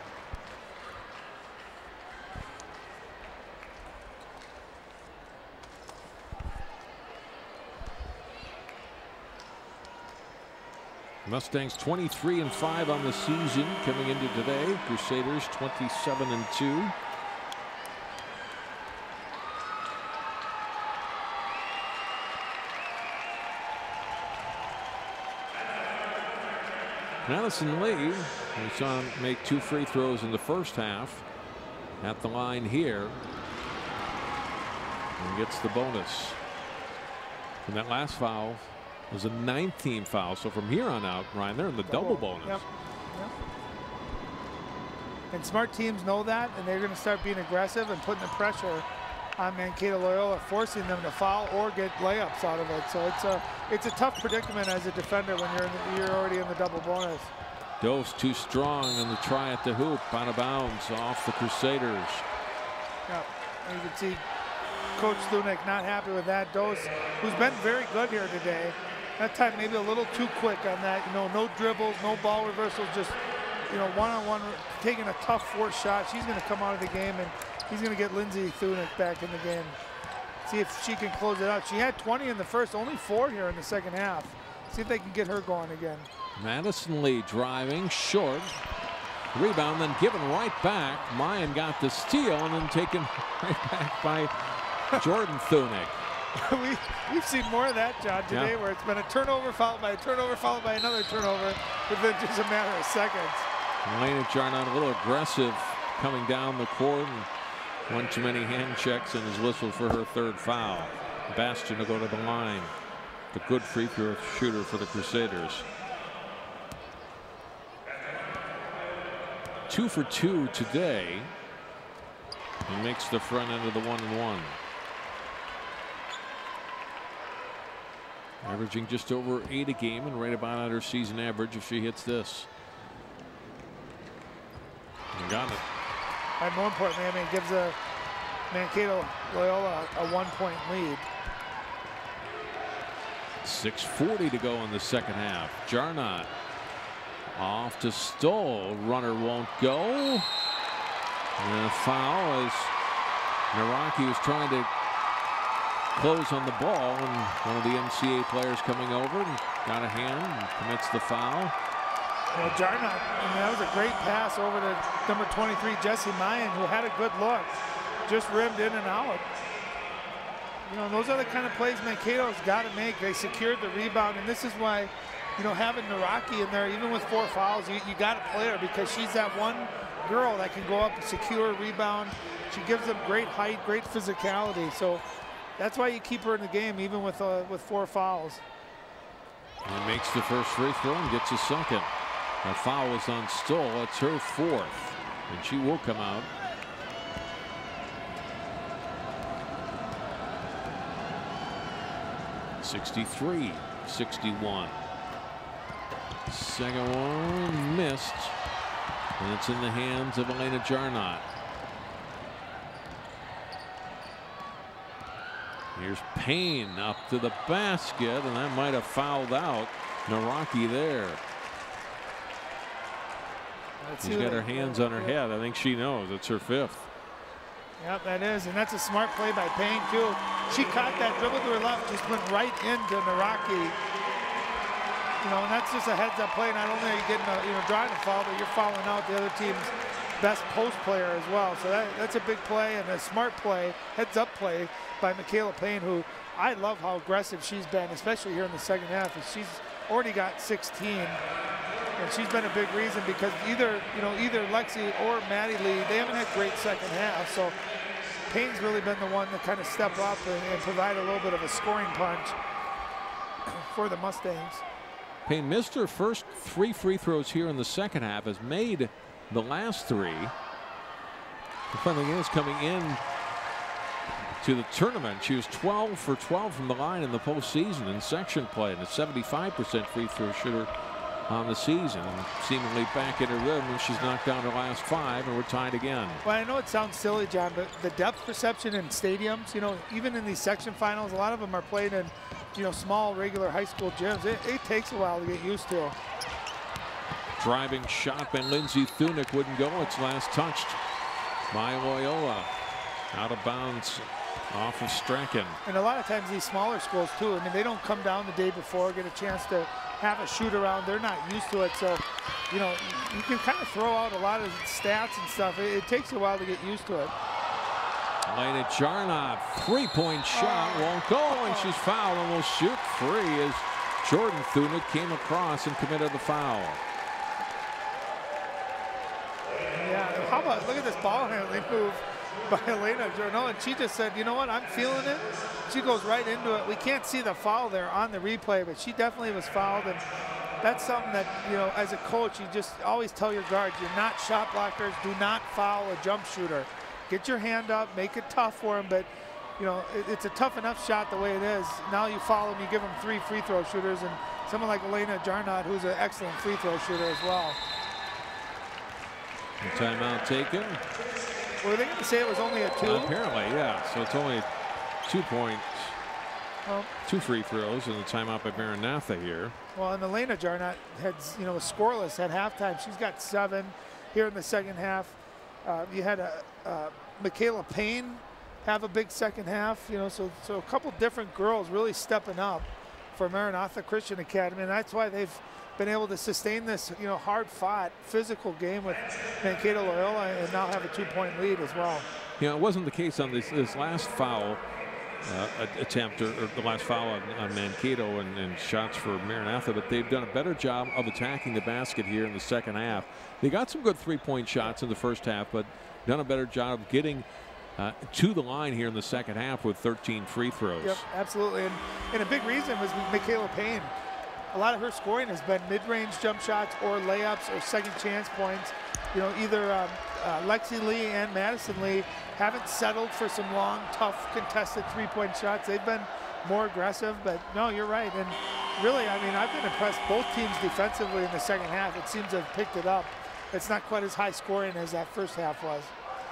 Mustangs twenty-three and five on the season coming into today. Crusaders twenty-seven and two. Madison Lee, we saw him make two free throws in the first half, at the line here, and gets the bonus. And that last foul was a ninth-team foul, so from here on out, Ryan, they're in the double, double bonus. Yep. Yep. And smart teams know that, and they're going to start being aggressive and putting the pressure on Mankato Loyola, forcing them to foul or get layups out of it. So it's a it's a tough predicament as a defender when you're in the, you're already in the double bonus. Dose too strong on the try at the hoop, out of bounds off the Crusaders. Yeah, and you can see Coach Thunick not happy with that. Dose, who's been very good here today, that time maybe a little too quick on that. You know, no dribbles, no ball reversals, just you know, one-on-one, taking a tough fourth shot. She's going to come out of the game, and he's going to get Lindsay Thunick back in the game. See if she can close it out. She had twenty in the first, only four here in the second half. See if they can get her going again. Madison Lee driving short. Rebound, then given right back. Mayan got the steal and then taken right back by Jordan Thunick. we, we've seen more of that, John, today, yeah. where it's been a turnover followed by a turnover followed by another turnover within just a matter of seconds. Elena Jarnot a little aggressive coming down the court, and one too many hand checks and is whistled for her third foul. Bastion to go to the line. The good free throw shooter for the Crusaders. Two for two today. He makes the front end of the one and one. Averaging just over eight a game and right about at her season average if she hits this. And got it. And more importantly, I mean, it gives a Mankato Loyola a one-point lead. six forty to go in the second half. Jarnot off to Stoll. Runner won't go. And a foul as Naraki was trying to close on the ball, and one of the M C A players coming over and got a hand and commits the foul. Well, Jarnot, I mean, that was a great pass over to number twenty-three, Jessie Mayan, who had a good look. Just rimmed in and out. You know, those are the kind of plays Mankato's got to make. They secured the rebound, and this is why, you know, having Naraki in there, even with four fouls, you, you got to play her because she's that one girl that can go up and secure a rebound. She gives them great height, great physicality. So that's why you keep her in the game, even with uh, with four fouls. He makes the first free throw and gets a second. That foul was on Stoll. That's her fourth, and she will come out. sixty-three sixty-one. Second one missed, and it's in the hands of Elena Jarnot. Here's Payne up to the basket, and that might have fouled out Naraki there. Let's She's got her hands on her head. I think she knows it's her fifth. Yep, that is, and that's a smart play by Payne too. She caught that, dribble to her left, just went right into Naraki. You know, and that's just a heads-up play. Not only are you getting a, you know, drawing a foul, but you're fouling out the other team's best post player as well. So that, that's a big play and a smart play, heads-up play by Michaela Payne, who I love how aggressive she's been, especially here in the second half. She's already got sixteen. And she's been a big reason because either, you know, either Lexi or Maddie Lee, they haven't had great second half. So Payne's really been the one to kind of step up and, and provide a little bit of a scoring punch for the Mustangs. Payne missed her first three free throws here in the second half, has made the last three. The funny thing is, coming in to the tournament, she was twelve for twelve from the line in the postseason in section play, and a seventy-five percent free throw shooter on the season, and seemingly back in her rhythm, and she's knocked down her last five, and we're tied again. Well, I know it sounds silly, John, but the depth perception in stadiums, you know, even in these section finals, a lot of them are played in, you know, small regular high school gyms. It, it takes a while to get used to. Driving shot by Lindsay Thunick wouldn't go. It's last touched by Loyola. Out of bounds off of Strachan. And a lot of times these smaller schools too, I mean, they don't come down the day before, get a chance to have a shoot around. They're not used to it. So, you know, you can kind of throw out a lot of stats and stuff. It, it takes a while to get used to it. Elena Jarnot, three-point shot, won't go, and she's fouled and will shoot free as Jordan Thunick came across and committed the foul. Yeah, how about, look at this ball handling move by Elena Jarnot, and she just said, you know what, I'm feeling it. She goes right into it. We can't see the foul there on the replay, but she definitely was fouled, and that's something that, you know, as a coach, you just always tell your guards, you're not shot blockers, do not foul a jump shooter. Get your hand up, make it tough for him, but, you know, it, it's a tough enough shot the way it is. Now you foul him, you give him three free throw shooters, and someone like Elena Jarnot, who's an excellent free throw shooter as well. The timeout taken. Were they going to say it was only a two? Uh, apparently, yeah. So it's only two points Well, Two free throws and a timeout by Maranatha here. Well, and Elena Jarnot had, you know, scoreless at halftime. She's got seven here in the second half. Uh, you had a, uh, Michaela Payne have a big second half, you know, so so a couple different girls really stepping up for Maranatha Christian Academy, and that's why they've been able to sustain this, you know, hard-fought, physical game with Mankato Loyola and now have a two-point lead as well. You know, it wasn't the case on this, this last foul uh, attempt, or, or the last foul on, on Mankato and, and shots for Maranatha, but they've done a better job of attacking the basket here in the second half. They got some good three-point shots in the first half, but done a better job of getting Uh, to the line here in the second half with thirteen free throws. Yep, absolutely. And, and a big reason was Michaela Payne. A lot of her scoring has been mid-range jump shots or layups or second chance points. You know, either um, uh, Lexi Lee and Madison Lee haven't settled for some long, tough, contested three-point shots. They've been more aggressive, but no, you're right. And really, I mean, I've been impressed both teams defensively in the second half. It seems to have picked it up. It's not quite as high scoring as that first half was.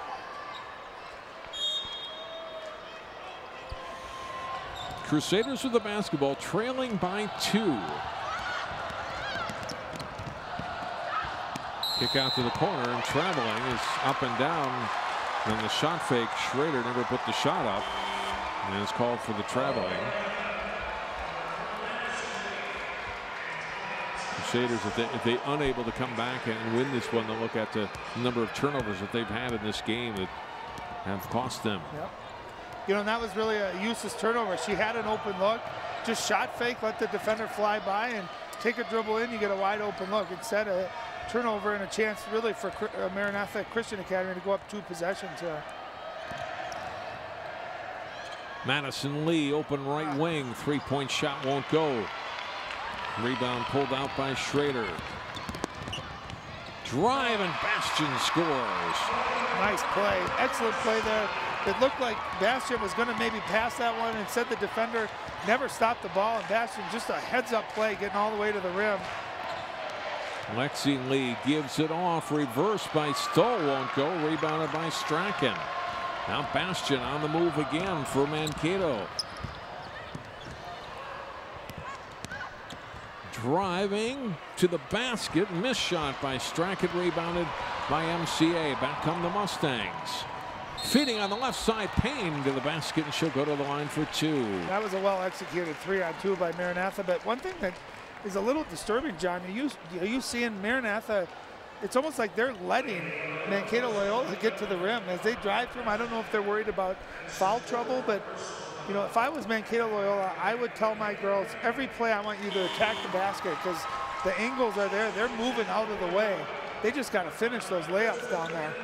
Crusaders with the basketball, trailing by two. Kick out to the corner, and traveling is up and down. And the shot fake, Schrader never put the shot up, and is called for the traveling. Crusaders, if they if they unable to come back and win this one, they'll look at the number of turnovers that they've had in this game that have cost them. Yep. You know, and that was really a useless turnover. She had an open look, just shot fake, let the defender fly by, and take a dribble in, you get a wide open look. Instead, a turnover and a chance really for uh, Maranatha Christian Academy to go up two possessions here. Madison Lee, open right wing, three-point shot won't go. Rebound pulled out by Schrader. Drive, and Bastion scores. Nice play, excellent play there. It looked like Bastion was going to maybe pass that one. Instead, the defender never stopped the ball, and Bastion just a heads-up play getting all the way to the rim. Lexi Lee gives it off. Reverse by Stoll, won't go. Rebounded by Strachan. Now Bastion on the move again for Mankato. Driving to the basket. Missed shot by Strachan. Rebounded by M C A. Back come the Mustangs. Feeding on the left side, Payne to the basket, and she'll go to the line for two. That was a well-executed three-on-two by Maranatha. But one thing that is a little disturbing, John, are you, are you seeing Maranatha? It's almost like they're letting Mankato Loyola get to the rim as they drive through them. I don't know if they're worried about foul trouble, but you know, if I was Mankato Loyola, I would tell my girls every play I want you to attack the basket because the angles are there. They're moving out of the way. They just got to finish those layups down there.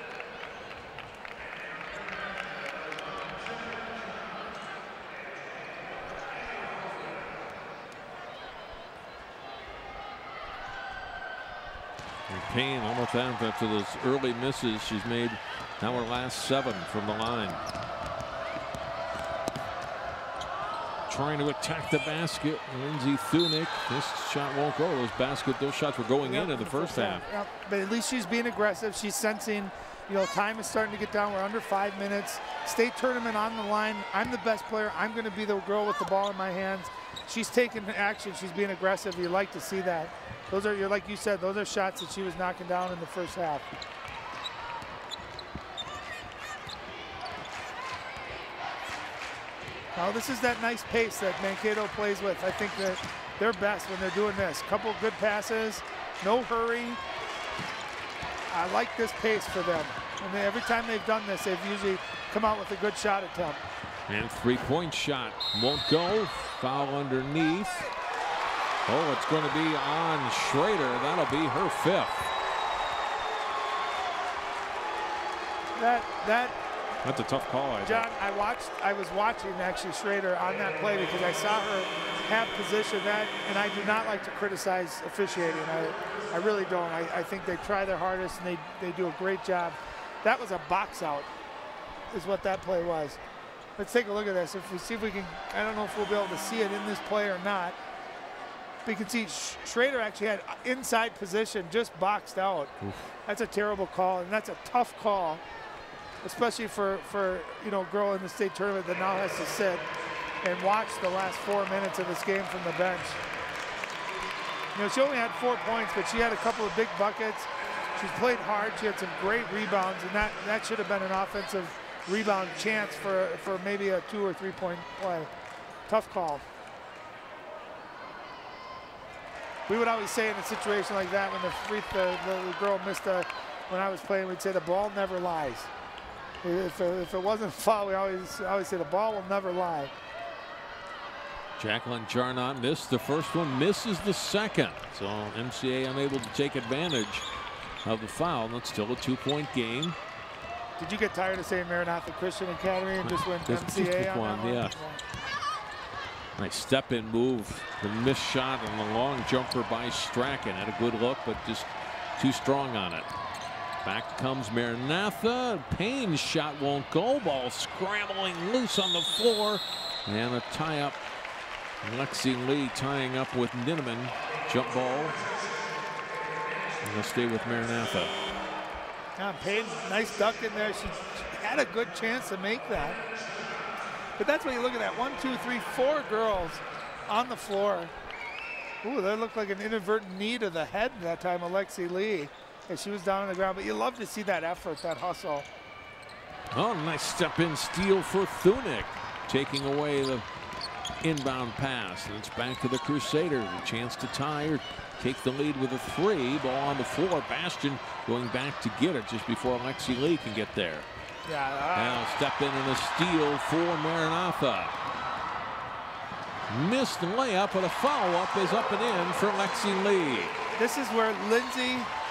Payne almost out after those early misses. She's made now her last seven from the line. Trying to attack the basket. Lindsay Thunick. This shot won't go. Those basket, those shots were going yep, in in the first half. Yep. But at least she's being aggressive. She's sensing, you know, time is starting to get down. We're under five minutes. State tournament on the line. I'm the best player. I'm going to be the girl with the ball in my hands. She's taking action. She's being aggressive. You like to see that. Those are, you're like you said, those are shots that she was knocking down in the first half. Now this is that nice pace that Mankato plays with. I think that they're best when they're doing this. Couple good passes, no hurry. I like this pace for them. And they, every time they've done this, they've usually come out with a good shot attempt. And three-point shot won't go. Foul underneath. Oh, it's going to be on Schrader. That'll be her fifth. That that. That's a tough call, I John, I watched. I was watching actually Schrader on that play because I saw her have position. That, and I do not like to criticize officiating. I, I really don't. I, I think they try their hardest and they they do a great job. That was a box out, is what that play was. Let's take a look at this. If we see if we can. I don't know if we'll be able to see it in this play or not. But you can see Schrader actually had inside position, just boxed out. Oof. That's a terrible call, and that's a tough call, especially for, for you know, a girl in the state tournament that now has to sit. and watch the last four minutes of this game from the bench. You know, she only had four points, but she had a couple of big buckets. She's played hard. She had some great rebounds, and that, that should have been an offensive rebound chance for, for maybe a two or three point play. Tough call. We would always say in a situation like that when the, free, the, the girl missed a, when I was playing, we'd say the ball never lies. If, if it wasn't a foul, we always, always say the ball will never lie. Jacqueline Jarnot missed the first one, misses the second. So M C A unable to take advantage of the foul, and it's still a two-point game. Did you get tired of saying Maranatha Christian Academy and just went Just, M C A just on one, that one? yeah. Nice step-in move, the missed shot and the long jumper by Strachan. Had a good look, but just too strong on it. Back comes Maranatha. Payne's shot won't go. Ball scrambling loose on the floor, and a tie-up. Lexi Lee tying up with Ninneman. Jump ball. And they'll stay with Maranatha. Yeah, Payne, nice duck in there. She, she had a good chance to make that. But that's when you look at that. One, two, three, four girls on the floor. Ooh, that looked like an inadvertent knee to the head that time, Alexi Lee, as she was down on the ground. But you love to see that effort, that hustle. Oh, nice step in steal for Thunick, taking away the inbound pass. And it's back to the Crusaders. A chance to tie or take the lead with a three. Ball on the floor. Bastion going back to get it just before Alexi Lee can get there. Yeah. Uh, Now step in and a steal for Maranatha. Missed the layup, but a follow-up is up and in for Lexi Lee. This is where Lindsay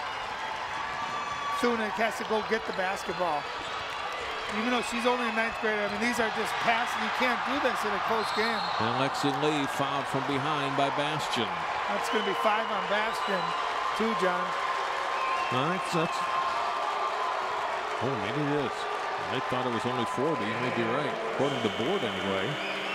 Thunick has to go get the basketball. Even though she's only a ninth grader, I mean, these are just passes. You can't do this in a close game. And Lexi Lee fouled from behind by Bastion. That's going to be five on Bastion, too, John. All right, so that's. Oh, maybe it is. I thought it was only four, but you may be right. According to the board, anyway.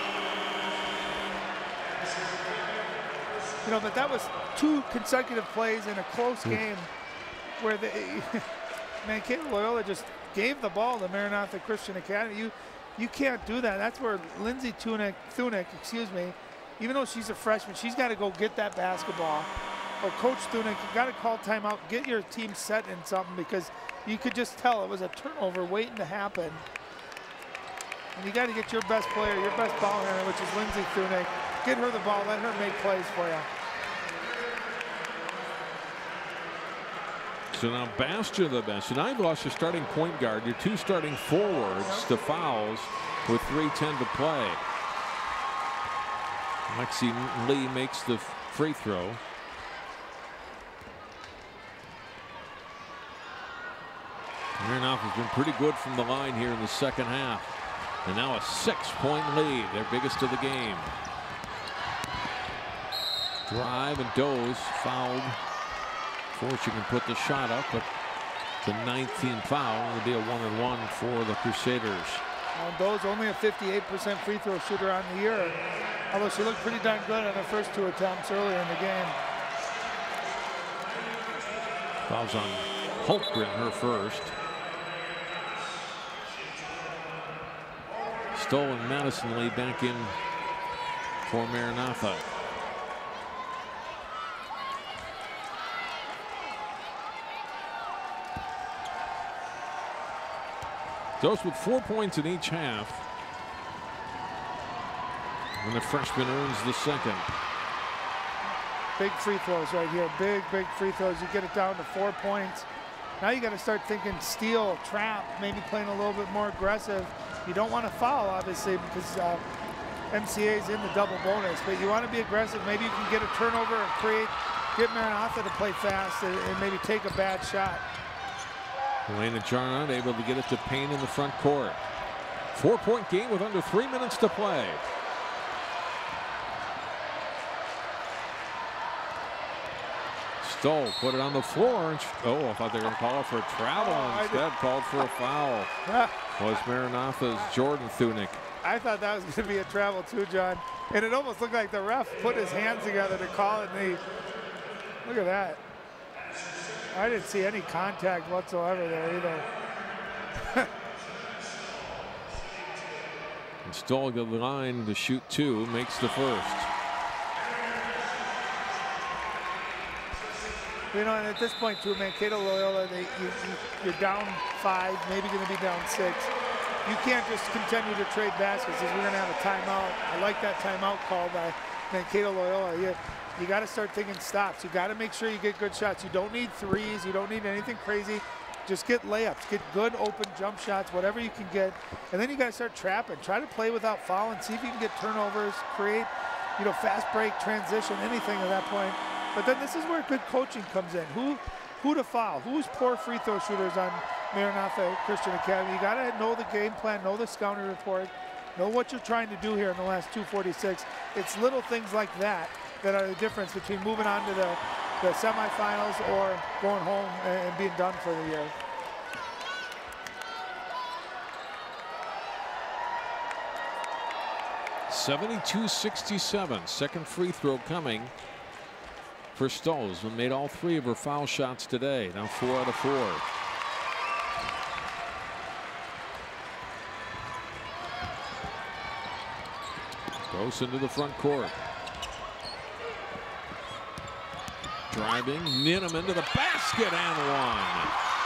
You know, but that was two consecutive plays in a close game where the Mankato Loyola just gave the ball to Maranatha Christian Academy. You you can't do that. That's where Lindsay Thunick, Thunick, excuse me, even though she's a freshman, she's got to go get that basketball. Or Coach Thunick, you got to call timeout, get your team set in something, because you could just tell it was a turnover waiting to happen. And you got to get your best player, your best ball handler, which is Lindsay Thunick. Get her the ball, let her make plays for you. So now Bastion the best. And I've lost your starting point guard, your two starting forwards to fouls with three ten to play. Lexi Lee makes the free throw. Maranatha's been pretty good from the line here in the second half. And now a six-point lead, their biggest of the game. Drive and Doze fouled before she can put the shot up, but the nineteenth foul will be a one and one for the Crusaders. And Doze only a fifty-eight percent free throw shooter on the year, although she looked pretty darn good on her first two attempts earlier in the game. Fouls on Holtgren, her first. Stoll and Madison Lee back in for Maranatha. Those with four points in each half. And the freshman earns the second. Big free throws right here. Big, big free throws. You get it down to four points. Now you got to start thinking steal, trap, maybe playing a little bit more aggressive. You don't want to foul, obviously, because uh, M C A is in the double bonus, but you want to be aggressive. Maybe you can get a turnover and create, get Maranatha to play fast and, and maybe take a bad shot. Elena Jarnot able to get it to Payne in the front court. Four-point game with under three minutes to play. Stoll put it on the floor. Oh, I thought they were going to call for a travel. Oh, Instead, called for a foul. Was Maranatha's Jordan Thunick. I thought that was going to be a travel too, John. And it almost looked like the ref put his hands together to call it. And he, look at that. I didn't see any contact whatsoever there either. Stoll got the line to shoot two, makes the first. You know, and at this point, too, Mankato Loyola, they, you, you, you're down five, maybe going to be down six. You can't just continue to trade baskets because we're going to have a timeout. I like that timeout call by Mankato Loyola. You, you got to start taking stops. You got to make sure you get good shots. You don't need threes. You don't need anything crazy. Just get layups, get good open jump shots, whatever you can get. And then you got to start trapping. Try to play without fouling. See if you can get turnovers, create, you know, fast break, transition, anything at that point. But then this is where good coaching comes in. Who who to foul? Who's poor free throw shooters on Maranatha Christian Academy? You got to know the game plan, know the scouting report, know what you're trying to do here in the last two forty-six. It's little things like that that are the difference between moving on to the, the semifinals or going home and, and being done for the year. seventy-two sixty-seven, second free throw coming for Stoll. Has made all three of her foul shots today. Now four out of four. Goes into the front court. Driving, Ninneman to the basket and one.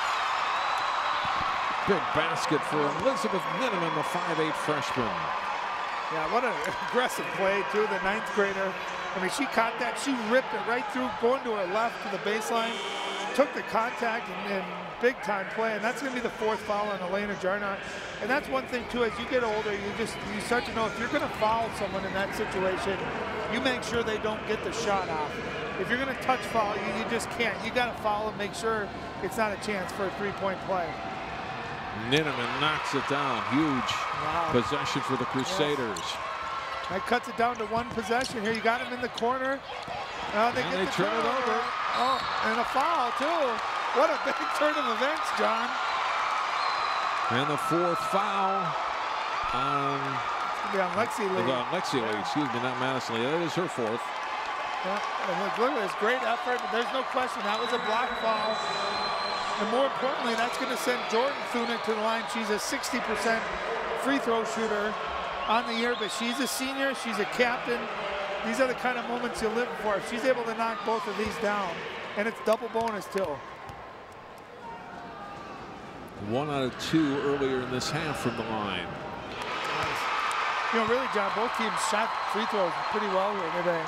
Big basket for Elizabeth Ninneman, the five eight freshman. Yeah, what an aggressive play, too, the ninth grader. I mean, she caught that. She ripped it right through, going to her left to the baseline, took the contact, and, and big-time play. And that's going to be the fourth foul on Elena Jarnot. And that's one thing, too, as you get older, you just you start to know if you're going to foul someone in that situation, you make sure they don't get the shot off. If you're going to touch foul, you, you just can't. You got to foul and make sure it's not a chance for a three-point play. Ninneman knocks it down. Huge wow. possession for the Crusaders. Yes. That cuts it down to one possession here. You got him in the corner. Uh, they and get they the turn it over. Oh, and a foul, too. What a big turn of events, John. And the fourth foul on, it's gonna be on Lexi Lee. On Lexi Lee, excuse me, not Madison Lee. That is her fourth. Yeah, and look, look at this great effort, but there's no question that was a block foul. And more importantly, that's going to send Jordan Thunick to the line. She's a sixty percent free throw shooter on the year, but she's a senior, she's a captain. These are the kind of moments you live for. If she's able to knock both of these down, and it's double bonus too. One out of two earlier in this half from the line. Nice. You know, really, John, both teams shot free throws pretty well here today.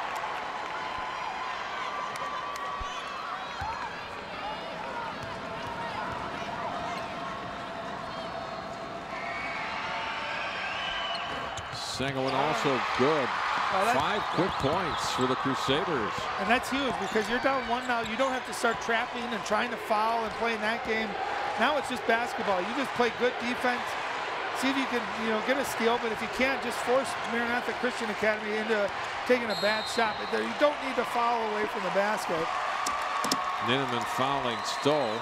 Second one also good. Well, Five quick points for the Crusaders. And that's huge because you're down one now. You don't have to start trapping and trying to foul and playing that game. Now it's just basketball. You just play good defense. See if you can, you know, get a steal. But if you can't, just force Maranatha Christian Academy into taking a bad shot. But there, you don't need to foul away from the basket. Ninneman fouling Stoll.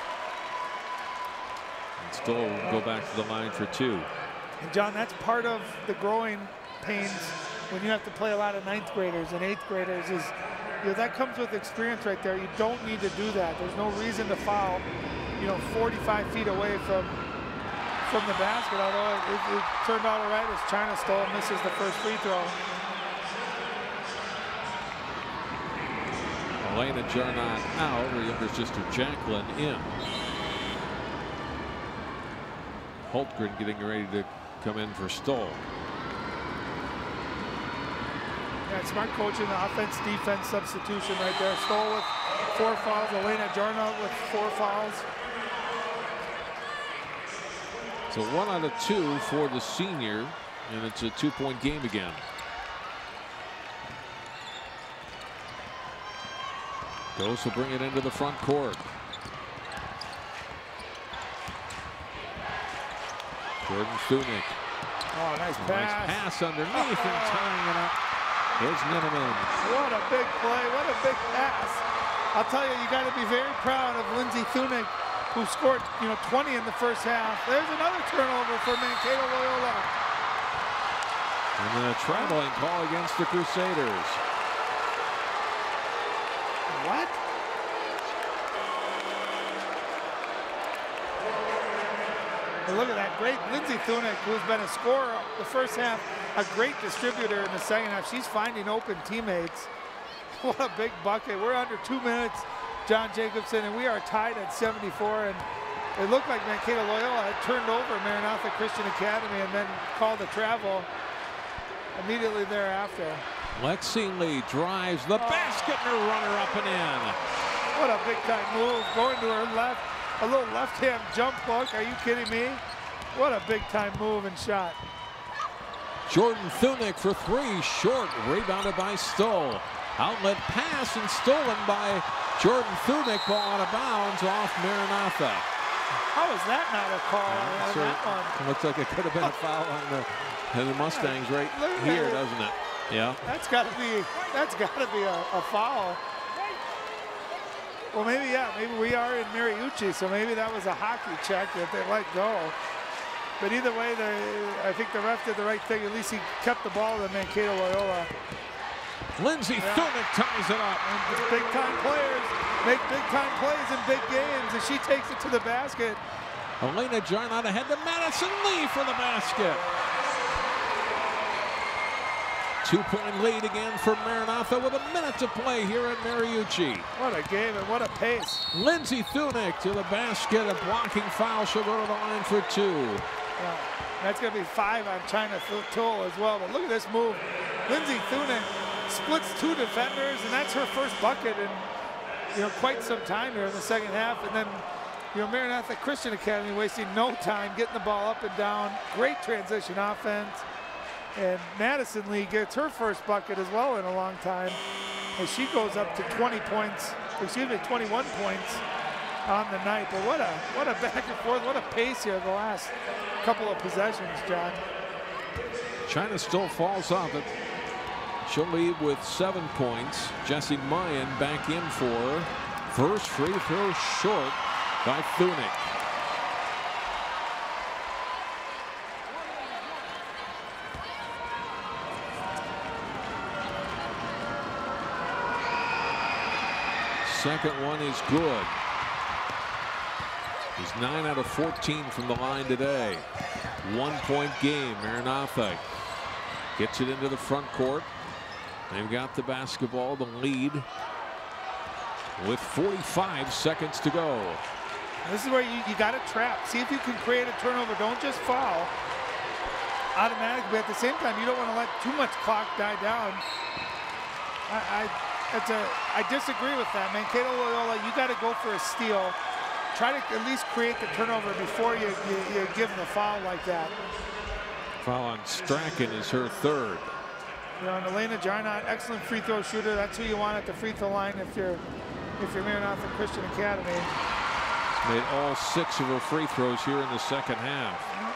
And Stoll will go back to the line for two. And John, that's part of the growing pains when you have to play a lot of ninth graders and eighth graders is, you know, that comes with experience right there. You don't need to do that. There's no reason to foul, you know, forty-five feet away from from the basket, although it, it, it turned out all right as China Stoll misses the first free throw. Elena Jarnot out, her younger sister Jacqueline in. Holtgren getting ready to come in for Stoll. Yeah, smart coaching, the offense defense substitution right there. Stoll with four fouls, Elena Jarnot with four fouls. So one out of two for the senior, and it's a two-point game again. Goes to bring it into the front court. Jordan Thunick. Oh, nice pass. Nice pass underneath oh. and tying it up. Here's Ninneman. What a big play. What a big pass. I'll tell you, you got to be very proud of Lindsay Thunick, who scored, you know, twenty in the first half. There's another turnover for Mankato Loyola. And then a traveling call against the Crusaders. What? And look at that great Lindsey Thunick, who's been a scorer the first half, a great distributor in the second half. She's finding open teammates. What a big bucket. We're under two minutes, John Jacobson, and we are tied at seventy-four. And it looked like Mankato Loyola had turned over Maranatha Christian Academy and then called a travel immediately thereafter. Lexi Lee drives the basket and her runner up and in. What a big time move, going to her left, a little left hand jump hook. Are you kidding me? What a big time move and shot. Jordan Thunick for three, short, rebounded by Stoll. Outlet pass and stolen by Jordan Thunick, ball out of bounds off Maranatha. How is that not a call Yeah, on so that one? It looks like it could have been a foul on the, on the Mustangs right here, doesn't it? Yeah. That's got to be, that's got to be a, a foul. Well, maybe, yeah, maybe we are in Mariucci, so maybe that was a hockey check that they let go. But either way, the, I think the ref did the right thing. At least he kept the ball to Mankato Loyola. Lindsey yeah. Thunick ties it up. Big time players make big time plays in big games, and she takes it to the basket. Elena Jarnot ahead to Madison Lee for the basket. Two-point lead again for Maranatha with a minute to play here at Mariucci. What a game and what a pace. Lindsey Thunick to the basket, a blocking foul. She'll go to the line for two. Yeah, that's going to be five on China Toll as well. But look at this move. Lindsey Thunick splits two defenders, and that's her first bucket in you know quite some time here in the second half. And then you know Maranatha Christian Academy wasting no time getting the ball up and down. Great transition offense. And Madison Lee gets her first bucket as well in a long time as she goes up to twenty points, excuse me, twenty-one points on the night. But what a what a back and forth, what a pace here the last couple of possessions, John. China still falls off it. She'll lead with seven points. Jessie Mayan back in for her. First free throw short by Thunick. Second one is good. He's nine out of fourteen from the line today. One point game. Maranatha gets it into the front court. They've got the basketball, the lead, with forty-five seconds to go. This is where you, you got to trap. See if you can create a turnover. Don't just foul automatically. But at the same time, you don't want to let too much clock die down. I, I It's a, I disagree with that. Mankato Loyola, you got to go for a steal. Try to at least create the turnover before you, you, you give them a foul like that. Foul on Strachan is her third. You know, and Elena Jarnot, excellent free throw shooter. That's who you want at the free throw line if you're if you're Maranatha Christian Academy. Made all six of her free throws here in the second half.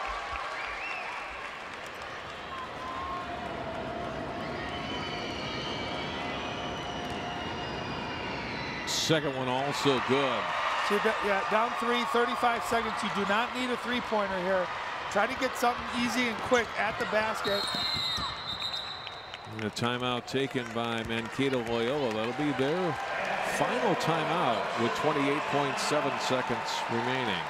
Second one also good. So yeah, down three, thirty-five seconds. You do not need a three-pointer here. Try to get something easy and quick at the basket. And a timeout taken by Mankato Loyola. That'll be their final timeout with twenty-eight point seven seconds remaining.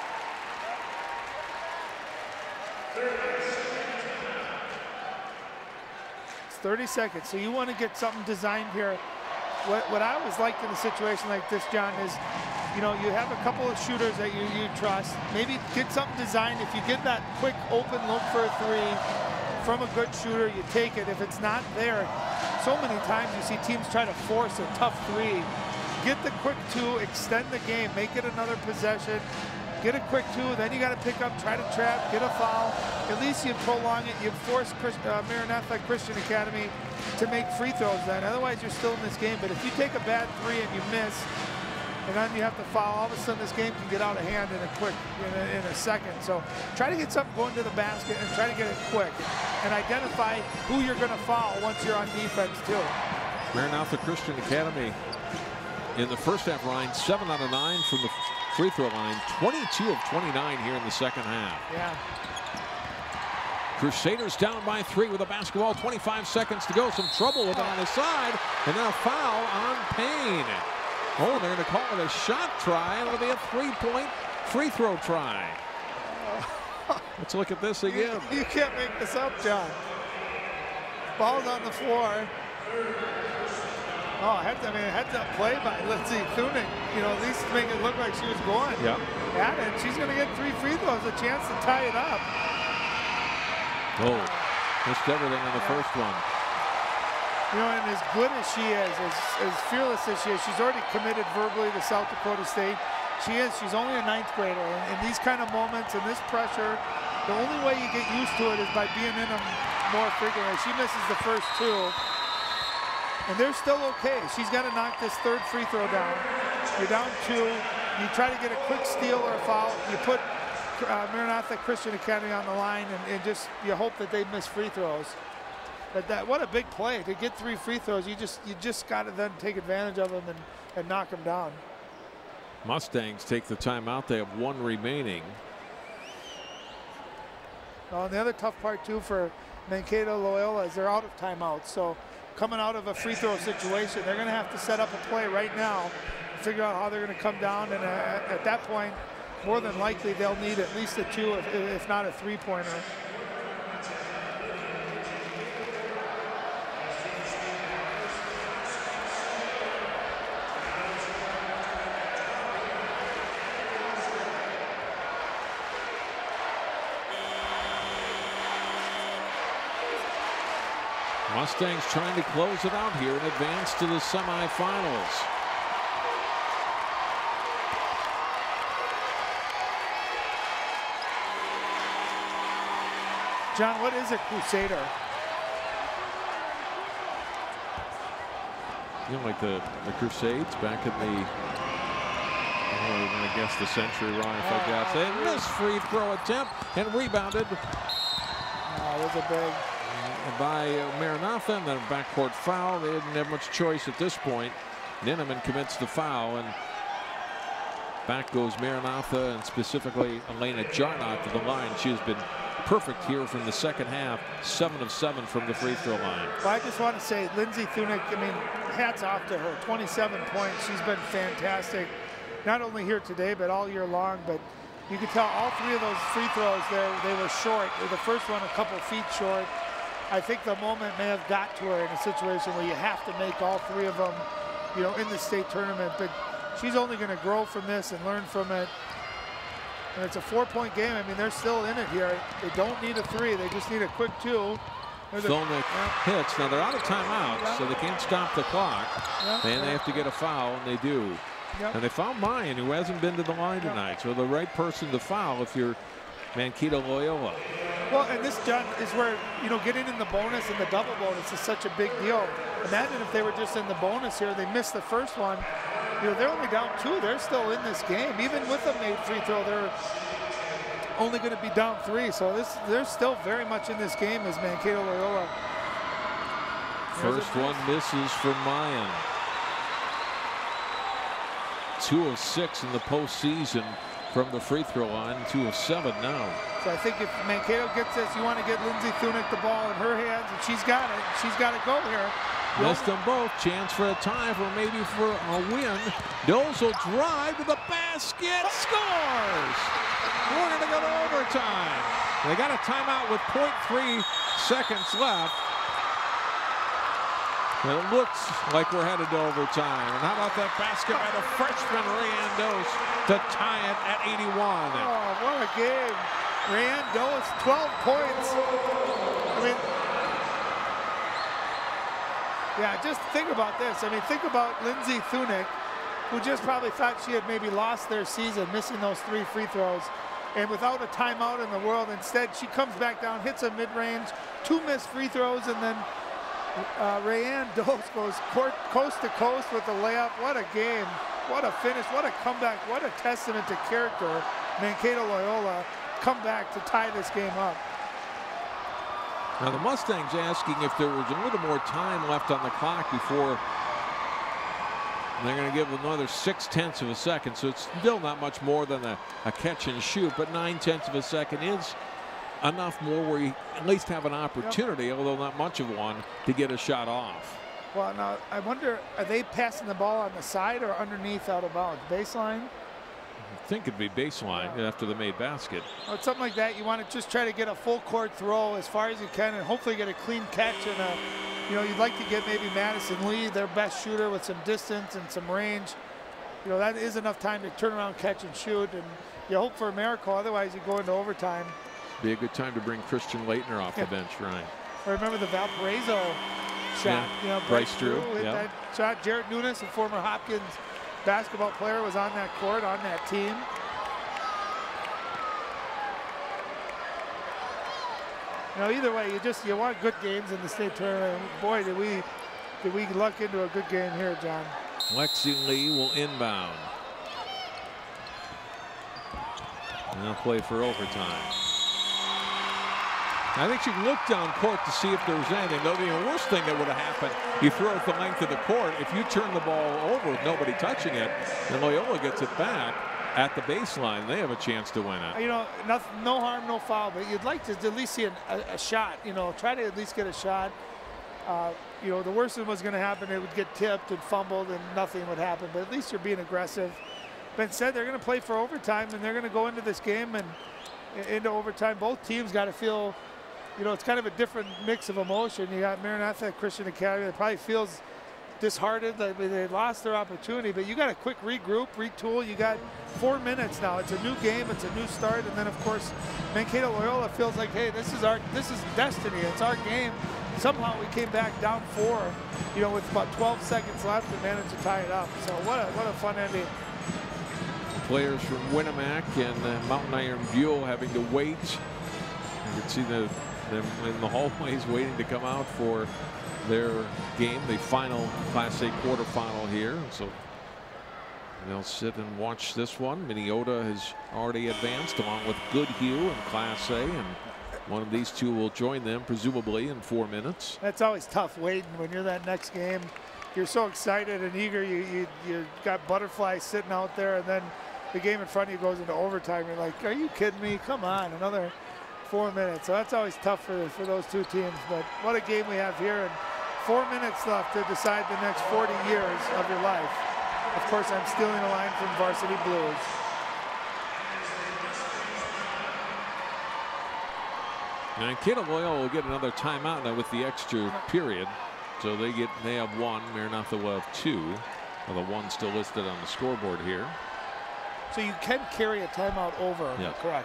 It's thirty seconds, so you want to get something designed here. What, what I always liked in a situation like this, John, is, you know, you have a couple of shooters that you, you trust. Maybe get something designed. If you get that quick open look for a three from a good shooter, you take it. If it's not there, so many times you see teams try to force a tough three. Get the quick two, extend the game, make it another possession. Get a quick two, then you got to pick up, try to trap, get a foul. At least you prolong it. You force Chris, uh, Maranatha Christian Academy to make free throws then. Otherwise, you're still in this game. But if you take a bad three and you miss, and then you have to foul, all of a sudden this game can get out of hand in a quick, in a, in a second. So try to get something going to the basket and try to get it quick. And identify who you're going to foul once you're on defense too. Maranatha Christian Academy in the first half line, seven out of nine from the free throw line, twenty-two of twenty-nine here in the second half. Yeah. Crusaders down by three with a basketball, twenty-five seconds to go. Some trouble with it on the side, and then a foul on Payne. Oh, they're going to call it a shot try. It'll be a three-point free throw try. Let's look at this again. You, you can't make this up, John. Ball's on the floor. Oh, heads, I mean, heads up play by Lindsay Thunick. You know, at least make it look like she was going yeah. at it. She's going to get three free throws, a chance to tie it up. Oh, missed everything on the yeah. first one. You know, and as good as she is, as, as fearless as she is, she's already committed verbally to South Dakota State. She is. She's only a ninth grader. And in these kind of moments and this pressure, the only way you get used to it is by being in them more frequently. She misses the first two. And they're still okay. She's got to knock this third free throw down. You're down two. You try to get a quick steal or a foul. You put uh, Maranatha Christian Academy on the line, and, and just you hope that they miss free throws. But that what a big play to get three free throws. You just you just got to then take advantage of them and, and knock them down. Mustangs take the timeout. They have one remaining. Well, and the other tough part too for Mankato Loyola is they're out of timeouts. So coming out of a free throw situation, they're going to have to set up a play right now, figure out how they're going to come down, and uh, at that point, more than likely they'll need at least a two, if, if not a three-pointer. Mustangs trying to close it out here and advance to the semifinals. John, what is a Crusader? You know, like the, the Crusades back in the, oh, I'm going to guess the century wrong if I got it. Missed free throw attempt and rebounded. Oh, it was a big. By uh, Maranatha, and then a backcourt foul. They didn't have much choice at this point. Ninneman commits the foul, and back goes Maranatha, and specifically Elena Jarnot to the line. She has been perfect here from the second half, seven of seven from the free throw line. Well, I just want to say, Lindsay Thunick, I mean, hats off to her. twenty-seven points. She's been fantastic, not only here today, but all year long. But you could tell all three of those free throws there, they were short. The first one a couple feet short. I think the moment may have got to her in a situation where you have to make all three of them, you know, in the state tournament. But she's only going to grow from this and learn from it. And it's a four-point game. I mean, they're still in it here. They don't need a three. They just need a quick two. Thunick yeah. hits. Now, they're out of timeout, yeah. so they can't stop the clock. Yeah. And yeah. they have to get a foul, and they do. Yeah. And they found Mayan, who hasn't been to the line tonight. Yeah. So the right person to foul if you're Mankato Loyola. Well, and this, John, is where, you know, getting in the bonus and the double bonus is such a big deal. Imagine if they were just in the bonus here, they missed the first one. You know, they're only down two. They're still in this game. Even with a made free throw, they're only going to be down three. So this, they're still very much in this game as Mankato Loyola. First one misses from Mayan. Two of six in the postseason from the free throw line, two of seven now. So I think if Mankato gets this, you want to get Lindsay Thunick the ball in her hands, and she's got it. She's got to go here. Missed them both. Chance for a tie, for maybe for a win. Doles will drive to the basket. Scores! We're going to go to overtime. They got a timeout with point three seconds left. And it looks like we're headed to overtime. And how about that basket by the freshman Rayanne Dose to tie it at eighty-one. Oh, what a game. Rayanne Dose, twelve points. I mean, yeah, just think about this. I mean, think about Lindsay Thunick, who just probably thought she had maybe lost their season, missing those three free throws. And without a timeout in the world, instead, she comes back down, hits a mid-range, two missed free throws, and then Uh, Rayanne Dose goes court, coast to coast with a layup. What a game. What a finish. What a comeback. What a testament to character. Mankato Loyola come back to tie this game up. Now the Mustangs asking if there was a little more time left on the clock before they're going to give another six tenths of a second. So it's still not much more than a, a catch and shoot, but nine tenths of a second is enough more where you at least have an opportunity, yep. although not much of one, to get a shot off. Well, now I wonder, are they passing the ball on the side or underneath out of bounds? Baseline? think it'd be baseline yeah. after the made basket. Or something like that. You want to just try to get a full court throw as far as you can and hopefully get a clean catch. And a, you know, you'd like to get maybe Madison Lee, their best shooter, with some distance and some range. You know, that is enough time to turn around, catch, and shoot. And you hope for a miracle. Otherwise, you go into overtime. Be a good time to bring Christian Leitner off yeah. the bench, Ryan. I remember the Valparaiso shot. Yeah. You know, Bryce, Bryce Drew hit yeah. that shot. Jared Nunes, a former Hopkins basketball player, was on that court, on that team. You know, either way, you just you want good games in the state tournament. Boy, did we did we luck into a good game here, John. Lexi Lee will inbound. And they'll play for overtime. I think you look down court to see if there was anything. Though the worst thing that would have happened, you throw it the length of the court. If you turn the ball over with nobody touching it, then Loyola gets it back at the baseline. They have a chance to win it. You know, nothing, no harm, no foul. But you'd like to at least see a, a, a shot. You know, try to at least get a shot. Uh, you know, the worst thing was going to happen. It would get tipped and fumbled, and nothing would happen. But at least you're being aggressive. Ben said they're going to play for overtime, and they're going to go into this game and into overtime. Both teams got to feel. You know, it's kind of a different mix of emotion. You got Maranatha Christian Academy that probably feels disheartened. I mean, they lost their opportunity, but you got a quick regroup, retool. You got four minutes now. It's a new game. It's a new start. And then, of course, Mankato Loyola feels like, hey, this is our, this is destiny. It's our game. Somehow we came back down four, you know, with about twelve seconds left and managed to tie it up. So what a, what a fun ending. Players from Winnemac and uh, Mountain Iron Buell having to wait. You can see the them in the hallways waiting to come out for their game, the final Class A quarterfinal here. So they'll sit and watch this one. Minneapolis has already advanced along with Goodhue in Class A, and one of these two will join them presumably in four minutes. That's always tough waiting when you're that next game. You're so excited and eager. You, you, you got butterflies sitting out there, and then the game in front of you goes into overtime. You're like, are you kidding me? Come on, another four minutes. So that's always tough for, for those two teams. But what a game we have here, and four minutes left to decide the next forty years of your life. Of course, I'm stealing a line from Varsity Blues. Mankato Loyola will get another timeout now with the extra period. So they get they have one. Maranatha will have two. Well, the one still listed on the scoreboard here. So you can carry a timeout over. Yeah. Correct.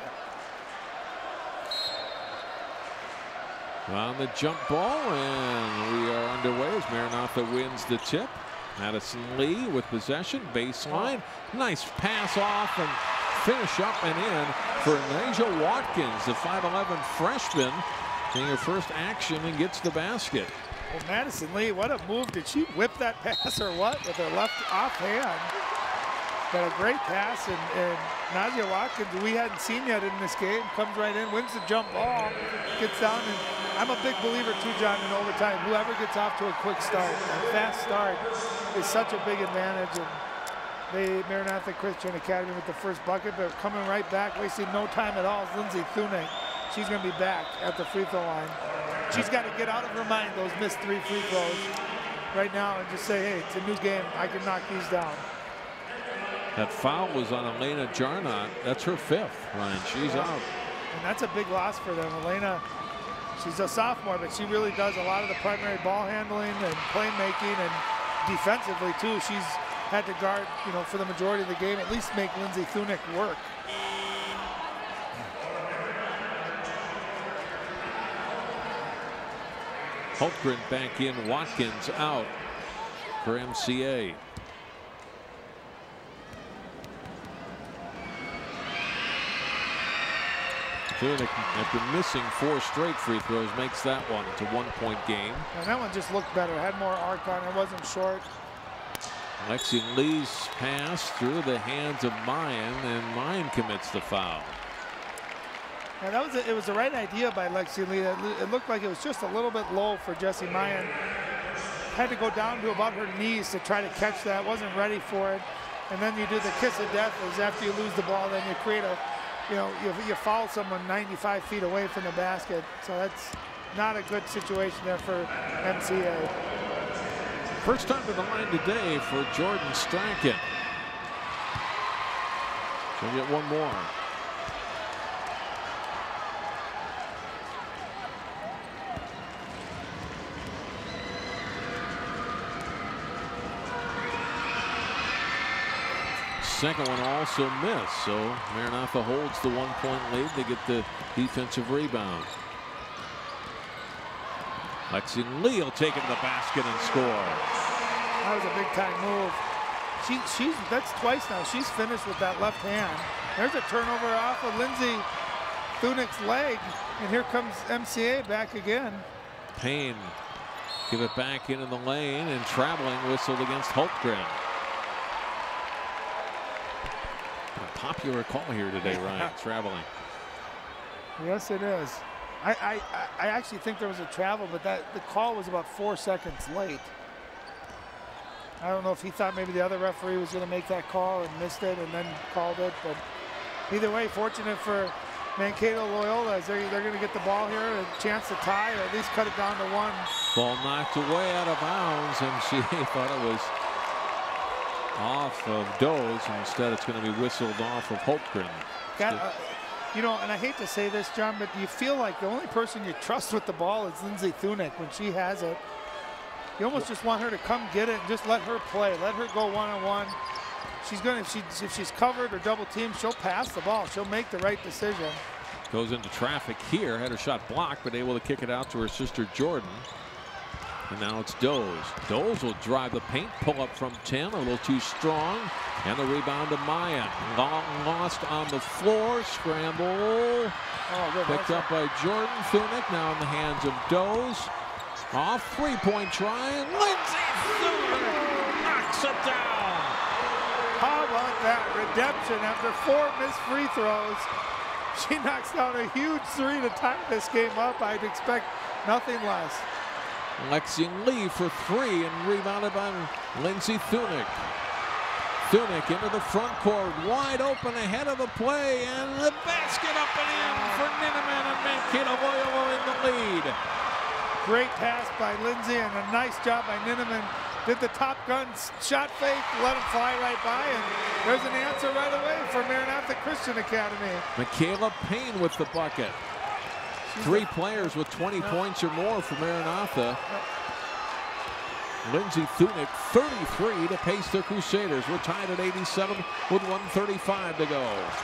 On the jump ball, and we are underway as Maranatha wins the tip. Madison Lee with possession, baseline. Nice pass off and finish up and in for Nigel Watkins, the five eleven freshman, getting her first action and gets the basket. Well, Madison Lee, what a move. Did she whip that pass or what with her left offhand? But a great pass, and, and Nadia Watkins, we hadn't seen yet in this game, comes right in, wins the jump ball, gets down, and I'm a big believer too, John, in overtime. Whoever gets off to a quick start, a fast start, is such a big advantage. And they, Maranatha Christian Academy with the first bucket, but coming right back, wasting no time at all, is Lindsay Thuning. She's going to be back at the free throw line. She's got to get out of her mind those missed three free throws right now and just say, hey, it's a new game. I can knock these down. That foul was on Elena Jarnot. That's her fifth, Ryan. She's yeah. out. And that's a big loss for them. Elena, she's a sophomore, but she really does a lot of the primary ball handling and playmaking, and defensively too. She's had to guard, you know, for the majority of the game, at least make Lindsay Thuning work. Hultgren back in, Watkins out for M C A. Thuning, after missing four straight free throws, makes that one. It's a one-point game. And that one just looked better, had more arc on it, wasn't short. Lexi Lee's pass through the hands of Mayan, and Mayan commits the foul. Yeah, that was a, it was the right idea by Lexi Lee. It looked like it was just a little bit low for Jessie Mayan. Had to go down to about her knees to try to catch that. Wasn't ready for it. And then you do the kiss of death, is after you lose the ball, then you create a, you know, you, you foul someone ninety-five feet away from the basket. So that's not a good situation there for M C A. First time to the line today for Jordan Strachan. She'll get one more. Second one also missed, so Maranatha holds the one-point lead. They get the defensive rebound. Lexi Lee will take it to the basket and score. That was a big-time move. She, she's that's twice now. She's finished with that left hand. There's a turnover off of Lindsay Thunick's leg, and here comes M C A back again. Payne give it back into the lane, and traveling whistled against Hultgren. A popular call here today, Ryan. Traveling. Yes, it is. I, I, I actually think there was a travel, but that the call was about four seconds late. I don't know if he thought maybe the other referee was going to make that call and missed it and then called it, but either way, fortunate for Mankato Loyola as they're, they're going to get the ball here, a chance to tie or at least cut it down to one. Ball knocked away out of bounds, and she thought it was off of Doze. Instead, it's going to be whistled off of Holtgren. Got, uh, you know, and I hate to say this, John, but you feel like the only person you trust with the ball is Lindsay Thunick when she has it. You almost just want her to come get it and just let her play. Let her go one-on-one. She's going to, if, she, if she's covered or double teamed, she'll pass the ball. She'll make the right decision. Goes into traffic here. Had her shot blocked, but able to kick it out to her sister Jordan. And now it's Doze. Doze will drive the paint, pull up from ten, a little too strong. And the rebound to Maya. Long lost on the floor, scramble. Oh, good. Picked up by Jordan Thunick, now in the hands of Doze. Off three-point try, and Lindsay Thunick knocks it down. How about that redemption after four missed free throws? She knocks down a huge three to tie this game up. I'd expect nothing less. Lexi Lee for three and rebounded by Lindsay Thunick. Thunick into the front court, wide open ahead of the play, and the basket up and in for Ninneman, and Mankato Loyola in the lead. Great pass by Lindsay and a nice job by Ninneman. Did the Top Gun shot fake, let him fly right by, and there's an answer right away for Maranatha Christian Academy. Michaela Payne with the bucket. She's Three a, players with twenty no. points or more for Maranatha. No. Lindsay Thunick, thirty-three to pace the Crusaders. We're tied at eighty-seven with one thirty-five to go.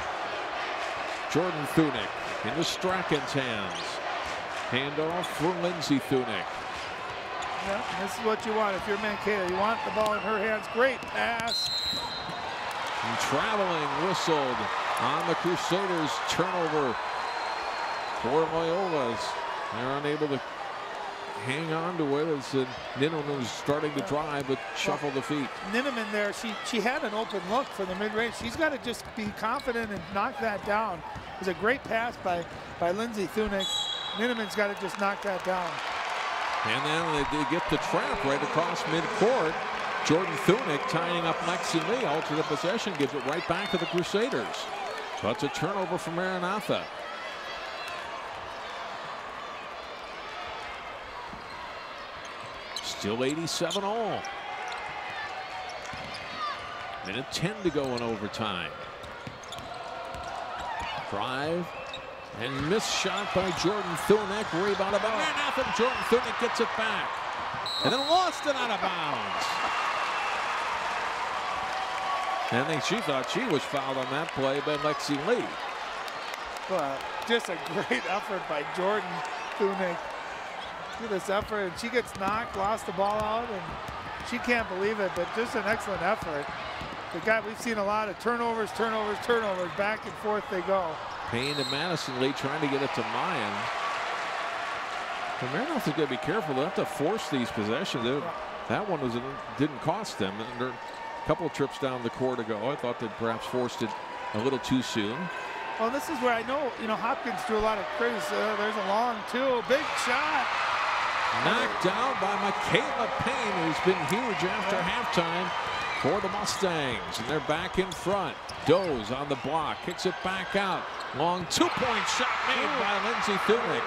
Jordan Thunick into Strachan's hands. Handoff for Lindsay Thunick. Yeah, this is what you want if you're Mankato. You want the ball in her hands. Great pass. And traveling whistled on the Crusaders. Turnover for Loyola's. They're unable to hang on to it as uh, Ninneman was starting to drive but shuffle the feet. Ninneman there, she, she had an open look for the mid-range. She's got to just be confident and knock that down. It was a great pass by, by Lindsay Thunick. Ninneman's got to just knock that down. And then they get the trap right across midcourt. Jordan Thunick tying up Lexi Lee. Alternate possession gives it right back to the Crusaders. So it's a turnover for Maranatha. Still eighty-seven all. Minute ten to go in overtime. Drive. And missed shot by Jordan Thunick. Rebounded by Maranatha. Jordan Thunick gets it back. And then lost it out of bounds. And I think she thought she was fouled on that play by Lexi Lee. Well, just a great effort by Jordan Thunick. Look at this effort. And she gets knocked, lost the ball out, and she can't believe it, but just an excellent effort. The guy, we've seen a lot of turnovers, turnovers, turnovers. Back and forth they go. Payne to Madison Lee trying to get it to Mayan. The Maranatha's got to be careful. They have to force these possessions. Yeah. That one was didn't cost them. And they're a couple of trips down the court ago. I thought they perhaps forced it a little too soon. Well, this is where I know, you know, Hopkins drew a lot of praise. Uh, there's a long two, big shot. Knocked down by Michaela Payne, who's been huge after yeah. halftime for the Mustangs. And they're back in front. Doze on the block, kicks it back out. Long two-point shot made Ooh. by Lindsay Thunick.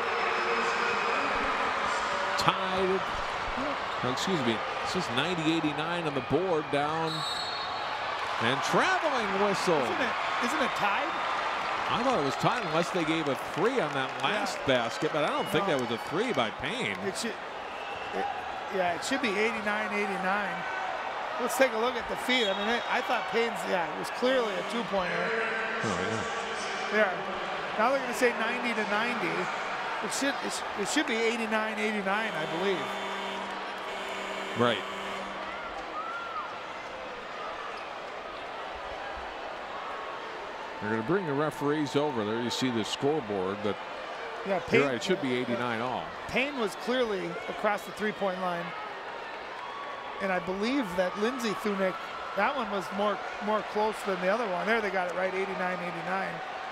Tied. Oh, excuse me. This is ninety eighty-nine on the board, down And traveling whistle. Isn't it, isn't it tied? I thought it was tied unless they gave a three on that last Yeah. basket, but I don't think No. that was a three by Payne. It should, it, yeah, it should be eighty-nine eighty-nine. Let's take a look at the feed. I mean, it, I thought Payne's, yeah, it was clearly a two-pointer. Oh, yeah. Yeah. Now they're going to say ninety to ninety. It should, it, sh it should be eighty-nine eighty-nine, I believe. Right. They're going to bring the referees over. There you see the scoreboard, but yeah, Payne, you're right, it should be eighty-nine all. Payne was clearly across the three-point line. And I believe that Lindsey Thunick, that one was more, more close than the other one. There they got it right, eighty-nine eighty-nine.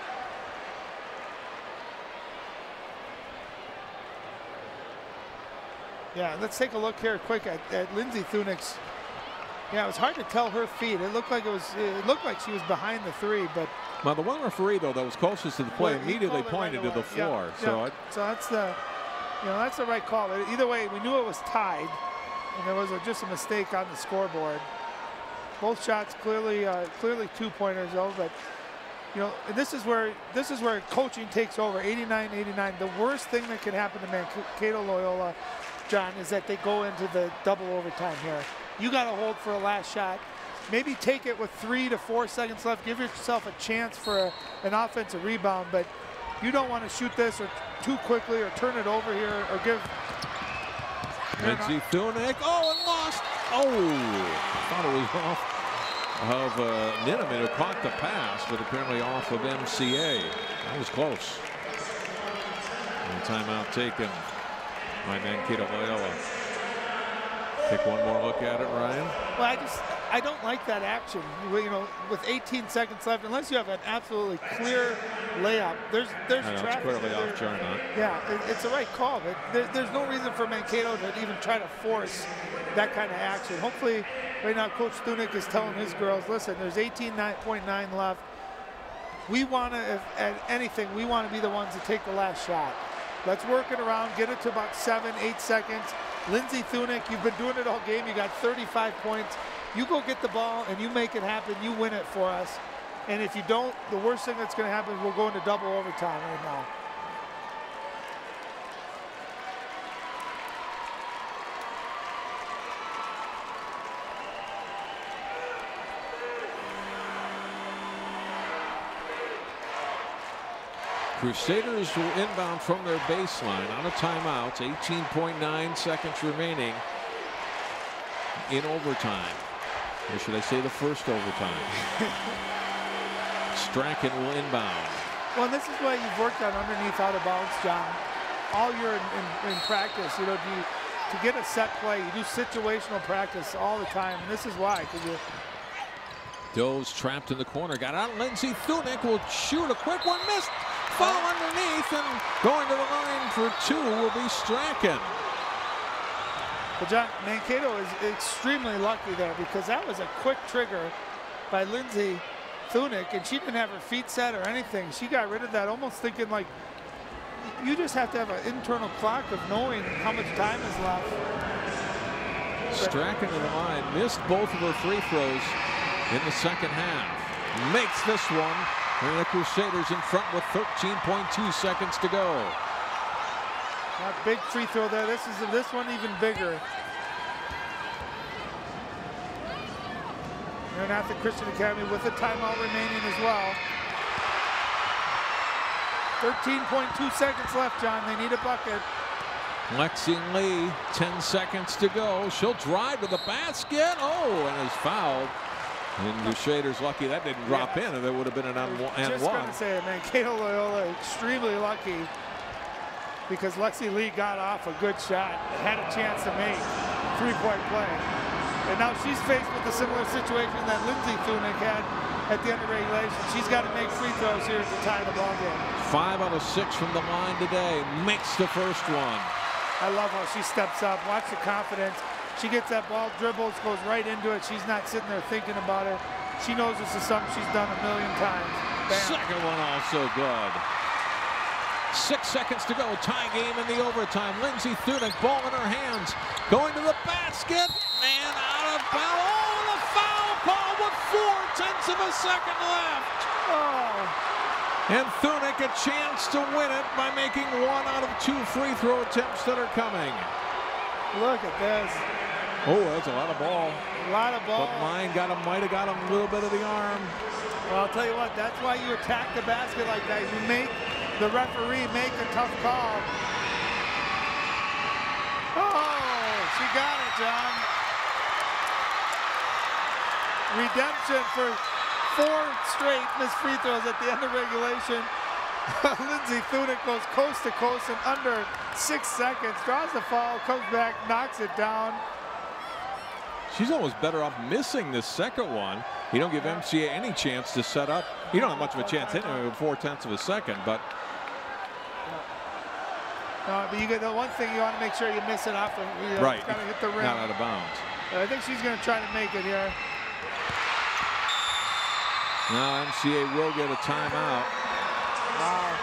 Yeah, let's take a look here quick at, at Lindsey Thunick's. Yeah, it was hard to tell her feet. It looked like it was. It looked like she was behind the three, but. Well, the one referee though that was closest to the play well, immediately right pointed to away. the floor. Yeah, so yeah. it, so that's the, you know, that's the right call. Either way, we knew it was tied, and there was a, just a mistake on the scoreboard. Both shots clearly, uh, clearly two pointers though, but. You know, this is where this is where coaching takes over. eighty-nine eighty-nine. The worst thing that can happen to Mankato Loyola, John, is that they go into the double overtime here. You got to hold for a last shot. Maybe take it with three to four seconds left. Give yourself a chance for a, an offensive rebound, but you don't want to shoot this or too quickly or turn it over here or give. Lindsey Thunick. Oh, and lost. Oh, thought it was off of uh, Ninneman, who caught the pass, but apparently off of M C A. That was close. And a timeout taken by Mankato Loyola. Take one more look at it, Ryan. Well, I just I don't like that action. You, you know, with eighteen seconds left, unless you have an absolutely clear layup, there's there's I know, traffic. it's clearly there. off Jarnot. Yeah, it, it's the right call, but there, there's no reason for Mankato to even try to force that kind of action. Hopefully, right now, Coach Thunick is telling his girls, listen, there's eighteen point nine left. We want to, if at anything, we want to be the ones to take the last shot. Let's work it around, get it to about seven, eight seconds. Lindsey Thunick, you've been doing it all game. You got thirty-five points. You go get the ball and you make it happen. You win it for us. And if you don't, the worst thing that's going to happen is we'll go into double overtime right now. Crusaders will inbound from their baseline out of timeouts. eighteen point nine seconds remaining in overtime. Or should I say the first overtime? Strachan will inbound. Well, this is why you've worked on underneath out of bounds, John. All year in, in, in practice, you know, you, to get a set play, you do situational practice all the time. And this is why, because you. Doe's trapped in the corner. Got out. Lindsey Thunick will shoot a quick one. Missed. Fall underneath, and going to the line for two will be Strachan. But John, Mankato is extremely lucky there because that was a quick trigger by Lindsey Thunick, and she didn't have her feet set or anything. She got rid of that, almost thinking like you just have to have an internal clock of knowing how much time is left. Strachan to the line, missed both of her free throws in the second half. Makes this one. And the Crusaders in front with thirteen point two seconds to go. That big free throw there. This is this one even bigger. Maranatha Christian Academy with a timeout remaining as well. thirteen point two seconds left, John. They need a bucket. Lexi Lee, ten seconds to go. She'll drive to the basket. Oh, and is fouled. And Crusaders lucky that didn't drop yeah. in, and there would have been an and one. Just going to say it, Mankato Loyola extremely lucky because Lexi Lee got off a good shot, had a chance to make three-point play. And now she's faced with a similar situation that Lindsey Thunick had at the end of regulation. She's got to make free throws here to tie the ball game. Five out of six from the line today. Makes the first one. I love how she steps up. Watch the confidence. She gets that ball, dribbles, goes right into it. She's not sitting there thinking about it. She knows this is something she's done a million times. Bam. Second one also good. Six seconds to go. Tie game in the overtime. Lindsey Thunick, ball in her hands. Going to the basket. And out of bounds. Oh, the foul call with four to tenths of a second left. Oh. And Thunick a chance to win it by making one out of two free throw attempts that are coming. Look at this. Oh, that's a lot of ball. A lot of ball. But mine got him, might have got him a little bit of the arm. Well, I'll tell you what, that's why you attack the basket like that. You make the referee make a tough call. Oh, she got it, John. Redemption for four straight missed free throws at the end of regulation. Lindsay Thunick goes coast to coast in under six seconds, draws the foul, comes back, knocks it down. She's almost better off missing this second one. You don't give M C A any chance to set up. You don't have much of a chance hitting it with four tenths of a second, but. No, but you get the one thing you want to make sure you miss it off. The, you know, right. Got to hit the rim. Not out of bounds. But I think she's going to try to make it here. Now M C A will get a timeout. Wow.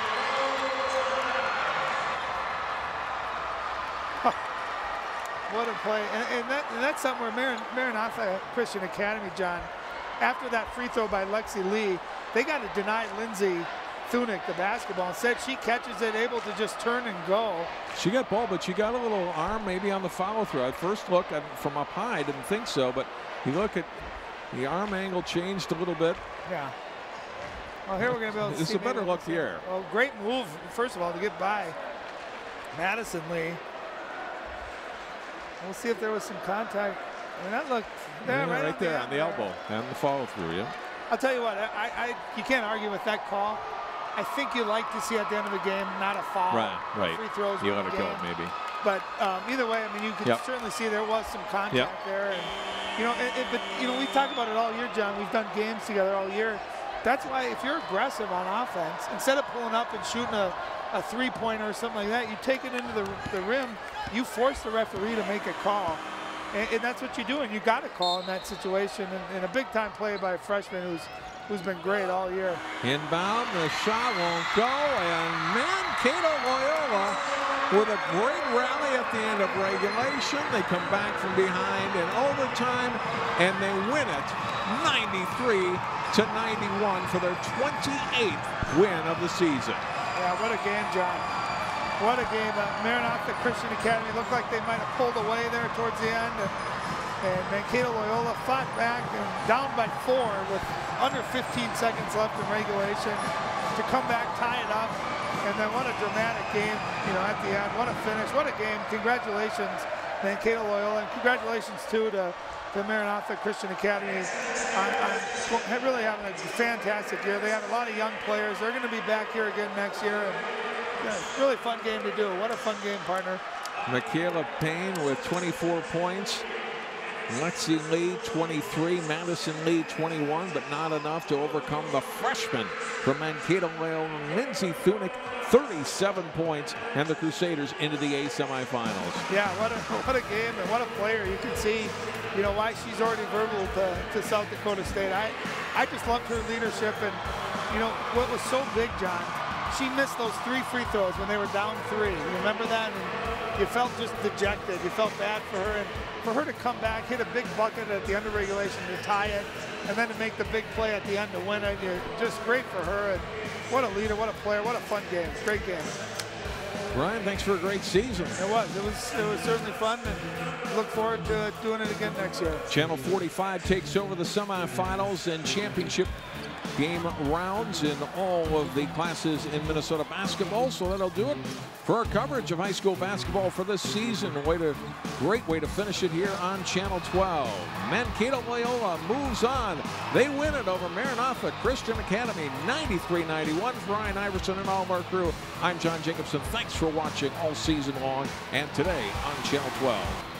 What a play. And, and, that, and that's something where Maran, Maranatha Christian Academy, John, after that free throw by Lexi Lee, they got to deny Lindsay Thunick the basketball. Instead, she catches it, able to just turn and go. She got ball, but she got a little arm maybe on the follow through. At first look at, from up high, I didn't think so, but you look at the arm angle changed a little bit. Yeah. Well, here we're going to be able to This see. is a better look here. Well, great move, first of all, to get by Madison Lee. We'll see if there was some contact. I mean, that looked there, yeah, right, right on there the on the elbow and the follow through. Yeah. I'll tell you what, I, I, you can't argue with that call. I think you like to see at the end of the game not a foul. Right, right. Free throws. You let her the go, game. maybe. But um, either way, I mean, you can Yep. certainly see there was some contact Yep. there, and you know, it, it, but you know, we talk about it all year, John. We've done games together all year. That's why if you're aggressive on offense, instead of pulling up and shooting a, a three-pointer or something like that, you take it into the, the rim. You force the referee to make a call. And, and that's what you do, and you got to call in that situation. And, and a big-time play by a freshman who's who's been great all year. Inbound, the shot won't go, and Mankato Loyola with a great rally at the end of regulation. They come back from behind in overtime, and they win it ninety-three to ninety-one for their twenty-eighth win of the season. Yeah, what a game, John. What a game. Uh, Maranatha Christian Academy looked like they might have pulled away there towards the end. And, and Mankato Loyola fought back and down by four with under fifteen seconds left in regulation to come back, tie it up. And then what a dramatic game, you know, at the end. What a finish. What a game. Congratulations, Mankato Loyola. And congratulations, too, to the Maranatha Christian Academy on, on really having a fantastic year. They have a lot of young players. They're going to be back here again next year. And, yeah, really fun game to do. What a fun game, partner. Michaela Payne with twenty-four points. Lexi Lee, twenty-three. Madison Lee, twenty-one, but not enough to overcome the freshman from Mankato Loyola, Lindsay Thunick, thirty-seven points, and the Crusaders into the A semifinals. Yeah, what a, what a game and what a player. You can see, you know, why she's already verbal to, to South Dakota State. I, I just loved her leadership, and, you know, what was so big, John, she missed those three free throws when they were down three. You remember that? And you felt just dejected. You felt bad for her. And for her to come back, hit a big bucket at the end of regulation to tie it, and then to make the big play at the end to win it, you're just great for her. And what a leader, what a player, what a fun game. Great game. Ryan, thanks for a great season. It was. It was, it was certainly fun, and look forward to doing it again next year. Channel forty-five takes over the semifinals and championship game rounds in all of the classes in Minnesota basketball. So that'll do it for our coverage of high school basketball for this season. Way to, great way to finish it here on Channel twelve. Mankato Loyola moves on. They win it over Maranatha Christian Academy, ninety-three ninety-one. For Ryan Iverson and all of our crew, I'm John Jacobson. Thanks for watching all season long and today on Channel twelve.